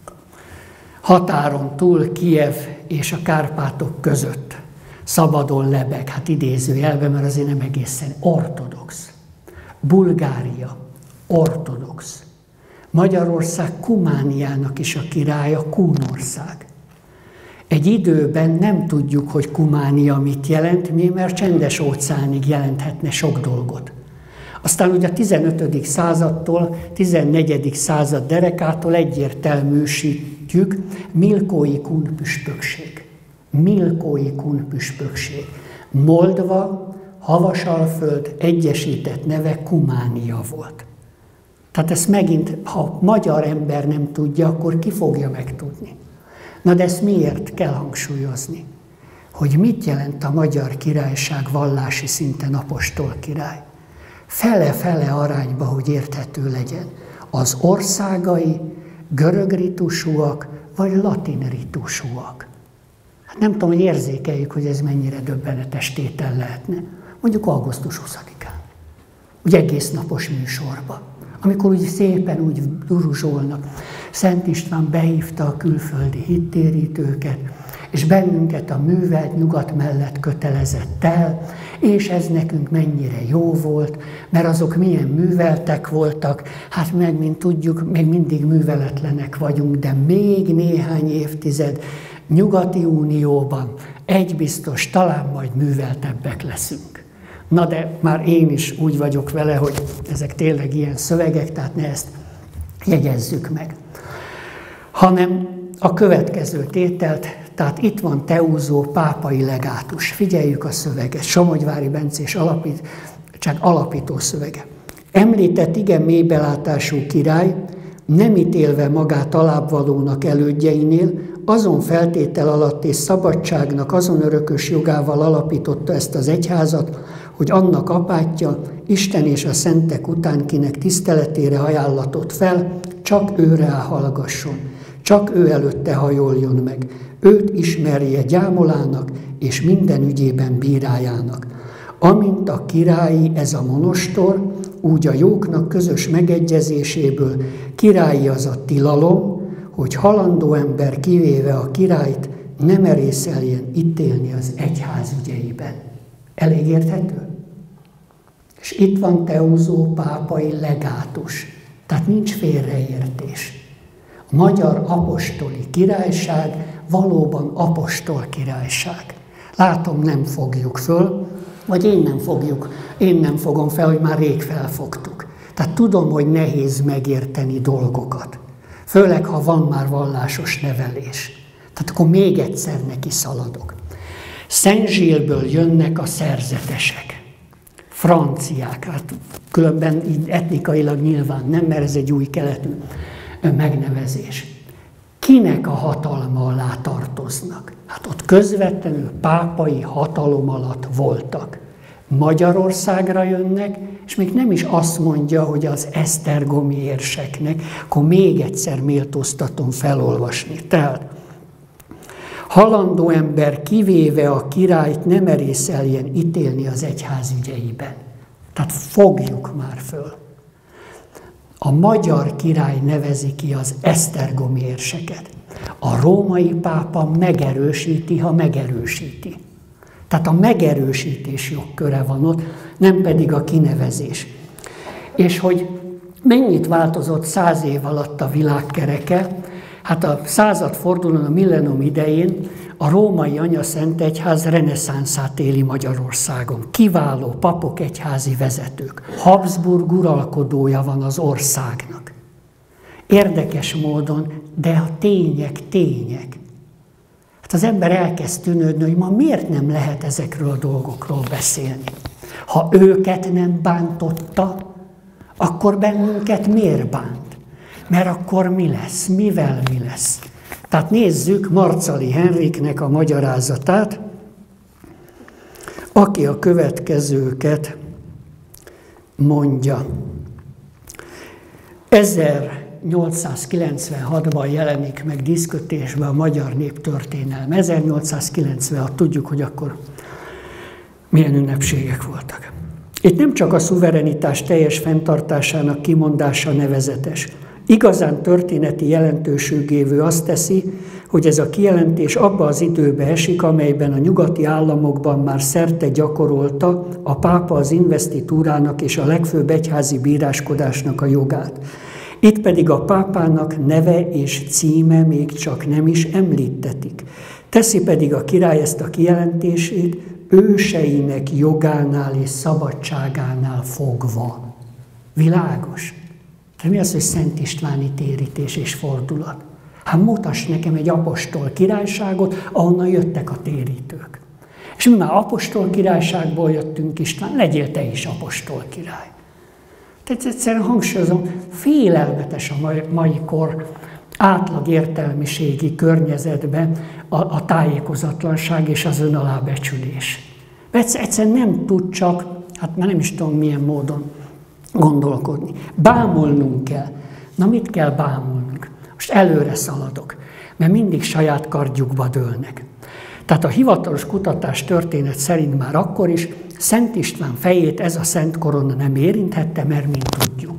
határon túl Kijev és a Kárpátok között szabadon lebeg, hát idézőjelben, mert azért nem egészen ortodox. Bulgária. Ortodox. Magyarország Kumániának is a királya, Kunország. Egy időben nem tudjuk, hogy Kumánia mit jelent, mert csendes óceánig jelenthetne sok dolgot. Aztán ugye a 15. századtól, 14. század derekától egyértelműsítjük Milkói kun püspökség. Milkói kun püspökség. Moldva, Havasalföld egyesített neve Kumánia volt. Tehát ezt megint, ha magyar ember nem tudja, akkor ki fogja megtudni. Na de ezt miért kell hangsúlyozni? Hogy mit jelent a Magyar Királyság vallási szinten apostol király? Fele-fele arányba, hogy érthető legyen. Az országai görög ritusúak, vagy latin ritusúak. Hát nem tudom, hogy érzékeljük, hogy ez mennyire döbbenetes tétel lehetne. Mondjuk augusztus 20-án. Úgy egész napos műsorba. Amikor úgy szépen úgy duruzsolnak. Szent István behívta a külföldi hittérítőket, és bennünket a művelt nyugat mellett kötelezett el, és ez nekünk mennyire jó volt, mert azok milyen műveltek voltak, hát meg, mint tudjuk, még mindig műveletlenek vagyunk, de még néhány évtized Nyugati Unióban egy biztos, talán majd műveltebbek leszünk. Na de már én is úgy vagyok vele, hogy ezek tényleg ilyen szövegek, tehát ne ezt jegyezzük meg. Hanem a következő tételt, tehát itt van Teuzó pápai legátus. Figyeljük a szöveget, Somogyvári Bencés alapító szövege. Említett igen mélybelátású király, nem ítélve magát alábbvalónak elődjeinél, azon feltétel alatt és szabadságnak azon örökös jogával alapította ezt az egyházat, hogy annak apátja, Isten és a szentek után, kinek tiszteletére ajánlatott fel, csak őre hallgasson, csak ő előtte hajoljon meg, őt ismerje gyámolának és minden ügyében bírájának. Amint a királyi ez a monostor, úgy a jóknak közös megegyezéséből királyi az a tilalom, hogy halandó ember kivéve a királyt ne merészeljen ítélni az egyház ügyeiben. Elég érthető? És itt van Teuzó pápai legátus, tehát nincs félreértés. A magyar apostoli királyság valóban apostol királyság. Látom, nem fogjuk föl, vagy én nem fogom fel, hogy már rég felfogtuk. Tehát tudom, hogy nehéz megérteni dolgokat. Főleg, ha van már vallásos nevelés. Tehát akkor még egyszer neki szaladok. Szent Zsilből jönnek a szerzetesek. Franciák, hát különben etnikailag nyilván nem, mert ez egy új keletű megnevezés. Kinek a hatalma alá tartoznak? Hát ott közvetlenül pápai hatalom alatt voltak. Magyarországra jönnek, és még nem is azt mondja, hogy az esztergomi érseknek, akkor még egyszer méltóztatom felolvasni. Tehát, halandó ember kivéve a királyt nem merészeljen ítélni az egyház ügyeiben. Tehát fogjuk már föl. A magyar király nevezi ki az esztergomi érseket. A római pápa megerősíti, ha megerősíti. Tehát a megerősítés jogköre van ott, nem pedig a kinevezés. És hogy mennyit változott 100 év alatt a világkereke, hát a századfordulón, a millennium idején a római anyaszentegyház reneszánszát éli Magyarországon. Kiváló papok, egyházi vezetők. Habsburg uralkodója van az országnak. Érdekes módon, de a tények. Hát az ember elkezd tűnődni, hogy ma miért nem lehet ezekről a dolgokról beszélni. Ha őket nem bántotta, akkor bennünket miért bánt? Mert akkor mi lesz? Mivel mi lesz? Tehát nézzük Marczali Henriknek a magyarázatát, aki a következőket mondja. 1896-ban jelenik meg díszkötésben a magyar néptörténelem. 1896, tudjuk, hogy akkor milyen ünnepségek voltak. Itt nem csak a szuverenitás teljes fenntartásának kimondása nevezetes. Igazán történeti jelentőségévő azt teszi, hogy ez a kijelentés abba az időbe esik, amelyben a nyugati államokban már szerte gyakorolta a pápa az investitúrának és a legfőbb egyházi bíráskodásnak a jogát. Itt pedig a pápának neve és címe még csak nem is említetik. Teszi pedig a király ezt a kijelentését őseinek jogánál és szabadságánál fogva. Világos? De mi az, hogy Szent Istváni térítés és fordulat? Hát mutass nekem egy apostol királyságot, ahonnan jöttek a térítők. És mi már apostol királyságból jöttünk, István, legyél te is apostol király. Tehát egyszerűen hangsúlyozom, félelmetes a mai kor átlag értelmiségi környezetben a tájékozatlanság és az önalábecsülés. Egyszerűen nem tud csak, hát már nem is tudom milyen módon gondolkodni. Bámulnunk kell. Na mit kell bámulnunk? Most előre szaladok, mert mindig saját kardjukba dőlnek. Tehát a hivatalos kutatás történet szerint már akkor is Szent István fejét ez a szent korona nem érinthette, mert mint tudjuk.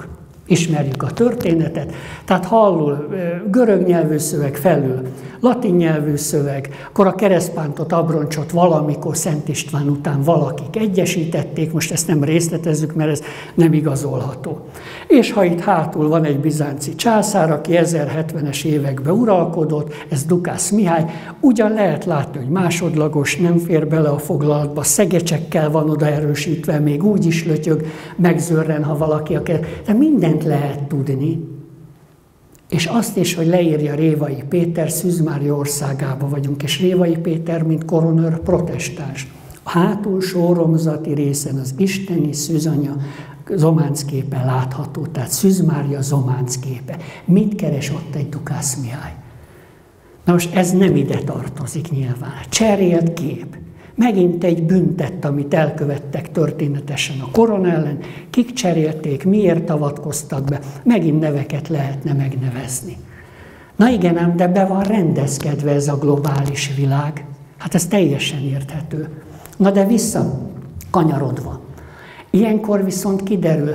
Ismerjük a történetet, tehát hallul görög nyelvű szöveg felül, latin nyelvű szöveg, akkor a keresztpántot, abroncsot valamikor Szent István után valakik egyesítették, most ezt nem részletezzük, mert ez nem igazolható. És ha itt hátul van egy bizánci császár, aki 1070-es években uralkodott, ez Dukász Mihály, ugyan lehet látni, hogy másodlagos, nem fér bele a foglalatba, szegecsekkel van oda erősítve, még úgy is lötyög, megzörren, ha valaki akar. De mindent lehet tudni. És azt is, hogy leírja Révai Péter, Szűz Mária országában vagyunk, és Révai Péter, mint koronőr, protestáns. A hátulsó oromzati részen az isteni Szűzanya zománcképe látható, tehát Szűz Mária zománcképe. Mit keres ott egy Dukász Mihály? Na most ez nem ide tartozik nyilván. Cserélt kép. Megint egy büntet, amit elkövettek történetesen a korona ellen. Kik cserélték, miért avatkoztak be, megint neveket lehetne megnevezni. Na igen ám, de be van rendezkedve ez a globális világ. Hát ez teljesen érthető. Na de visszakanyarodva. Ilyenkor viszont kiderül,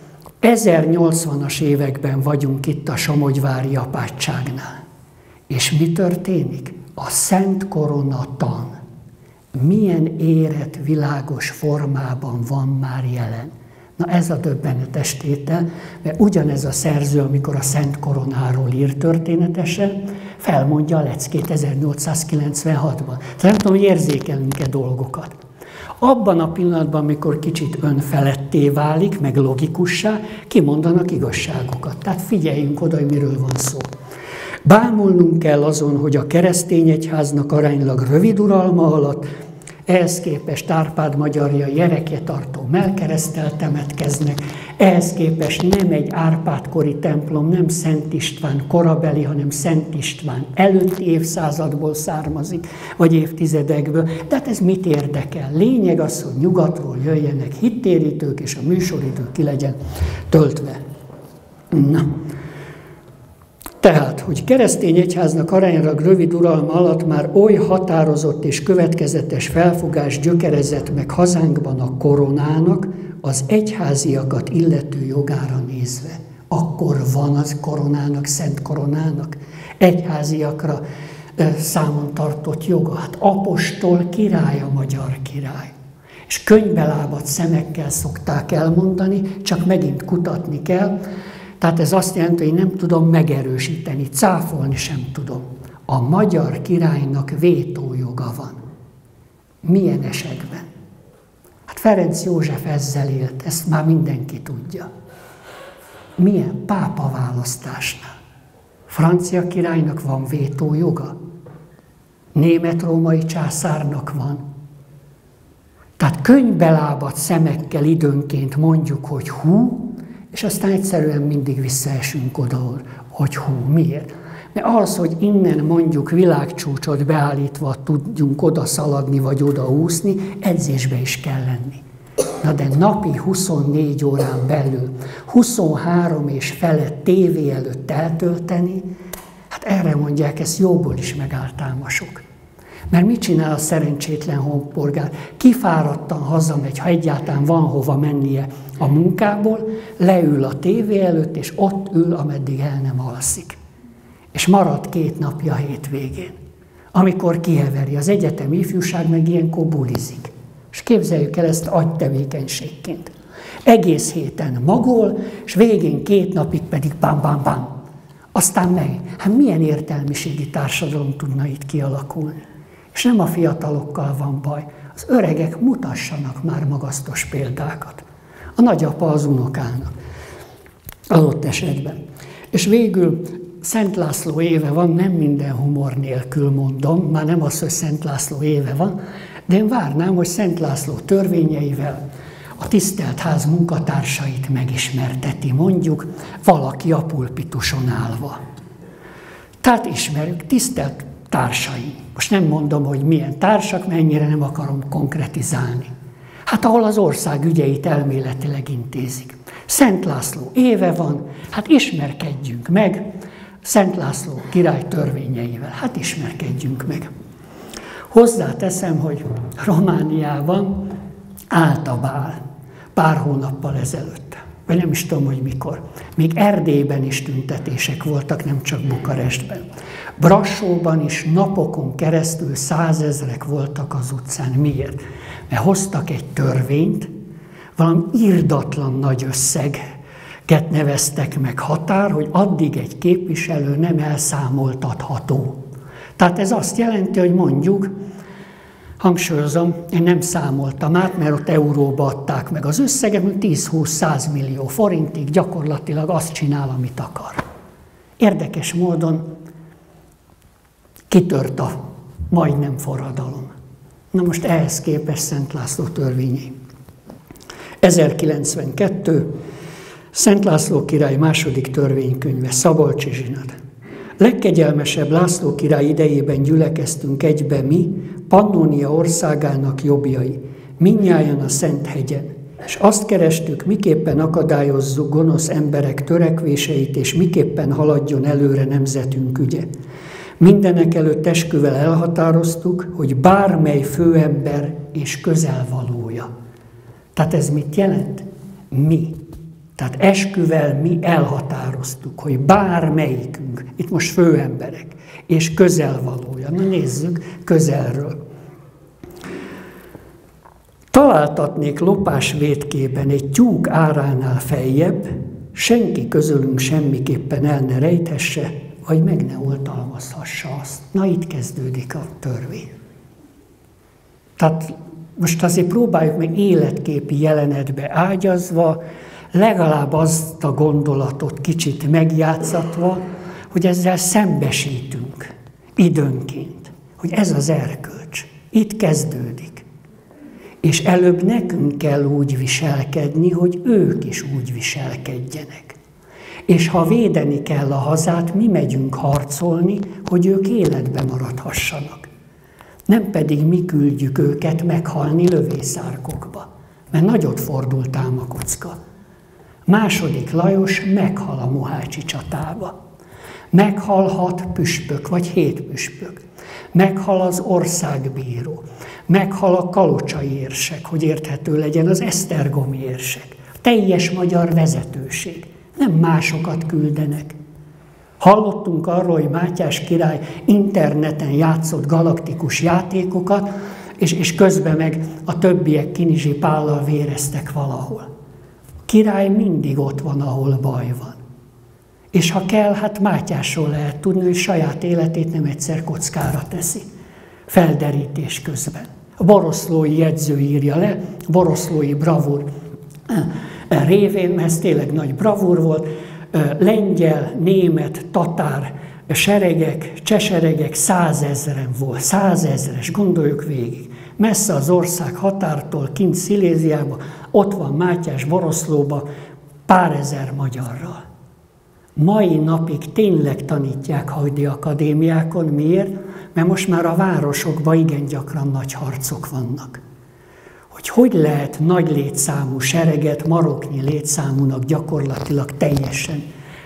1080-as években vagyunk itt a somogyvári apátságnál. És mi történik? A Szent Korona tan milyen érett, világos formában van már jelen. Na ez a döbbenetes tétel, mert ugyanez a szerző, amikor a Szent Koronáról ír történetesen, felmondja a leckét 1896-ban. Nem tudom, hogy érzékelünk-e dolgokat. Abban a pillanatban, amikor kicsit önfeletté válik, meg logikussá, kimondanak igazságokat. Tehát figyeljünk oda, hogy miről van szó. Bámulnunk kell azon, hogy a keresztény egyháznak aránylag rövid uralma alatt, ehhez képest Árpád magyarjai erekjetartó melkereszttel temetkeznek, ehhez képest nem egy Árpád-kori templom, nem Szent István korabeli, hanem Szent István előtti évszázadból származik, vagy évtizedekből. De hát ez mit érdekel? Lényeg az, hogy nyugatról jöjjenek hittérítők, és a műsoridő ki legyen töltve. Na. Tehát, hogy keresztény egyháznak aránylag rövid uralma alatt már oly határozott és következetes felfogás gyökerezett meg hazánkban a koronának, az egyháziakat illető jogára nézve. Akkor van az koronának, Szent Koronának, egyháziakra számon tartott joga. Hát apostol király a magyar király. És könyvbelábadt szemekkel szokták elmondani, csak megint kutatni kell. Tehát ez azt jelenti, hogy nem tudom megerősíteni, cáfolni sem tudom. A magyar királynak vétójoga van. Milyen esetben? Hát Ferenc József ezzel élt, ezt már mindenki tudja. Milyen? Pápa választásnál. Francia királynak van vétójoga? Német-római császárnak van? Tehát könyvbelábadt szemekkel időnként mondjuk, hogy hú, és aztán egyszerűen mindig visszaesünk oda, hogy hú, miért? Mert az, hogy innen mondjuk világcsúcsot beállítva tudjunk oda szaladni, vagy oda úszni, edzésbe is kell lenni. Na de napi 24 órán belül 23 és felett tévé előtt eltölteni, hát erre mondják, ezt jóból is megálltál ma sok. Mert mit csinál a szerencsétlen honpolgár? Kifáradtan hazamegy, ha egyáltalán van hova mennie a munkából, leül a tévé előtt, és ott ül, ameddig el nem alszik. És marad 2 napja a hétvégén, amikor kiheveri. Az egyetemi ifjúság meg ilyenkor bulizik. És képzeljük el ezt agytevékenységként. Egész héten magol, és végén 2 napig pedig bám-bám-bám. Aztán meg. Hát milyen értelmiségi társadalom tudna itt kialakulni? És nem a fiatalokkal van baj, az öregek mutassanak már magasztos példákat. A nagyapa az unokának, adott esetben. És végül Szent László éve van, nem minden humor nélkül mondom, már nem az, hogy Szent László éve van, de én várnám, hogy Szent László törvényeivel a tisztelt ház munkatársait megismerteti, mondjuk valaki a pulpituson állva. Tehát ismerjük, tisztelt társai. Most nem mondom, hogy milyen társak, mennyire nem akarom konkretizálni. Hát ahol az ország ügyeit elméletileg intézik. Szent László éve van, hát ismerkedjünk meg Szent László király törvényeivel. Hát ismerkedjünk meg. Hozzáteszem, hogy Romániában állt a bál pár hónappal ezelőtt. vagy nem is tudom, hogy mikor. Még Erdélyben is tüntetések voltak, nem csak Bukarestben. Brassóban is napokon keresztül 100 000-ek voltak az utcán. Miért? Mert hoztak egy törvényt, valami irdatlan nagy összeget neveztek meg határ, hogy addig egy képviselő nem elszámoltatható. Tehát ez azt jelenti, hogy mondjuk, hangsúlyozom, én nem számoltam át, mert ott euróba adták meg az összeget, 10-20-100 millió forintig gyakorlatilag azt csinál, amit akar. Érdekes módon kitört a majdnem forradalom. Na most ehhez képest Szent László törvényei. 1092. Szent László király második törvénykönyve, Szabolcsi zsinat. Legkegyelmesebb László király idejében gyülekeztünk egybe mi, Pannónia országának jobbjai, mindnyájan a Szenthegyen, és azt kerestük, miképpen akadályozzuk gonosz emberek törekvéseit, és miképpen haladjon előre nemzetünk ügye. Mindenekelőtt esküvel elhatároztuk, hogy bármely főember és közelvalója. Tehát ez mit jelent? Mi. Tehát esküvel mi elhatároztuk, hogy bármelyikünk, itt most főemberek, és közelvalója. Na nézzük közelről. Találtatnék lopás vétkében egy tyúk áránál feljebb, senki közülünk semmiképpen el ne rejthesse, vagy meg ne oltalmazhassa azt. Na itt kezdődik a törvény. Tehát most azért próbáljuk meg életképi jelenetbe ágyazva, legalább azt a gondolatot kicsit megjátszatva, hogy ezzel szembesítünk időnként, hogy ez az erkölcs. Itt kezdődik. És előbb nekünk kell úgy viselkedni, hogy ők is úgy viselkedjenek. És ha védeni kell a hazát, mi megyünk harcolni, hogy ők életben maradhassanak. Nem pedig mi küldjük őket meghalni lövészárkokba, mert nagyot fordult ám a kocka. Második Lajos meghal a mohácsi csatába. Meghal 6 püspök, vagy 7 püspök. Meghal az országbíró. Meghal a kalocsai érsek, hogy érthető legyen az esztergomi érsek. Teljes magyar vezetőség. Nem másokat küldenek. Hallottunk arról, hogy Mátyás király interneten játszott galaktikus játékokat, és közben meg a többiek Kinizsi Pállal véreztek valahol. Király mindig ott van, ahol baj van. És ha kell, hát Mátyásról lehet tudni, hogy saját életét nem egyszer kockára teszi. Felderítés közben. A boroszlói jegyző írja le, boroszlói bravúr révén, mert ez tényleg nagy bravúr volt, lengyel, német, tatár seregek, cseseregek 100 000-en volt, 100 000-es, gondoljuk végig. Messze az ország határtól, kint Sziléziában, ott van Mátyás Boroszlóba pár ezer magyarral. Mai napig tényleg tanítják hajdi akadémiákon. Miért? Mert most már a városokban igen gyakran nagy harcok vannak. Hogy lehet nagy létszámú sereget maroknyi létszámúnak gyakorlatilag teljesen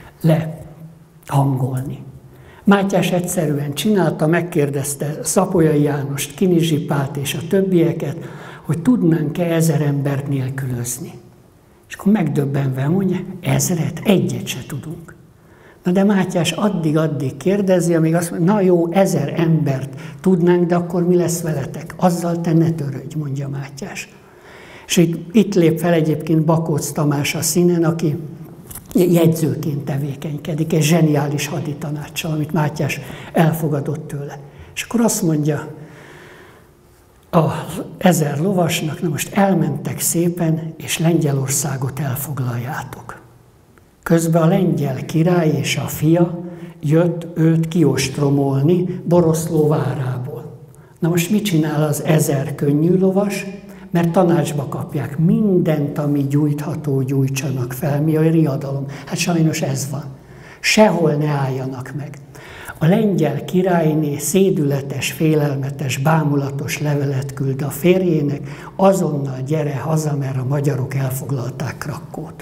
lehangolni. Mátyás egyszerűen csinálta, megkérdezte Szapolyai Jánost, Kinizsi Pált és a többieket, hogy tudnánk-e 1000 embert nélkülözni. És akkor megdöbbenve mondja, 1000, egyet se tudunk. Na de Mátyás addig kérdezi, amíg azt mondja, na jó, 1000 embert tudnánk, de akkor mi lesz veletek? Azzal te ne törődj, mondja Mátyás. És itt lép fel egyébként Bakóc Tamás a színen, aki jegyzőként tevékenykedik, egy zseniális haditanáccsal, amit Mátyás elfogadott tőle. És akkor azt mondja a 1000 lovasnak, na most elmentek szépen, és Lengyelországot elfoglaljátok. Közben a lengyel király és a fia jött őt kiostromolni Boroszló várából. Na most mit csinál az 1000 könnyű lovas? Mert tanácsba kapják mindent, ami gyújtható, gyújtsanak fel. Mi a riadalom? Hát sajnos ez van. Sehol ne álljanak meg. A lengyel királyné szédületes, félelmetes, bámulatos levelet küld a férjének, azonnal gyere haza, mert a magyarok elfoglalták Krakkót.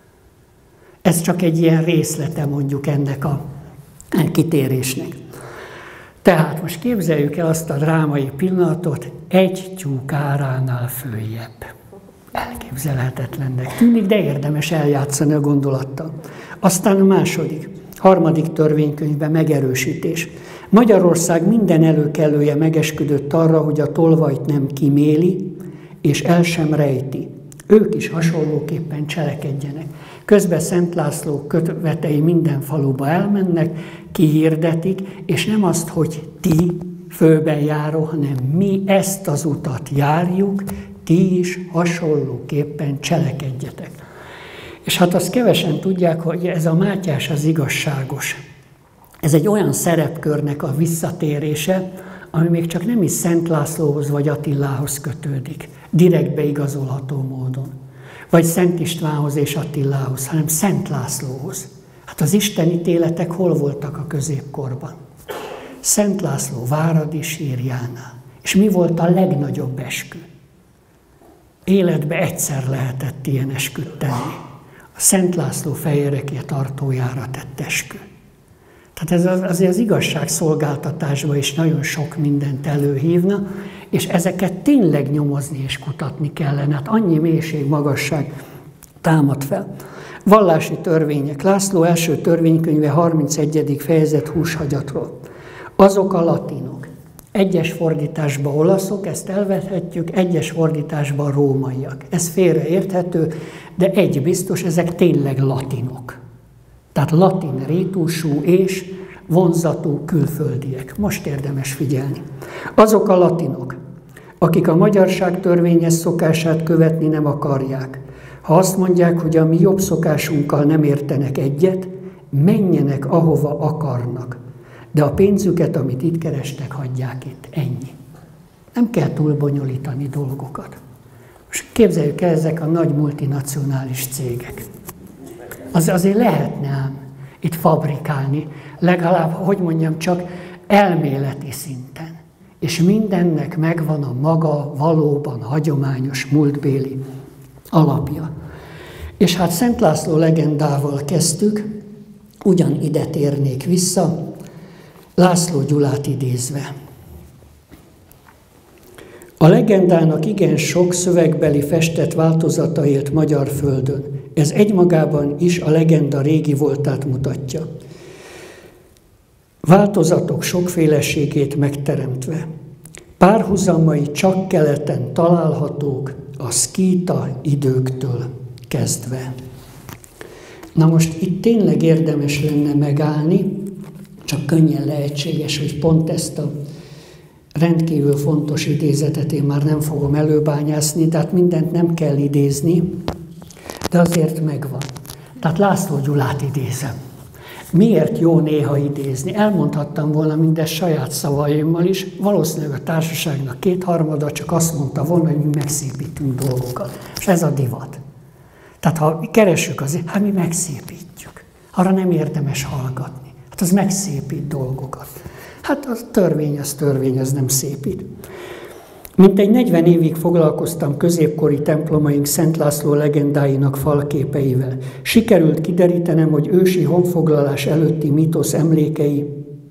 Ez csak egy ilyen részlete mondjuk ennek a kitérésnek. Tehát most képzeljük el azt a drámai pillanatot, egy tyúk áránál följebb. Elképzelhetetlennek tűnik, de érdemes eljátszani a gondolattal. Aztán a második, harmadik törvénykönyvben megerősítés. Magyarország minden előkelője megesküdött arra, hogy a tolvajt nem kiméli, és el sem rejti. Ők is hasonlóképpen cselekedjenek. Közben Szent László követei minden faluba elmennek, kihirdetik, és nem azt, hogy ti főben járó, hanem mi ezt az utat járjuk, ti is hasonlóképpen cselekedjetek. És hát azt kevesen tudják, hogy ez a Mátyás az igazságos. Ez egy olyan szerepkörnek a visszatérése, ami még csak nem is Szent Lászlóhoz vagy Attilához kötődik, direkt beigazolható módon. Vagy Szent Istvánhoz és Attilához, hanem Szent Lászlóhoz. Hát az istenítéletek hol voltak a középkorban? Szent László váradi sírjánál. És mi volt a legnagyobb eskü? Életbe egyszer lehetett ilyen esküt tenni. A Szent László fejerekje tartójára tett eskü. Tehát ez azért az igazságszolgáltatásban is nagyon sok mindent előhívna, és ezeket tényleg nyomozni és kutatni kellene. Hát annyi mélység, magasság támad fel. Vallási törvények. László első törvénykönyve 31. fejezet húshagyatról. Azok a latinok. Egyes fordításban olaszok, ezt elvethetjük, egyes fordításban rómaiak. Ez félreérthető, de egy biztos, ezek tényleg latinok. Tehát latin rítusú és vonzatú külföldiek. Most érdemes figyelni. Azok a latinok, akik a magyarság törvényes szokását követni nem akarják. Ha azt mondják, hogy a mi jobb szokásunkkal nem értenek egyet, menjenek ahova akarnak. De a pénzüket, amit itt kerestek, hagyják itt. Ennyi. Nem kell túl bonyolítani dolgokat. Most képzeljük el, ezek a nagy multinacionális cégek. Azért lehetne ám itt fabrikálni, legalább, hogy mondjam, csak elméleti szinten. És mindennek megvan a maga valóban hagyományos múltbéli alapja. És hát Szent László legendával kezdtük, ugyan ide térnék vissza, László Gyulát idézve. A legendának igen sok szövegbeli festett változata élt magyar földön. Ez egymagában is a legenda régi voltát mutatja. Változatok sokféleségét megteremtve. Párhuzamai csak keleten találhatók a szkíta időktől kezdve. Na most itt tényleg érdemes lenne megállni, csak könnyen lehetséges, hogy pont ezt a rendkívül fontos idézetet én már nem fogom előbányászni, tehát mindent nem kell idézni, de azért megvan. Tehát László Gyulát idézem. Miért jó néha idézni? Elmondhattam volna mindezt saját szavaimmal is, valószínűleg a társaságnak 2/3 csak azt mondta volna, hogy mi megszépítünk dolgokat. És ez a divat. Tehát ha keressük azért, hát mi megszépítjük. Arra nem érdemes hallgatni. Hát az megszépít dolgokat. Hát a törvény, az nem szépít. Mintegy 40 évig foglalkoztam középkori templomaink Szent László legendáinak falképeivel. Sikerült kiderítenem, hogy ősi honfoglalás előtti mítosz emlékei.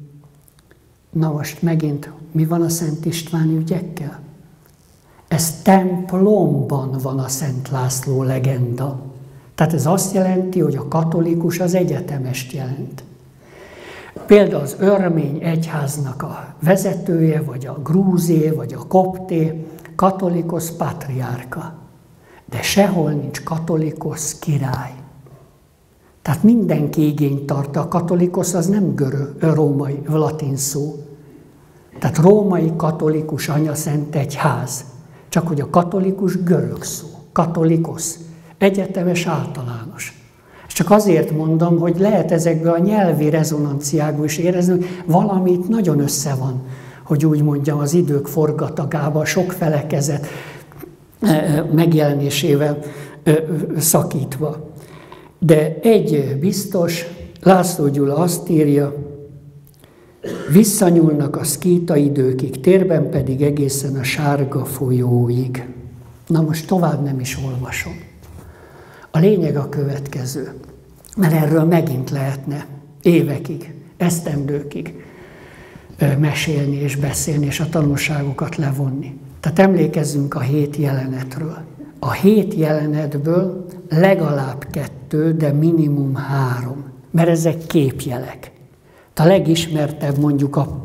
Na most megint, mi van a Szent Istváni ügyekkel? Ez templomban van a Szent László legenda. Tehát ez azt jelenti, hogy a katolikus az egyetemest jelent. Például az örmény egyháznak a vezetője, vagy a grúzé, vagy a kopté, katolikus patriárka. De sehol nincs katolikus király. Tehát mindenki igényt tart. A katolikus az nem római, latin szó. Tehát római katolikus anyaszent egyház. Csak hogy a katolikus görög szó. Katolikus. Egyetemes, általános. Csak azért mondom, hogy lehet ezekből a nyelvi rezonanciákból is érezni, hogy valami itt nagyon össze van, hogy úgy mondjam, az idők forgatagában, sok felekezet megjelenésével szakítva. De egy biztos, László Gyula azt írja, visszanyúlnak a szkíta időkig, térben pedig egészen a Sárga folyóig. Na most tovább nem is olvasom. A lényeg a következő, mert erről megint lehetne évekig, esztendőkig mesélni és beszélni, és a tanulságokat levonni. Tehát emlékezzünk a 7 jelenetről. a 7 jelenetből legalább 2, de minimum 3, mert ezek képjelek. A legismertebb mondjuk a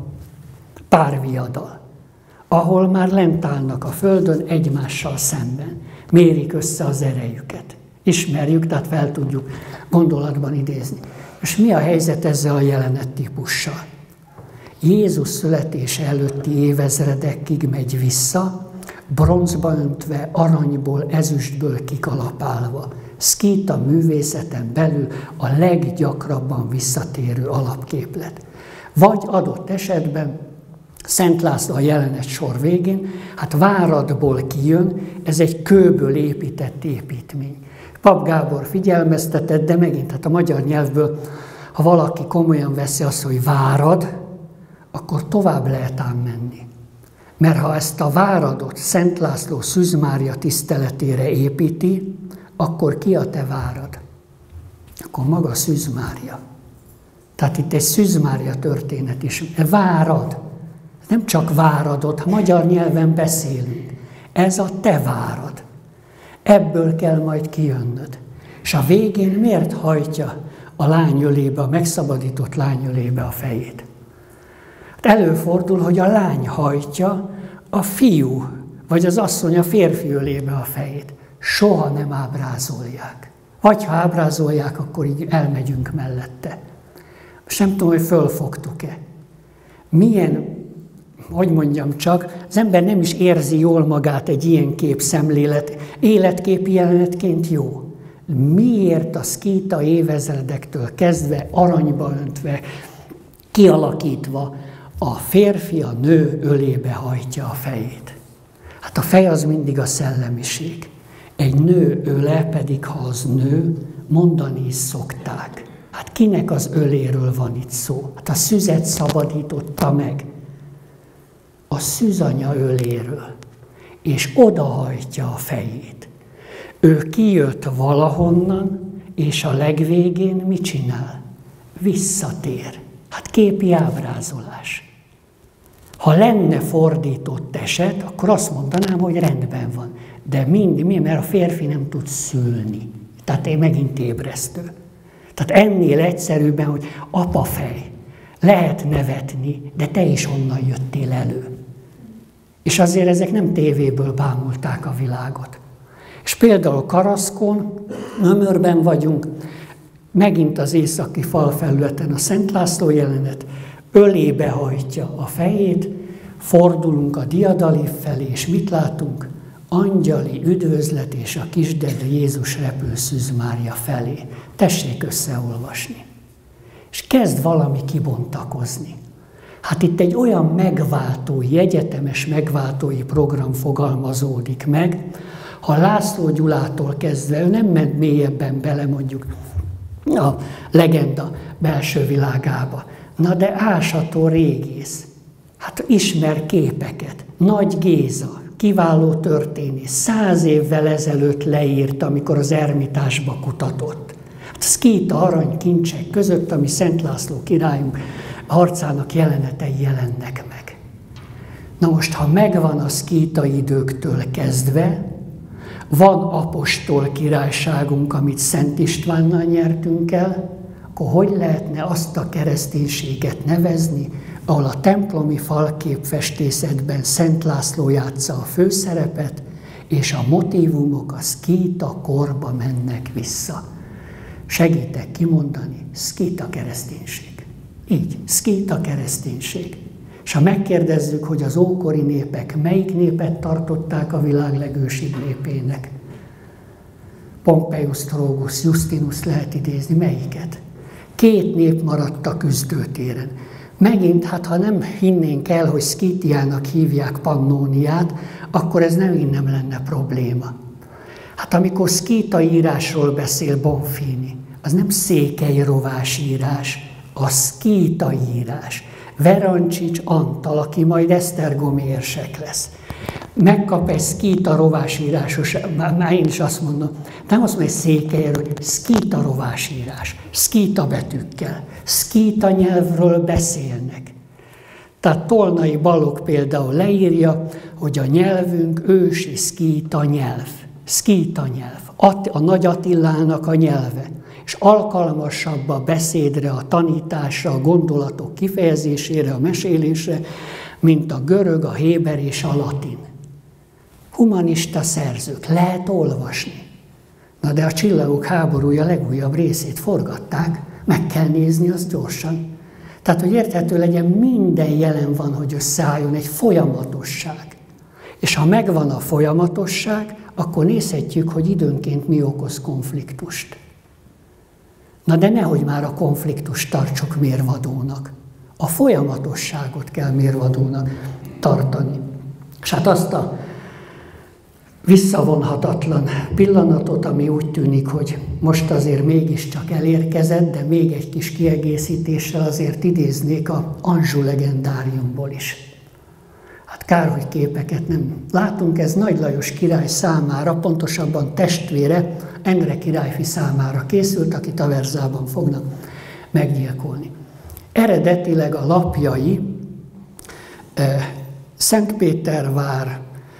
párviadal, ahol már lent állnak a földön egymással szemben, mérik össze az erejüket. Ismerjük, tehát fel tudjuk gondolatban idézni. És mi a helyzet ezzel a jelenettípussal? Jézus születése előtti évezredekig megy vissza, bronzba öntve, aranyból, ezüstből kikalapálva. Szkíta művészeten belül a leggyakrabban visszatérő alapképlet. Vagy adott esetben Szent László a jelenet sor végén, hát Váradból kijön, ez egy kőből épített építmény. Pap Gábor figyelmeztetett, de megint hát a magyar nyelvből, ha valaki komolyan veszi azt, hogy Várad, akkor tovább lehet ám menni. Mert ha ezt a Váradot Szent László Szűz Mária tiszteletére építi, akkor ki a te Várad? Akkor maga Szűz Mária. Tehát itt egy Szűz Mária történet is. Várad. Nem csak Váradot, magyar nyelven beszélünk. Ez a te Várad. Ebből kell majd kijönnöd. És a végén miért hajtja a lány ölébe, a megszabadított lány ölébe a fejét? Hát előfordul, hogy a lány hajtja a fiú, vagy az asszony a férfi ölébe a fejét. Soha nem ábrázolják. Vagy ha ábrázolják, akkor így elmegyünk mellette. Most nem tudom, hogy fölfogtuk-e. Milyen, hogy mondjam csak, az ember nem is érzi jól magát egy ilyen képszemlélet, életképi jelenetként jó. Miért a szkíta évezredektől kezdve, aranyba öntve, kialakítva, a férfi a nő ölébe hajtja a fejét? Hát a fej az mindig a szellemiség. Egy nő öle pedig, ha az nő, mondani is szokták. Hát kinek az öléről van itt szó? Hát a szüzet szabadította meg. A szűzanya öléről. És odahajtja a fejét. Ő kijött valahonnan, és a legvégén mit csinál? Visszatér. Hát képi ábrázolás. Ha lenne fordított eset, akkor azt mondanám, hogy rendben van. De mi? Mert a férfi nem tud szülni. Tehát megint ébresztő. Tehát ennél egyszerűbben, hogy apafej, lehet nevetni, de te is onnan jöttél elő. És azért ezek nem tévéből bámulták a világot. És például Karaszkon, Nömörben vagyunk, megint az északi falfelületen a Szent László jelenet, ölébe hajtja a fejét, fordulunk a diadalív felé, és mit látunk? Angyali üdvözlet és a kisdedő Jézus repül Szűz Mária felé. Tessék összeolvasni. És kezd valami kibontakozni. Hát itt egy olyan megváltói, egyetemes megváltói program fogalmazódik meg, ha László Gyulától kezdve, ő nem ment mélyebben bele mondjuk a legenda belső világába. Na de ásató régész, hát ismer képeket. Nagy Géza, kiváló történész, 100 évvel ezelőtt leírt, amikor az Ermitásba kutatott. Hát szkíta aranykincsek között, ami Szent László királyunk harcának jelenetei jelennek meg. Na most, ha megvan a szkíta időktől kezdve, van apostol királyságunk, amit Szent Istvánnal nyertünk el, akkor hogy lehetne azt a kereszténységet nevezni, ahol a templomi falképfestészetben Szent László játsza a főszerepet, és a motívumok a szkíta korba mennek vissza. Segítek kimondani, szkíta kereszténység. Így, szkíta kereszténység. És ha megkérdezzük, hogy az ókori népek melyik népet tartották a világ legősibb népének, Pompeius, Trógus, Justinus lehet idézni, melyiket? 2 nép maradt a küzdőtéren. Megint, hát ha nem hinnénk el, hogy Szkítiának hívják Pannóniát, akkor ez nem lenne probléma. Hát amikor szkíta írásról beszél Bonfini, az nem székely rovás írás, a szkíta írás. Verancsics Antal, aki majd esztergomi érsek lesz. Megkap egy szkíta rovásírásos, már én is azt mondom, nem azt mondom, hogy székelyről, szkíta rovásírás, szkíta betűkkel, szkíta nyelvről beszélnek. Tehát Tolnai Balogh például leírja, hogy a nyelvünk ősi szkíta nyelv. szkíta nyelv, a Nagy Attilának a nyelve, és alkalmasabb a beszédre, a tanításra, a gondolatok kifejezésére, a mesélésre, mint a görög, a héber és a latin. Humanista szerzők, lehet olvasni. Na de a Csillagok háborúja legújabb részét forgatták, meg kell nézni azt gyorsan. Tehát, hogy érthető legyen, minden jelen van, hogy összeálljon egy folyamatosság. És ha megvan a folyamatosság, akkor nézhetjük, hogy időnként mi okoz konfliktust. Na de nehogy már a konfliktust tartsuk mérvadónak. A folyamatosságot kell mérvadónak tartani. És hát azt a visszavonhatatlan pillanatot, ami úgy tűnik, hogy most azért mégiscsak elérkezett, de még egy kis kiegészítéssel azért idéznék a Anjou legendáriumból is. Hát kár, hogy képeket nem látunk, ez Nagy Lajos király számára, pontosabban testvére, Endre királyfi számára készült, akit Averzában fognak meggyilkolni. Eredetileg a lapjai Szentpétervár,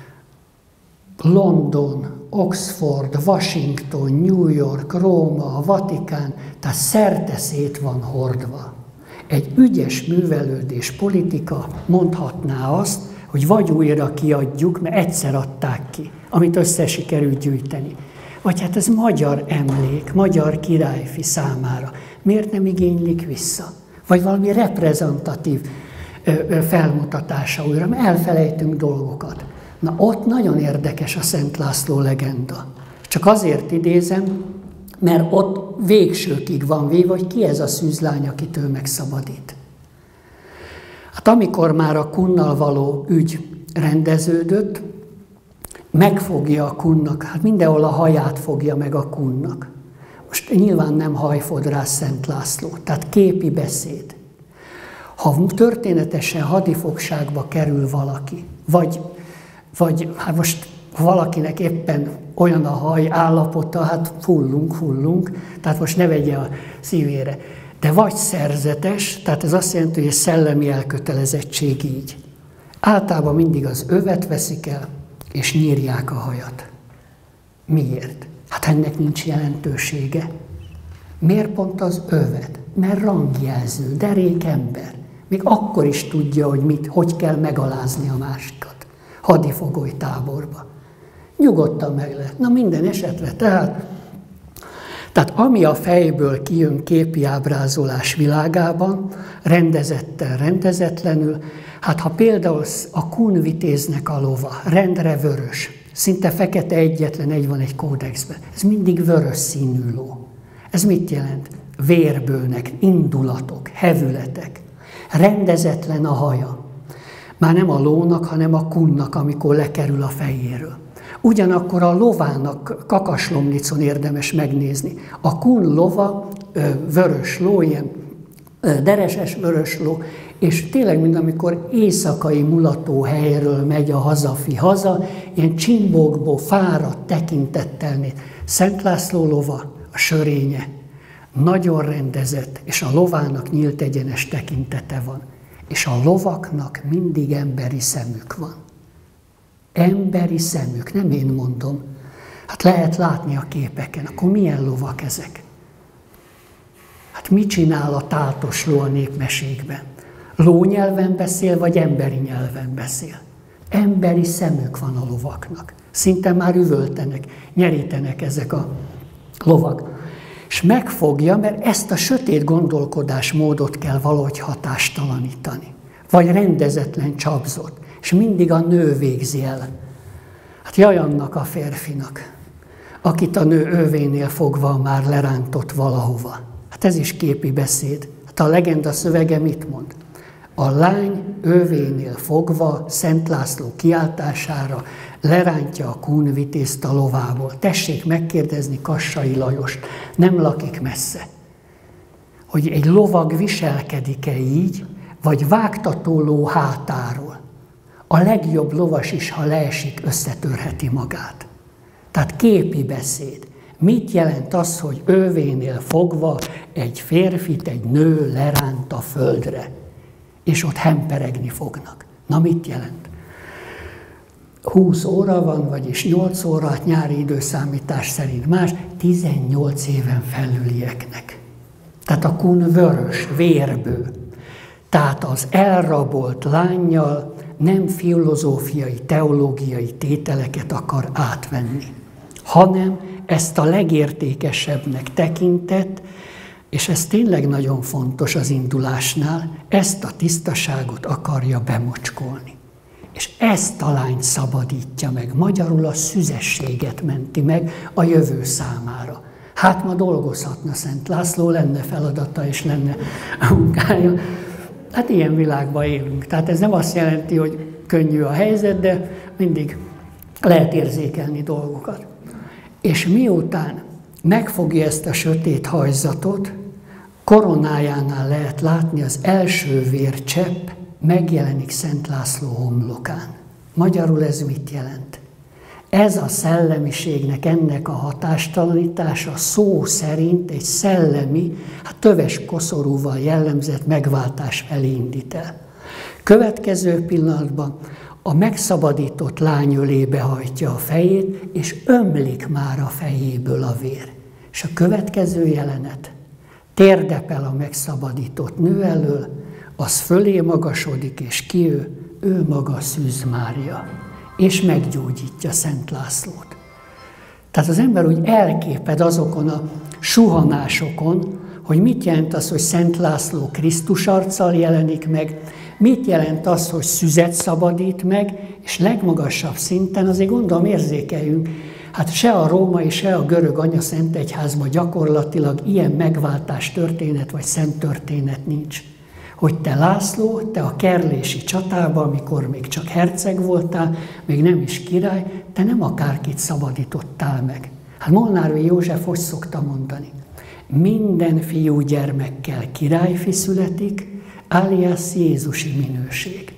London, Oxford, Washington, New York, Róma, a Vatikán, tehát szerte szét van hordva. Egy ügyes művelődés politika mondhatná azt, hogy vagy újra kiadjuk, mert egyszer adták ki, amit össze sikerült gyűjteni. Vagy hát ez magyar emlék, magyar királyfi számára. Miért nem igénylik vissza? Vagy valami reprezentatív felmutatása újra, mert elfelejtünk dolgokat. Na ott nagyon érdekes a Szent László legenda. Csak azért idézem, mert ott végsőkig van véve, hogy ki ez a szűzlány, akit ő megszabadít. Hát amikor már a Kunnal való ügy rendeződött, megfogja a Kunnak, hát mindenhol a haját fogja meg a Kunnak. Most nyilván nem hajfodrász Szent László, tehát képi beszéd. Ha történetesen hadifogságba kerül valaki, vagy hát most valakinek éppen olyan a haj állapota, hát hullunk, tehát most ne vegye a szívére. De vagy szerzetes, tehát ez azt jelenti, hogy egy szellemi elkötelezettség így. Általában mindig az övet veszik el, és nyírják a hajat. Miért? Hát ennek nincs jelentősége. Miért pont az övet? Mert rangjelző, derék ember. Még akkor is tudja, hogy kell megalázni a másikat. Hadifogoly táborba. Nyugodtan meg lehet. Na minden esetre, tehát ami a fejből kijön képi ábrázolás világában, rendezetten, rendezetlenül, hát ha például a Kun vitéznek a lova, rendre vörös, szinte fekete egyetlen egy van egy kódexben, ez mindig vörös színű ló. Ez mit jelent? Vérbőnek, indulatok, hevületek. Rendezetlen a haja. Már nem a lónak, hanem a Kunnak, amikor lekerül a fejéről. Ugyanakkor a lovának Kakaslomnicon érdemes megnézni. A Kun lova vörös ló, ilyen dereses vörös ló, és tényleg, mint amikor éjszakai mulatóhelyről megy a hazafi haza, ilyen csimbókból fáradt tekintettel néz. Szent László lova, a sörénye, nagyon rendezett, és a lovának nyílt egyenes tekintete van. És a lovaknak mindig emberi szemük van. Emberi szemük, nem én mondom. Hát lehet látni a képeken, akkor milyen lovak ezek? Hát mit csinál a tátos ló a népmesékben? Lónyelven beszél, vagy emberi nyelven beszél? Emberi szemük van a lovaknak. Szinte már üvöltenek, nyerítenek ezek a lovak. És megfogja, mert ezt a sötét gondolkodásmódot kell valahogy hatástalanítani. Vagy rendezetlen csapzott. És mindig a nő végzi el. Hát jaj annak a férfinak, akit a nő övénél fogva már lerántott valahova. Hát ez is képi beszéd. Hát a legenda szövege mit mond? A lány övénél fogva Szent László kiáltására lerántja a Kun vitézt a lovából. Tessék megkérdezni Kassai Lajost, nem lakik messze, hogy egy lovag viselkedik-e így, vagy vágtató ló hátáról. A legjobb lovas is, ha leesik, összetörheti magát. Tehát képi beszéd. Mit jelent az, hogy övénél fogva egy férfit, egy nő leránt a földre, és ott hemperegni fognak? Na mit jelent? 20 óra van, vagyis 8 óra, hát nyári időszámítás szerint más, 18 éven felülieknek. Tehát a kun vörös, vérbő. Tehát az elrabolt lánnyal nem filozófiai, teológiai tételeket akar átvenni, hanem ezt a legértékesebbnek tekintett, és ez tényleg nagyon fontos az indulásnál, ezt a tisztaságot akarja bemocskolni. És ezt a lányt szabadítja meg, magyarul a szüzességet menti meg a jövő számára. Hát ma dolgozhatna Szent László, lenne feladata és lenne munkája. Hát ilyen világban élünk. Tehát ez nem azt jelenti, hogy könnyű a helyzet, de mindig lehet érzékelni dolgokat. És miután megfogja ezt a sötét hajzatot, koronájánál lehet látni az első vércsepp, megjelenik Szent László homlokán. Magyarul ez mit jelent? Ez a szellemiségnek, ennek a hatástalanítása szó szerint egy szellemi, töves koszorúval jellemzett megváltás felé indít el. Következő pillanatban a megszabadított lány ölébe hajtja a fejét, és ömlik már a fejéből a vér. És a következő jelenet, térdepel a megszabadított nő elől, az fölé magasodik, és ki ő maga Szűz Mária, és meggyógyítja Szent Lászlót. Tehát az ember úgy elképed azokon a suhanásokon, hogy mit jelent az, hogy Szent László Krisztus arccal jelenik meg, mit jelent az, hogy szüzet szabadít meg, és legmagasabb szinten azért gondolom érzékeljünk, hát se a római, se a görög anyaszentegyházban gyakorlatilag ilyen megváltás történet vagy szent történet nincs. Hogy te László, te a kerlési csatában, amikor még csak herceg voltál, még nem is király, te nem akárkit szabadítottál meg. Hát Molnár József hogy szokta mondani? Minden fiúgyermekkel királyfi születik, alias Jézusi minőség.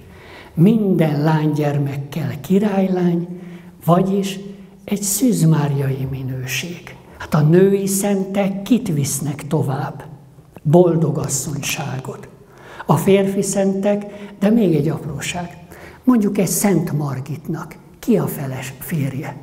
Minden lánygyermekkel királylány, vagyis egy szűzmáriai minőség. Hát a női szentek kit visznek tovább? Boldog asszonyságot. A férfi szentek, de még egy apróság. Mondjuk egy Szent Margitnak ki a férje?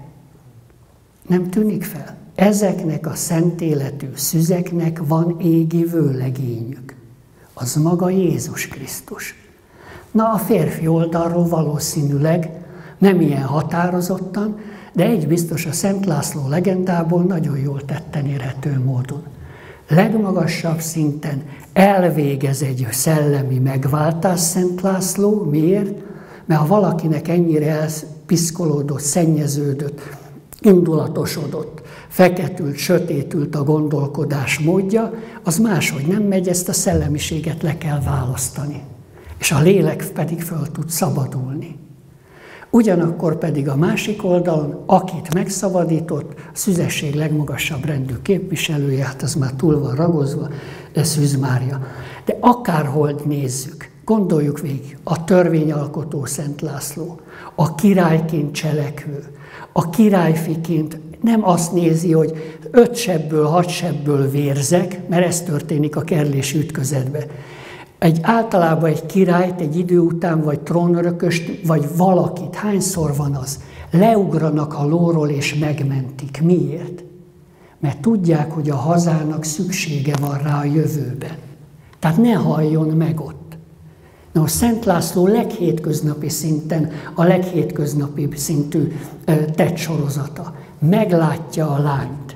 Nem tűnik fel? Ezeknek a szent életű szüzeknek van égi vőlegényük. Az maga Jézus Krisztus. Na, a férfi oldalról valószínűleg nem ilyen határozottan, de egy biztos, a Szent László legendából nagyon jól tetten érhető módon. Legmagasabb szinten elvégez egy szellemi megváltás Szent László. Miért? Mert ha valakinek ennyire elpiszkolódott, szennyeződött, indulatosodott, feketült, sötétült a gondolkodás módja, az máshogy nem megy, ezt a szellemiséget le kell választani. És a lélek pedig föl tud szabadulni. Ugyanakkor pedig a másik oldalon, akit megszabadított, a szüzesség legmagasabb rendű képviselője, hát az már túl van ragozva, Szűz Mária. De akárhol nézzük, gondoljuk végig, a törvényalkotó Szent László, a királyként cselekvő, a királyfiként nem azt nézi, hogy 5 sebből, 6 sebből vérzek, mert ez történik a kerlési ütközetben. Általában egy királyt, egy idő után, vagy trónörököst, vagy valakit, hányszor van az, leugranak a lóról és megmentik. Miért? Mert tudják, hogy a hazának szüksége van rá a jövőben. Tehát ne halljon meg ott. Na, a Szent László leghétköznapi szinten, a leghétköznapibb szintű tettsorozata. Meglátja a lányt.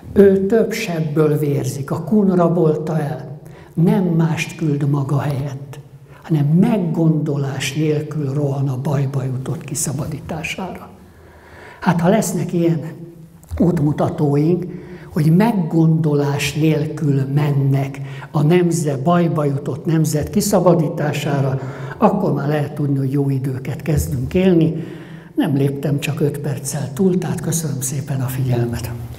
Ő több sebből vérzik, a kun rabolta el. Nem mást küld maga helyett, hanem meggondolás nélkül rohan a bajba jutott kiszabadítására. Hát ha lesznek ilyen útmutatóink, hogy meggondolás nélkül mennek a bajba jutott nemzet kiszabadítására, akkor már lehet tudni, hogy jó időket kezdünk élni. Nem léptem csak 5 perccel túl, tehát köszönöm szépen a figyelmet.